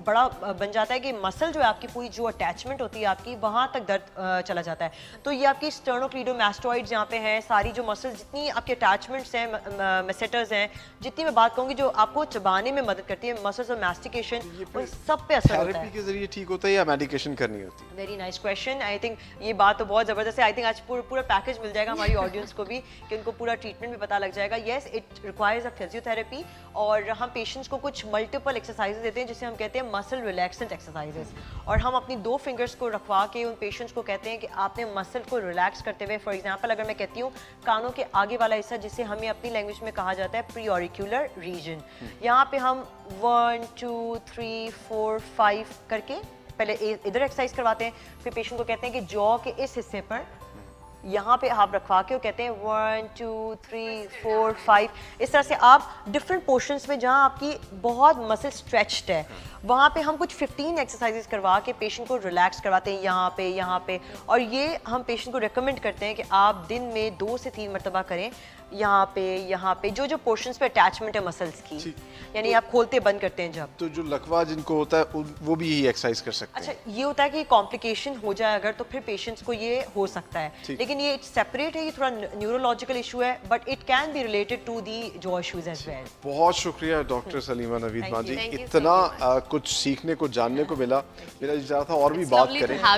बड़ा बन जाता है कि मसल जो है आपकी पूरी जो अटैचमेंट होती है आपकी वहाँ तक दर्द चला जाता है। तो ये आपकी स्टर्नोक्लीडोमास्टॉइड्स यहाँ पे हैं, सारी जो मसल जितनी आपके अटैचमेंट्स हैं, मेसेटर्स हैं, जितनी मैं बात कहूँगी जो आपको चबाने में मदद करती है, मसल्स और मैस्टिकेशन, उन सब पे असर होता है। थेरेपी के जरिए ठीक होता है या मेडिकेशन करनी होती है? Very nice question. I think ये बात तो बहुत ज़बरदस्त है। आई थिंक आज पूरा पूरा पैकेज मिल जाएगा हमारी ऑडियंस को भी कि उनको पूरा ट्रीटमेंट भी पता लग जाएगा। Yes, it requires a physiotherapy और हम पेशेंट्स को कुछ मल्टीपल एक्सरसाइजेज देते हैं जिसे हम कहते हैं मसल रिलैक्सेंट एक्सरसाइजेज, और हम अपनी दो फिंगर्स को रखवा के उन पेशेंट्स को कहते हैं कि आपने मसल को रिलैक्स करते हुए, फॉर एग्जांपल अगर मैं कहती हूँ कानों के आगे वाला हिस्सा जिसे हमें अपनी लैंग्वेज में कहा जाता है प्री ऑरिक्यूलर रीजन, यहाँ पे हम one two three four five करके पहले इधर एक्सरसाइज करवाते हैं, फिर पेशेंट को कहते हैं कि जॉ के इस हिस्से पर यहाँ पे आप रखवा के वो कहते हैं one two three four five, इस तरह से आप डिफरेंट पोर्शंस में जहाँ आपकी बहुत मसल स्ट्रेच्ड है वहाँ पे हम कुछ फिफ्टीन एक्सरसाइजेस करवा के पेशेंट को रिलैक्स करवाते हैं यहाँ पे यहाँ पे, और ये हम पेशेंट को रेकमेंड करते हैं कि आप दिन में दो से तीन मरतबा करें यहाँ पे यहाँ पे जो जो पोर्शंस पे अटैचमेंट है मसल्स की, यानी आप खोलते बंद करते हैं जब। तो जो लकवा जिनको होता है वो भी यही एक्सरसाइज कर सकते हैं? अच्छा, ये होता है कि कॉम्प्लिकेशन हो जाए अगर तो फिर पेशेंट्स को ये हो सकता है, लेकिन ये सेपरेट है, ये थोड़ा न्यूरोलॉजिकल इशू है, but it can be related to the jaw issues as well. बहुत शुक्रिया डॉक्टर सलीमा नवीद माजी, इतना आ, कुछ सीखने को जानने को मिला। मेरा जी चाह था और भी बात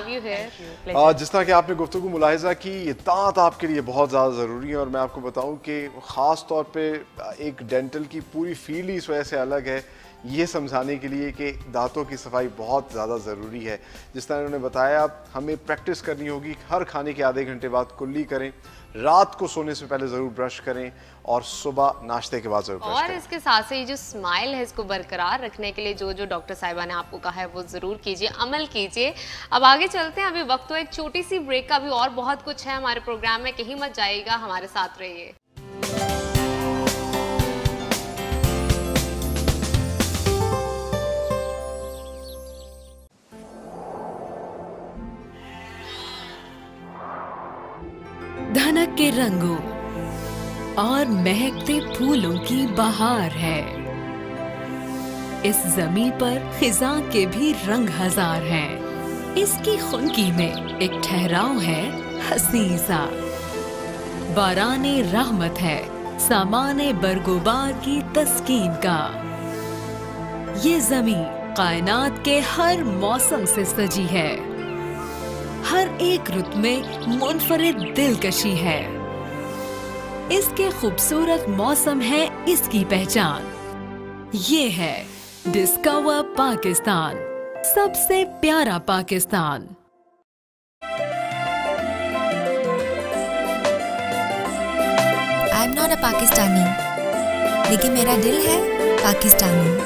करें। जिस तरह कि आपने गुफ्तगू मुलाहिजा की, ये दांत आपके लिए बहुत ज़्यादा ज़रूरी है, और मैं आपको बताऊं कि ख़ास तौर पे एक डेंटल की पूरी फील्ड ही इस वजह से अलग है, ये समझाने के लिए कि दांतों की सफाई बहुत ज़्यादा ज़रूरी है। जिस तरह उन्होंने बताया, हमें प्रैक्टिस करनी होगी, हर खाने के आधे घंटे बाद कुल्ली करें, रात को सोने से पहले ज़रूर ब्रश करें, और सुबह नाश्ते के बाद ज़रूर ब्रश और करें। इसके साथ से ये जो स्माइल है इसको बरकरार रखने के लिए जो जो डॉक्टर साहिबा ने आपको कहा है वो ज़रूर कीजिए, अमल कीजिए। अब आगे चलते हैं, अभी वक्त तो एक छोटी सी ब्रेक का, भी और बहुत कुछ है हमारे प्रोग्राम में, कहीं मत जाइएगा, हमारे साथ रहिए। धनक के रंगों और महकते फूलों की बहार है। इस जमीन पर खिजा के भी रंग हजार हैं। इसकी खुनकी में एक ठहराव है हसीन सा। बाराने रहमत है सामाने बरगुबार की तस्कीन का। ये जमीन कायनात के हर मौसम से सजी है। हर एक रुत में मुनफरिद दिलकशी है। इसके खूबसूरत मौसम है इसकी पहचान। ये है डिस्कवर पाकिस्तान, सबसे प्यारा Pakistan. I am not a Pakistani, लेकिन मेरा दिल है पाकिस्तानी।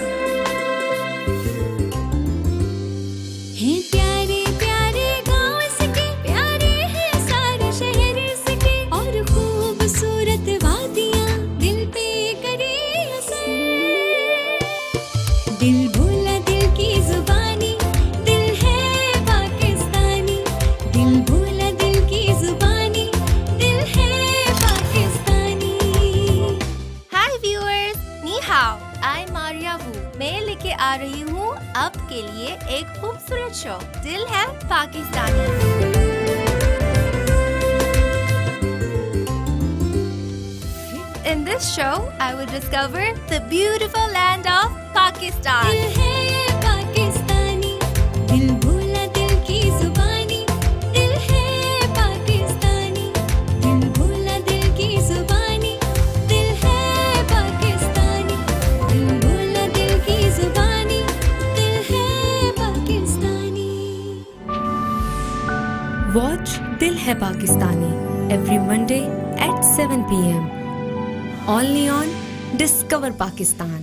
आ रही हूँ आपके लिए एक खूबसूरत शो, दिल है Pakistani. In this show, I will discover the beautiful land of Pakistan. दिल है पाकिस्तानी, दिल भूला दिल की जुबानी। दिल है पाकिस्तानी, दिल भूला दिल की जुबानी। दिल है पाकिस्तानी, दिल भूला दिल की जुबानी। Watch Dil Hai Pakistani every Monday at seven p m only on Discover Pakistan.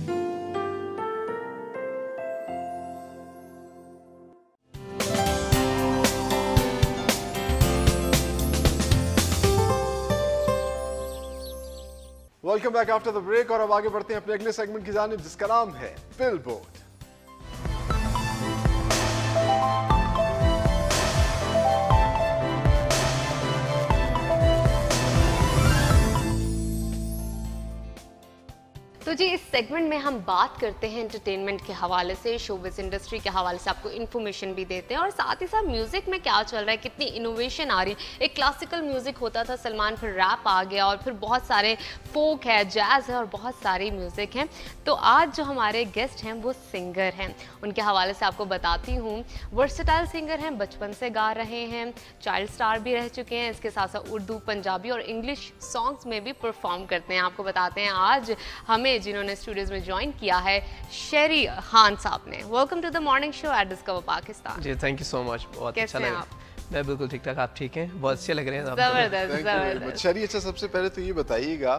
Welcome back after the break, और अब आगे बढ़ते हैं अपने अगले सेगमेंट की जानिब, जिसका नाम है बिलबोर्ड। तो तो जी इस सेगमेंट में हम बात करते हैं एंटरटेनमेंट के हवाले से, शोबिज़ इंडस्ट्री के हवाले से आपको इन्फॉर्मेशन भी देते हैं और साथ ही साथ म्यूज़िक में क्या चल रहा है, कितनी इनोवेशन आ रही है। एक क्लासिकल म्यूज़िक होता था सलमान, फिर रैप आ गया और फिर बहुत सारे फोक है, जैज़ है और बहुत सारी म्यूज़िक हैं। तो आज जो हमारे गेस्ट हैं वो सिंगर हैं, उनके हवाले से आपको बताती हूँ। वर्सेटाइल सिंगर हैं, बचपन से गा रहे हैं, चाइल्ड स्टार भी रह चुके हैं, इसके साथ साथ उर्दू, पंजाबी और इंग्लिश सॉन्ग्स में भी परफॉर्म करते हैं। आपको बताते हैं आज हमें जिन्होंने स्टूडियोज में ज्वाइन किया है शेरी खान साहब ने। Welcome to the morning show at discover Pakistan. जी थैंक यू सो मच, बहुत अच्छा लगा। आप? मैं बिल्कुल ठीक ठाक, आप ठीक हैं? बहुत अच्छे लग रहे हैं आप। जबरदस्त जबरदस्त। शेरी, अच्छा सबसे पहले तो ये बताइएगा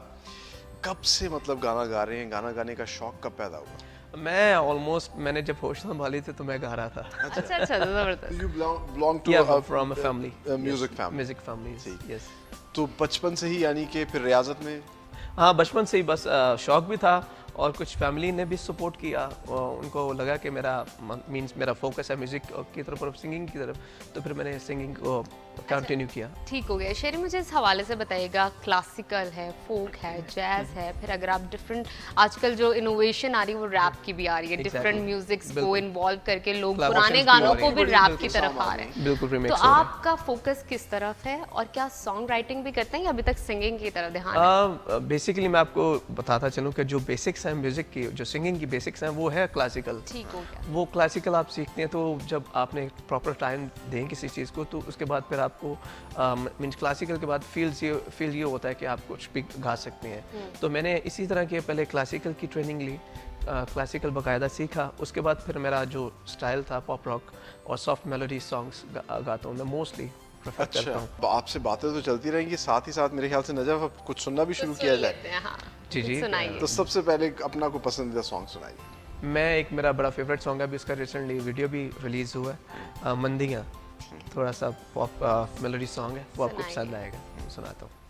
कब से मतलब गाना गा रहे हैं, गाना गाने का शौक कब पैदा हुआ? मैं ऑलमोस्ट मैंने जब होश संभाली थी तो मैं गा रहा था। अच्छा अच्छा, जबरदस्त। You belong belong to yeah, a from a family, music yes, family, music family, yes। तो बचपन से ही यानी कि फिर रियाजत में? हाँ, बचपन से ही बस शौक भी था और कुछ फैमिली ने भी सपोर्ट किया। उनको लगा कि मेरा मींस मेरा फोकस है म्यूजिक की तरफ, सिंगिंग की तरफ, तो फिर मैंने सिंगिंग को कंटिन्यू किया। ठीक हो गया। शेरी, मुझे इस हवाले से बताइएगा, क्लासिकल है, फोक है, जैज है, फिर अगर आप डिफरेंट आजकल जो इनोवेशन आ रही है वो रैप की भी आ रही है, डिफरेंट म्यूजिक्स को इन्वॉल्व करके लोग पुराने गानों को भी रैप की तरफ आ रहे हैं। बिल्कुल। तो आपका फोकस किस तरफ है और क्या सॉन्ग राइटिंग भी करते हैं या अभी तक सिंगिंग की तरफ ध्यान है? बेसिकली मैं आपको बताता चलूँ कि जो बेसिक्स हैं म्यूजिक की, जो सिंगिंग की बेसिक्स हैं वो है क्लासिकल। ठीक हो गया। वो क्लासिकल आप सीखते हैं तो जब आपने प्रॉपर टाइम दें किसी चीज़ को तो उसके बाद फिर आपको मीन्स क्लासिकल के बाद फील्स ये फील ये होता है कि आप कुछ भी गा सकते हैं। तो मैंने इसी तरह के पहले क्लासिकल की ट्रेनिंग ली, क्लासिकल बाकायदा सीखा, उसके बाद फिर मेरा जो स्टाइल था पॉप रॉक और सॉफ्ट मेलोडी सॉन्ग्स गा, गाता हूँ मैं मोस्टली। अच्छा, आपसे बातें तो चलती रहेंगी, साथ ही साथ मेरे ख्याल से नजफ अब कुछ सुनना भी शुरू किया जाए। हाँ। जी जी, तो सबसे पहले अपना को पसंदीदा सॉन्ग सुनाइए। मैं एक मेरा बड़ा फेवरेट सॉन्ग है, अभी उसका रिसेंटली वीडियो भी रिलीज हुआ है, मंदियाँ, थोड़ा सा पॉप मेलोडी सॉन्ग है, वो आपको पसंद आएगा, सुनाता हूँ।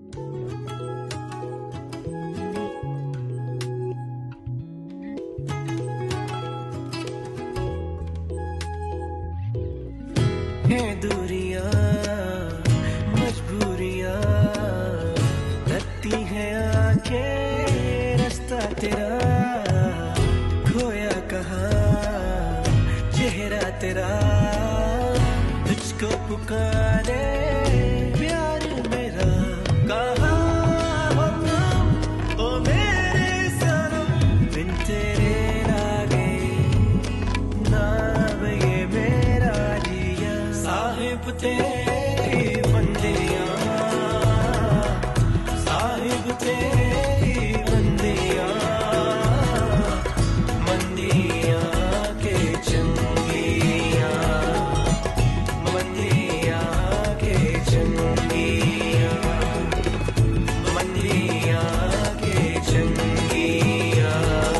दूरियां मजबूरियां लगती है आंखें, रास्ता तेरा खोया कहाँ, चेहरा तेरा तुझको पुकारे, प्यार मेरा कहाँ हो तुम, ओ मेरे सनम, बिन तेरे लागे नाम ये मेरा जिया, साहिब तेरी बंदियां, साहिब तेरी बंदियां, मंदियां के चंगियां, मंदियां के चंगियां, मंदियां के चंगियां,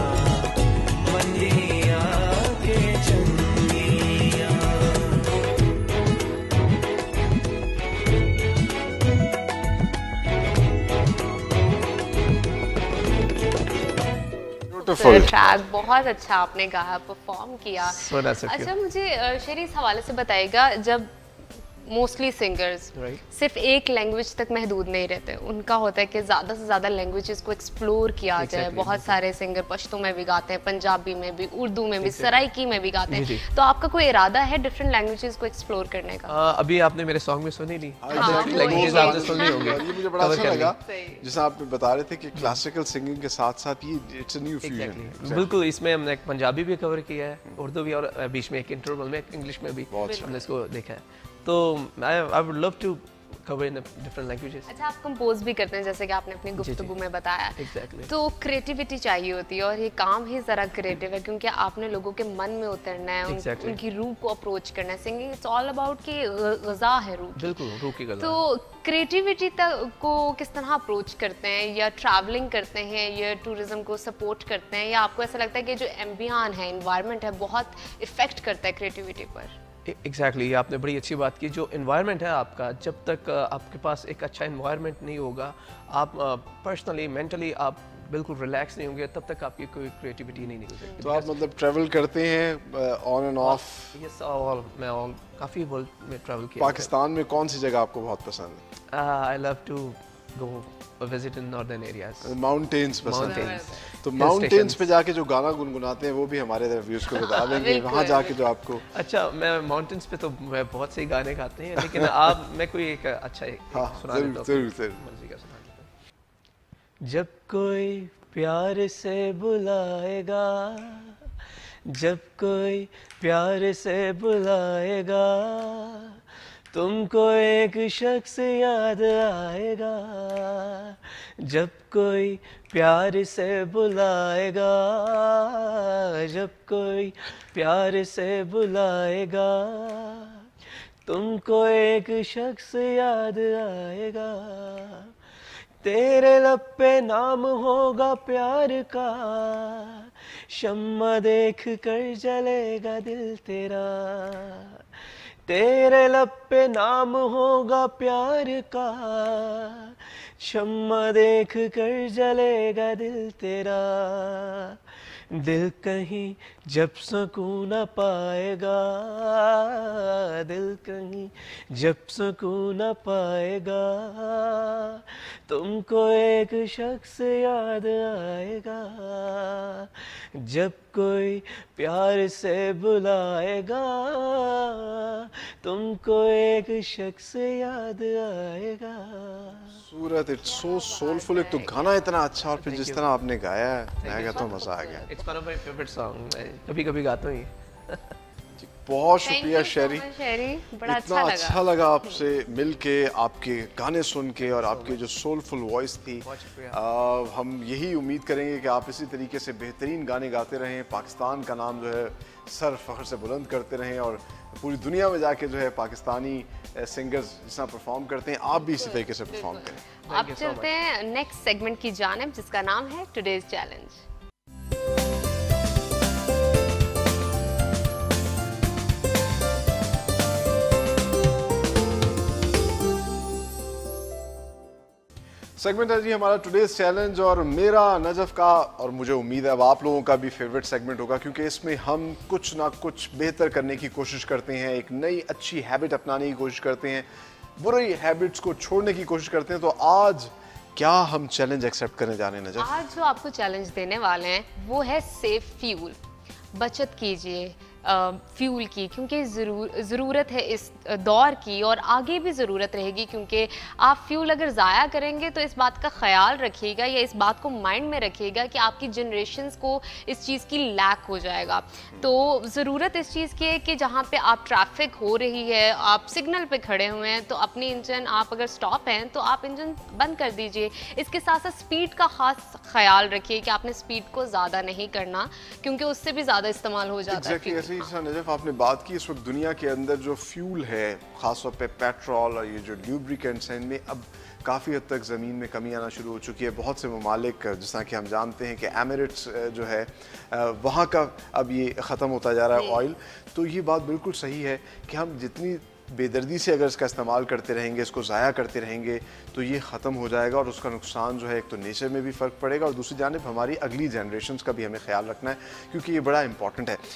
मंदियां के चंगियां। ट्रैक बहुत अच्छा आपने गाया, परफॉर्म किया। so अच्छा, मुझे शेरी इस हवाले से बताइएगा, जब मोस्टली सिंगर्स right. सिर्फ एक लैंग्वेज तक महदूद नहीं रहते, उनका होता है कि ज़्यादा से ज़्यादा लैंग्वेजेस को एक्सप्लोर किया exactly. जाए। बहुत सारे सिंगर पश्तो में भी गाते हैं, पंजाबी में भी, उर्दू में भी, exactly. सराइकी में भी गाते हैं। तो आपका कोई इरादा है डिफरेंट लैंग्वेजेस को एक्सप्लोर करने का? आ, अभी आपने मेरे सॉन्ग में सुनी नहीं, लैंग्वेजेस आपने सुनी होंगी। ये मुझे बड़ा अच्छा लगा जैसे आप बता रहे थे कि क्लासिकल सिंगिंग के साथ साथ ये इट्स अ न्यू फ्यूजन। बिल्कुल, इसमें हमने पंजाबी भी कवर किया है, उर्दू भी, और बीच में एक इंटरवल में इंग्लिश में भी हमने इसको देखा है। तो I I would love to cover in different languages. अच्छा, आप कंपोज भी करते हैं जैसे कि आपने अपनी गुफ्तगू में बताया। exactly. तो क्रिएटिविटी चाहिए होती है और ये काम ही ज़रा क्रिएटिव है क्योंकि आपने लोगों के मन में उतरना है, exactly. उन, उनकी रूह को अप्रोच करना है। सिंगिंग इट्स ऑल अबाउट कि ग़ज़ा है रूह, बिल्कुल रूह की ग़ज़ा। तो क्रिएटिविटी तक को किस तरह अप्रोच करते हैं, या ट्रैवलिंग करते हैं, या टूरिज्म को सपोर्ट करते हैं, या आपको ऐसा लगता है कि जो एम्बियन है, एनवायरनमेंट है, बहुत इफेक्ट करता है क्रिएटिविटी पर? एग्जैक्टली exactly, आपने बड़ी अच्छी बात की। जो इन्वायरमेंट है आपका, जब तक आपके पास एक अच्छा इन्वायरमेंट नहीं होगा, आप पर्सनली मेंटली आप बिल्कुल रिलैक्स नहीं होंगे, तब तक आपकी कोई क्रिएटिविटी नहीं निकल सकती। तो आप मतलब ट्रैवल करते हैं on and off? Yes, all मैं ऑल काफ़ी वर्ल्ड में ट्रैवल किया। पाकिस्तान में कौन सी जगह आपको बहुत पसंद है? I love to go visit in northern areas. Mountains पसंद है। Mountains. तो Hill माउंटेन्स stations. पे जाके जो गाना गुनगुनाते हैं वो भी हमारे व्यूज को बता देंगे वहाँ जाके जो आपको। अच्छा, मैं माउंटेन्स पे तो मैं बहुत से गाने गाते हैं, लेकिन आप मैं कोई एक अच्छा एक, हाँ, एक सुना जरूर, देता हूँ। जरूर, जरूर। मर्जी का सुना देता हूँ। जब कोई प्यार से बुलाएगा, जब कोई प्यार से बुलाएगा, तुमको एक शख्स याद आएगा। जब कोई प्यार से बुलाएगा, जब कोई प्यार से बुलाएगा, तुमको एक शख्स याद आएगा। तेरे लब पे नाम होगा प्यार का, शम्मा देख कर जलेगा दिल तेरा। तेरे लब पे नाम होगा प्यार का, शम्मा देख कर जलेगा दिल तेरा। दिल कहीं जब सुकून न पाएगा, दिल कहीं जब सुकून न पाएगा, तुमको एक शख्स याद आएगा। जब कोई प्यार से बुलाएगा, तुमको एक शख्स याद आएगा। सूरत इट्स सो सोलफुल। एक तो गाना इतना अच्छा और फिर जिस तरह आपने गाया है, मैं कहता हूँ मजा आ गया। It's one of my favorite songs. कभी कभी गाता हूँ ये। बहुत शुक्रिया शेरी, शेरी, बड़ा इतना अच्छा अच्छा लगा आपसे मिलके, आपके गाने सुन के और आपकी जो सोलफुल वॉइस थी। आ, हम यही उम्मीद करेंगे कि आप इसी तरीके से बेहतरीन गाने गाते रहें, पाकिस्तान का नाम जो है सर फख्र से बुलंद करते रहें और पूरी दुनिया में जाके जो है पाकिस्तानी सिंगर्स जिस तरह परफॉर्म करते हैं आप भी इसी तरीके से परफॉर्म करें। अब चलते हैं नेक्स्ट सेगमेंट की जानिब, जिसका नाम है टुडेज चैलेंज। सेगमेंट है जी हमारा टुडेज चैलेंज और मेरा, नजफ का और मुझे उम्मीद है अब आप लोगों का भी फेवरेट सेगमेंट होगा, क्योंकि इसमें हम कुछ ना कुछ बेहतर करने की कोशिश करते हैं, एक नई अच्छी हैबिट अपनाने की कोशिश करते हैं, बुरी हैबिट्स को छोड़ने की कोशिश करते हैं। तो आज क्या हम चैलेंज एक्सेप्ट करने जा रहे हैं नजफ? आज जो आपको चैलेंज देने वाले हैं वो है सेफ फ्यूल। बचत कीजिए फ्यूल की, क्योंकि ज़रूर ज़रूरत है इस दौर की और आगे भी ज़रूरत रहेगी, क्योंकि आप फ्यूल अगर ज़ाया करेंगे तो इस बात का ख्याल रखिएगा या इस बात को माइंड में रखिएगा कि आपकी जनरेशन्स को इस चीज़ की लैक हो जाएगा। तो ज़रूरत इस चीज़ की है कि जहाँ पे आप ट्रैफिक हो रही है, आप सिग्नल पे खड़े हुए हैं, तो अपनी इंजन, आप अगर स्टॉप हैं तो आप इंजन बंद कर दीजिए। इसके साथ साथ स्पीड का ख़ास ख्याल रखिए कि आपने स्पीड को ज़्यादा नहीं करना, क्योंकि उससे भी ज़्यादा इस्तेमाल हो जाता exactly है। ऐसे ही नजफ आपने बात की, इस वक्त दुनिया के अंदर जो फ्यूल है, खासतौर पे पेट्रोल और ये जो ल्यूब्रिकेंट्स हैं, इनमें अब काफ़ी हद तक ज़मीन में कमी आना शुरू हो चुकी है। बहुत से ममालिक, जिस तरह कि हम जानते हैं कि एमिरेट्स जो है वहाँ का अब ये ख़त्म होता जा रहा है ऑयल। तो ये बात बिल्कुल सही है कि हम जितनी बेदर्दी से अगर इसका इस्तेमाल करते रहेंगे, इसको ज़ाया करते रहेंगे, तो ये ख़त्म हो जाएगा और उसका नुकसान जो है एक तो नेचर में भी फ़र्क पड़ेगा और दूसरी जानिब हमारी अगली जनरेशन्स का भी हमें ख्याल रखना है, क्योंकि ये बड़ा इंपॉर्टेंट है।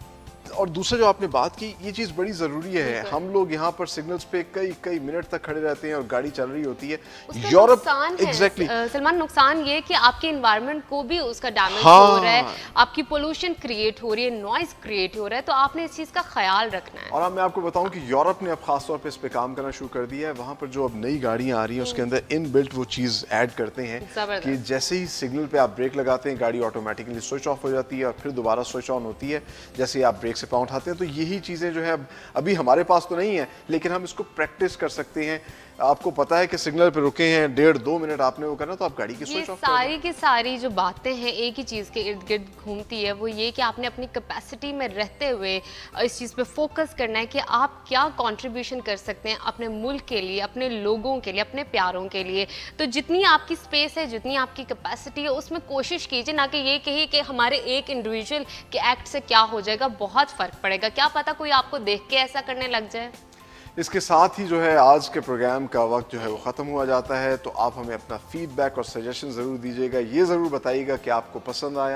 और दूसरा जो आपने बात की, ये चीज़ बड़ी ज़रूरी है। हम लोग यहाँ पर सिग्नल्स पे कई कई मिनट तक खड़े रहते हैं और गाड़ी चल रही होती है। यूरोप एग्जैक्टली सलमान, नुकसान ये कि आपके इन्वायरमेंट को भी उसका डैमेज हाँ। हो रहा है, आपकी पोल्यूशन क्रिएट हो रही है, नॉइज क्रिएट हो रहा है, तो आपने इस चीज़ का ख्याल रखना है। और अब मैं आपको बताऊं कि यूरोप ने अब खासतौर पे इस पे काम करना शुरू कर दिया है। वहाँ पर जो अब नई गाड़ियाँ आ रही हैं उसके अंदर इन बिल्ट वो चीज़ ऐड करते हैं कि जैसे ही सिग्नल पे आप ब्रेक लगाते हैं, गाड़ी ऑटोमेटिकली स्विच ऑफ हो जाती है और फिर दोबारा स्विच ऑन होती है जैसे ही आप ब्रेक से पाँव उठाते हैं। तो यही चीज़ें जो है अब अभी हमारे पास तो नहीं है, लेकिन हम इसको प्रैक्टिस कर सकते हैं। आपको पता है कि सिग्नल पे रुके हैं, डेढ़ दो मिनट आपने वो करना, तो आप गाड़ी की स्विच ऑफ कर दो। सारी की सारी जो बातें हैं एक ही चीज़ के इर्द गिर्द घूमती है, वो ये कि आपने अपनी कैपेसिटी में रहते हुए इस चीज़ पे फोकस करना है कि आप क्या कंट्रीब्यूशन कर सकते हैं अपने मुल्क के लिए, अपने लोगों के लिए, अपने प्यारों के लिए। तो जितनी आपकी स्पेस है, जितनी आपकी कैपेसिटी है, उसमें कोशिश कीजिए, ना कि ये कहिए कि हमारे एक इंडिविजुअल के एक्ट से क्या हो जाएगा। बहुत फ़र्क पड़ेगा, क्या पता कोई आपको देख के ऐसा करने लग जाए। इसके साथ ही जो है आज के प्रोग्राम का वक्त जो है वो ख़त्म हुआ जाता है। तो आप हमें अपना फीडबैक और सजेशन ज़रूर दीजिएगा, ये ज़रूर बताइएगा कि आपको पसंद आया,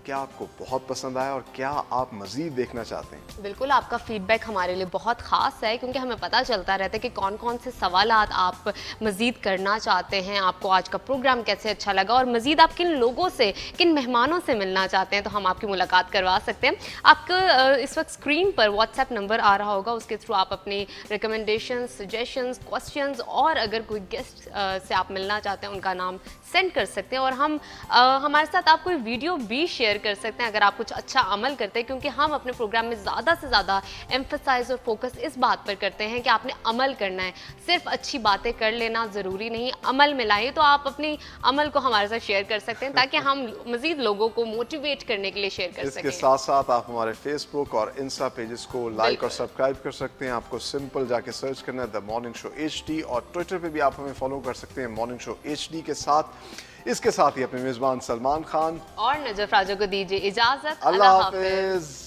क्या आपको बहुत पसंद आया और क्या आप मज़ीद देखना चाहते हैं? बिल्कुल, आपका फीडबैक हमारे लिए बहुत ख़ास है, क्योंकि हमें पता चलता रहता है कि कौन कौन से सवालात आप मज़ीद करना चाहते हैं, आपको आज का प्रोग्राम कैसे अच्छा लगा और मज़ीद आप किन लोगों से, किन मेहमानों से मिलना चाहते हैं, तो हम आपकी मुलाकात करवा सकते हैं। आपको इस वक्त स्क्रीन पर व्हाट्सएप नंबर आ रहा होगा, उसके थ्रू आप अपनी रिकमेंडेशन, सजेशंस, क्वेश्चंस और अगर कोई गेस्ट से आप मिलना चाहते हैं उनका नाम सेंड कर सकते हैं और हम आ, हमारे साथ आप कोई वीडियो भी शेयर कर सकते हैं अगर आप कुछ अच्छा अमल करते हैं, क्योंकि हम अपने प्रोग्राम में ज़्यादा से ज़्यादा एम्फसाइज और फोकस इस बात पर करते हैं कि आपने अमल करना है, सिर्फ अच्छी बातें कर लेना ज़रूरी नहीं, अमल में लाइए। तो आप अपनी अमल को हमारे साथ शेयर कर सकते हैं ताकि हम मज़ीद लोगों को मोटिवेट करने के लिए शेयर कर सकें। इसके साथ साथ आप हमारे फेसबुक और इंस्टा पेजेस को लाइक और सब्सक्राइब कर सकते हैं। आपको सिंपल जाके सर्च करना है the morning show H D और ट्विटर पे भी आप हमें फॉलो कर सकते हैं मॉर्निंग शो एच डी के साथ। इसके साथ ही अपने मेज़बान सलमान खान और नजफ राजा को दीजिए इजाज़त। अल्लाह हाफिज़।